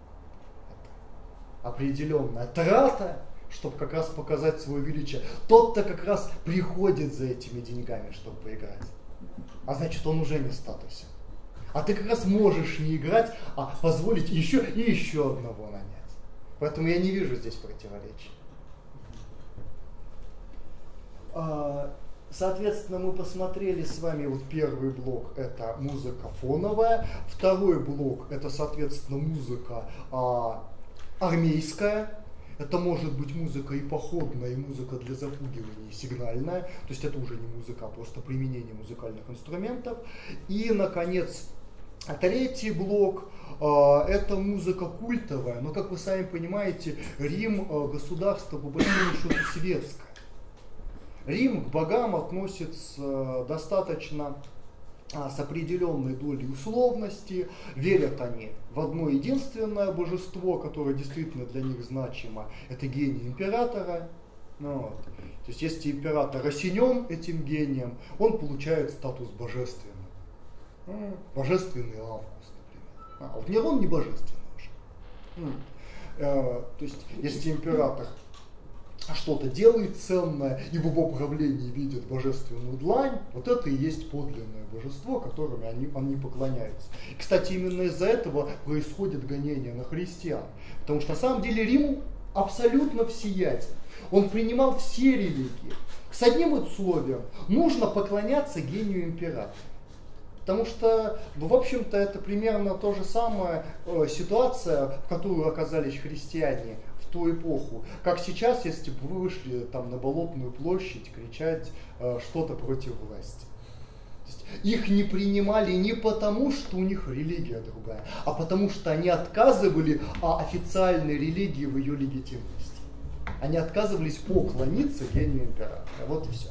Это определенная трата, чтобы как раз показать свое величие. Тот-то как раз приходит за этими деньгами, чтобы поиграть. А значит, он уже не в статусе. А ты как раз можешь не играть, а позволить еще одного нанять. Поэтому я не вижу здесь противоречия. Соответственно, мы посмотрели с вами вот первый блок, это музыка фоновая. Второй блок, это, соответственно, музыка армейская. Это может быть музыка и походная, и музыка для запугивания, и сигнальная. То есть это уже не музыка, а просто применение музыкальных инструментов. И, наконец, третий блок это музыка культовая. Но, как вы сами понимаете, Рим государство по большому счету светское. Рим к богам относится достаточно с определенной долей условности. Верят они в одно единственное божество, которое действительно для них значимо. Это гений императора. Вот. То есть если император осенен этим гением, он получает статус божественного. Божественный Август, например. А вот Нерон не божественный уже. То есть если император что-то делает ценное и в его правлении видит божественную длань, вот это и есть подлинное божество, которому они поклоняются. И, кстати, именно из-за этого происходит гонение на христиан. Потому что на самом деле Рим абсолютно всеяден. Он принимал все религии. С одним условием: нужно поклоняться гению императора. Потому что, в общем-то, это примерно то же самое ситуация, в которую оказались христиане в ту эпоху, как сейчас, если бы вы вышли там на Болотную площадь кричать что-то против власти. То есть их не принимали не потому, что у них религия другая, а потому что они отказывали официальной религии в ее легитимности. Они отказывались поклониться гению императора. Вот и все.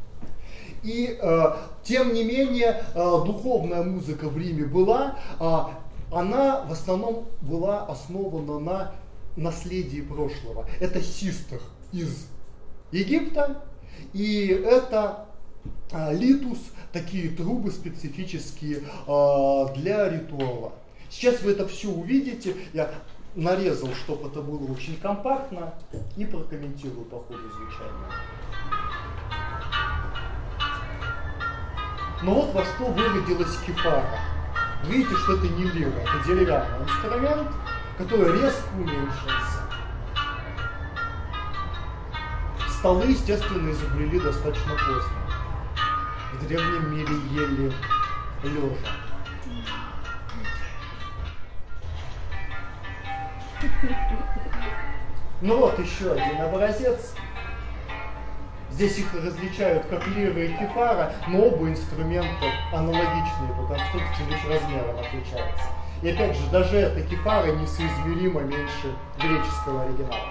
И тем не менее духовная музыка в Риме была, она в основном была основана на наследии прошлого. Это систер из Египта, и это литус, такие трубы специфические для ритуала. Сейчас вы это все увидите. Я нарезал, чтобы это было очень компактно, и прокомментирую по ходу звучания. Но вот во что выродилась кефара. Вы видите, что это не лира, это деревянный инструмент, который резко уменьшился. Столы, естественно, изобрели достаточно поздно. В древнем мире ели лежа. Ну вот еще один образец. Здесь их различают как лира и кефара, но оба инструмента аналогичные по конструкции, лишь размером отличаются. И опять же, даже эта кефара несоизмеримо меньше греческого оригинала.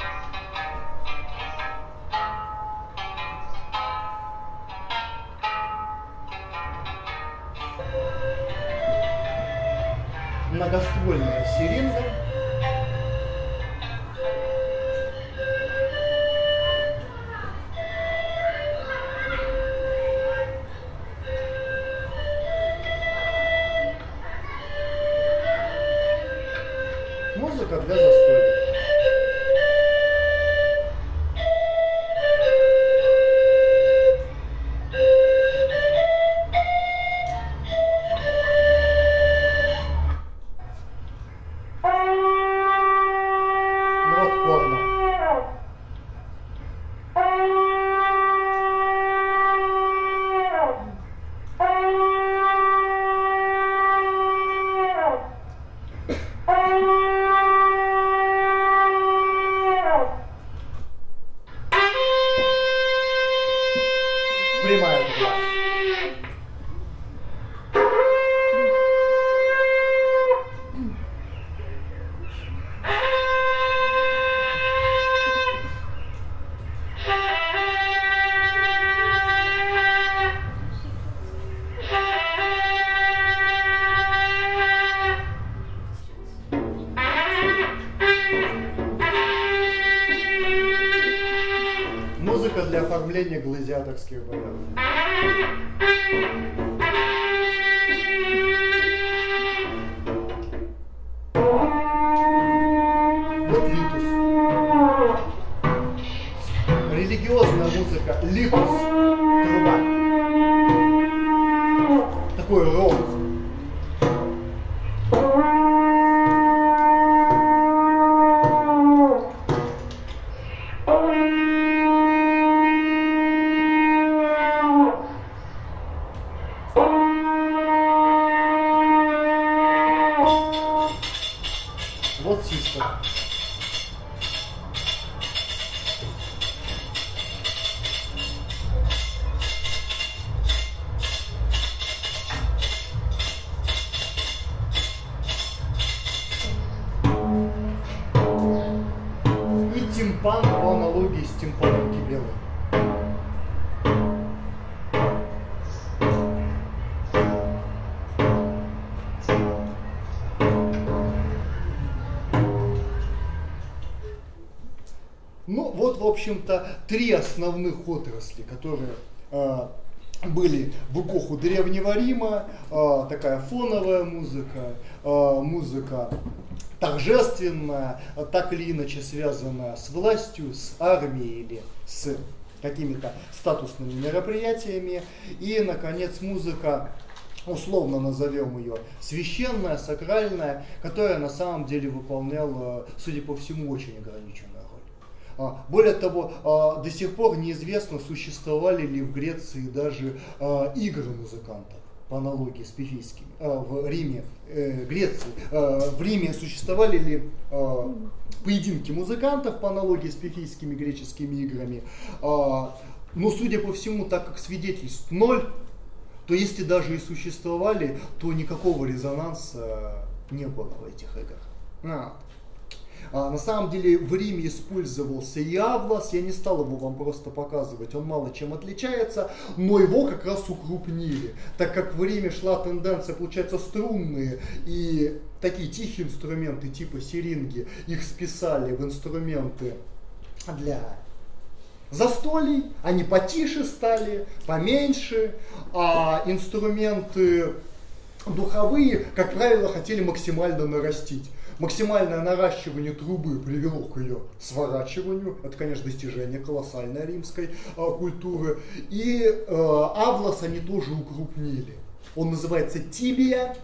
Многоствольная сиринга. Музыка для застолья. Прямая дуга. Музыка для оформления гладиаторских боев. Вот литус. Религиозная музыка. Литус. Труба. Такой рок. Вот систер. И тимпан по аналогии с тимпаном Кибелы. Ну, вот, в общем-то, три основных отрасли, которые были в эпоху Древнего Рима. Такая фоновая музыка, музыка торжественная, так или иначе связанная с властью, с армией или с какими-то статусными мероприятиями. И, наконец, музыка, условно назовем ее, священная, сакральная, которая на самом деле выполняла, судя по всему, очень ограниченную роль. Более того, до сих пор неизвестно, существовали ли в Греции даже игры музыкантов, по аналогии с пифийскими. В Риме, Греции, в Риме существовали ли поединки музыкантов, по аналогии с пифийскими греческими играми. Но, судя по всему, так как свидетельств ноль, то если даже и существовали, то никакого резонанса не было в этих играх. На самом деле в Риме использовался и Авлас, я не стал его вам просто показывать, он мало чем отличается, но его как раз укрупнили, так как в Риме шла тенденция, получается, струнные и такие тихие инструменты типа сиринги, их списали в инструменты для застолий, они потише стали, поменьше, а инструменты духовые, как правило, хотели максимально нарастить. Максимальное наращивание трубы привело к ее сворачиванию. Это, конечно, достижение колоссальной римской культуры. И Авлас они тоже укрупнили. Он называется тибия.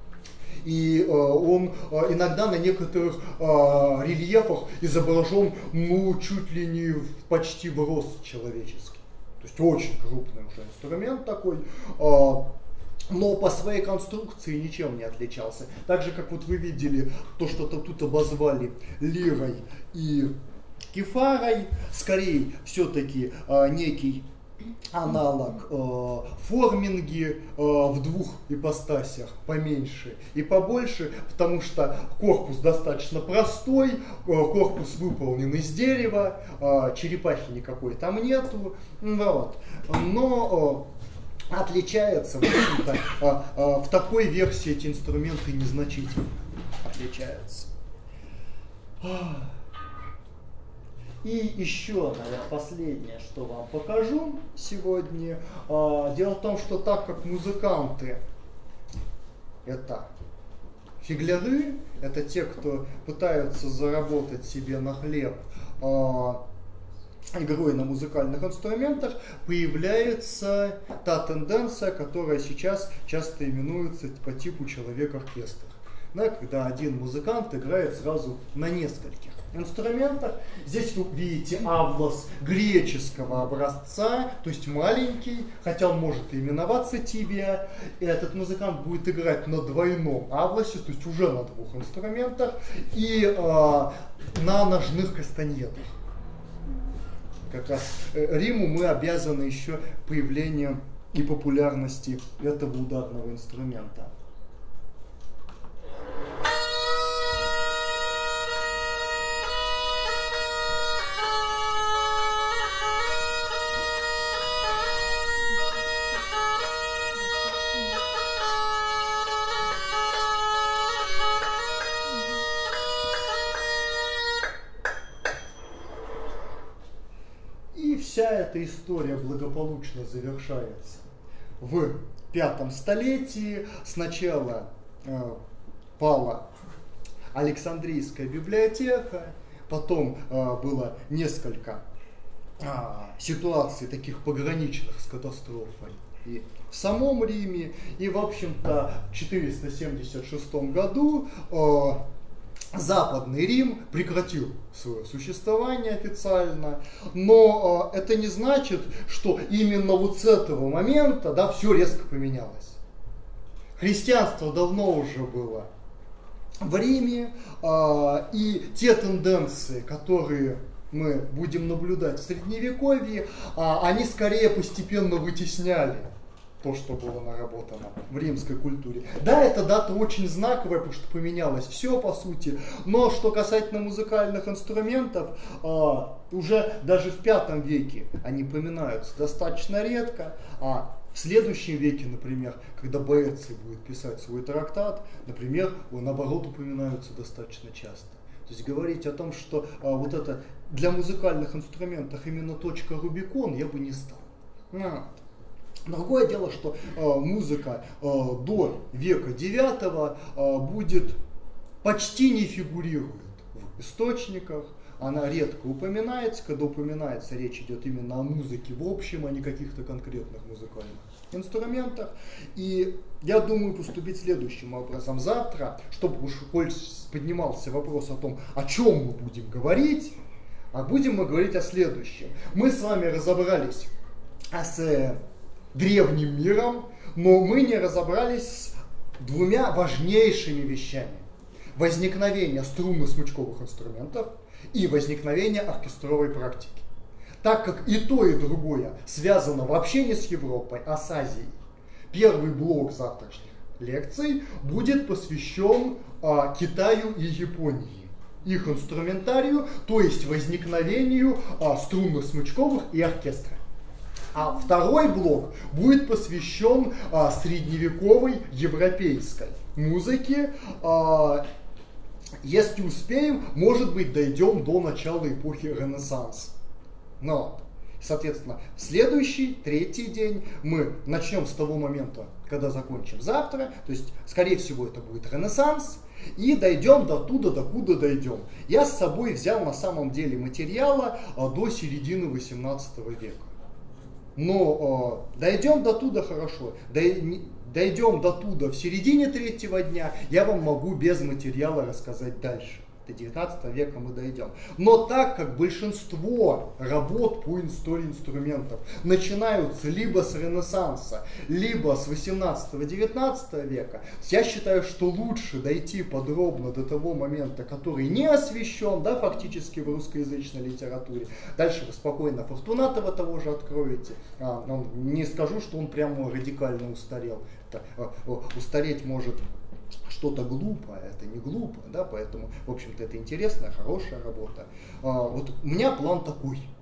И он иногда на некоторых рельефах изображен, ну, чуть ли не почти в рост человеческий. То есть очень крупный уже инструмент такой. Но по своей конструкции ничем не отличался. Так же, как вот вы видели, то, что тут обозвали лирой и кефарой, скорее все-таки некий аналог форминги в двух ипостасях, поменьше и побольше, потому что корпус достаточно простой, корпус выполнен из дерева, черепахи никакой там нету, вот. Но отличается, в общем-то, в такой версии эти инструменты незначительно отличаются. И еще, наверное, последнее, что вам покажу сегодня. Дело в том, что так как музыканты это Фигляры – это те, кто пытаются заработать себе на хлеб игрой на музыкальных инструментах, появляется та тенденция, которая сейчас часто именуется по типу человек-оркестр. Да, когда один музыкант играет сразу на нескольких инструментах. Здесь вы видите аблас греческого образца, то есть маленький, хотя он может и именоваться тибия. И этот музыкант будет играть на двойном абласе, то есть уже на двух инструментах, и на ножных кастаньетах. Как раз Риму мы обязаны еще появлением и популярности этого ударного инструмента. Вся эта история благополучно завершается в V столетии. Сначала пала Александрийская библиотека, потом было несколько ситуаций таких пограничных с катастрофой и в самом Риме, и в общем-то в 476 году Западный Рим прекратил свое существование официально, но это не значит, что именно вот с этого момента, да, все резко поменялось. Христианство давно уже было в Риме, и те тенденции, которые мы будем наблюдать в Средневековье, они скорее постепенно вытесняли то, что было наработано в римской культуре. Да, эта дата очень знаковая, потому что поменялось все по сути, но что касательно музыкальных инструментов, уже даже в V веке они поминаются достаточно редко, а в следующем веке, например, когда Боэций будет писать свой трактат, например, наоборот упоминаются достаточно часто. То есть говорить о том, что вот это для музыкальных инструментов именно точка Рубикон, я бы не стал. Другое дело, что музыка до века IX будет почти не фигурирует в источниках, она редко упоминается, когда упоминается, речь идет именно о музыке в общем, а не каких-то конкретных музыкальных инструментах. И я думаю поступить следующим образом. Завтра, чтобы уж поднимался вопрос о том, о чем мы будем говорить, а будем мы говорить о следующем. Мы с вами разобрались с древним миром, но мы не разобрались с двумя важнейшими вещами. Возникновение струнно-смычковых инструментов и возникновение оркестровой практики. Так как и то, и другое связано вообще не с Европой, а с Азией, первый блок завтрашних лекций будет посвящен Китаю и Японии, их инструментарию, то есть возникновению струнно-смычковых и оркестра. А второй блок будет посвящен средневековой европейской музыке. Если успеем, может быть, дойдем до начала эпохи Ренессанса. Но, соответственно, в следующий, третий день мы начнем с того момента, когда закончим завтра. То есть, скорее всего, это будет Ренессанс. И дойдем до туда, докуда дойдем. Я с собой взял на самом деле материала до середины 18 века. Но дойдем до туда хорошо, дойдем до туда в середине третьего дня, я вам могу без материала рассказать дальше. До 19 века мы дойдем. Но так как большинство работ по истории инструментов начинаются либо с Ренессанса, либо с 18-19 века, я считаю, что лучше дойти подробно до того момента, который не освещен, да, фактически в русскоязычной литературе. Дальше вы спокойно Фортунатова того же откроете. Не скажу, что он прямо радикально устарел. Устареть может что-то глупое, это не глупо, да, поэтому, в общем-то, это интересная, хорошая работа. Вот у меня план такой.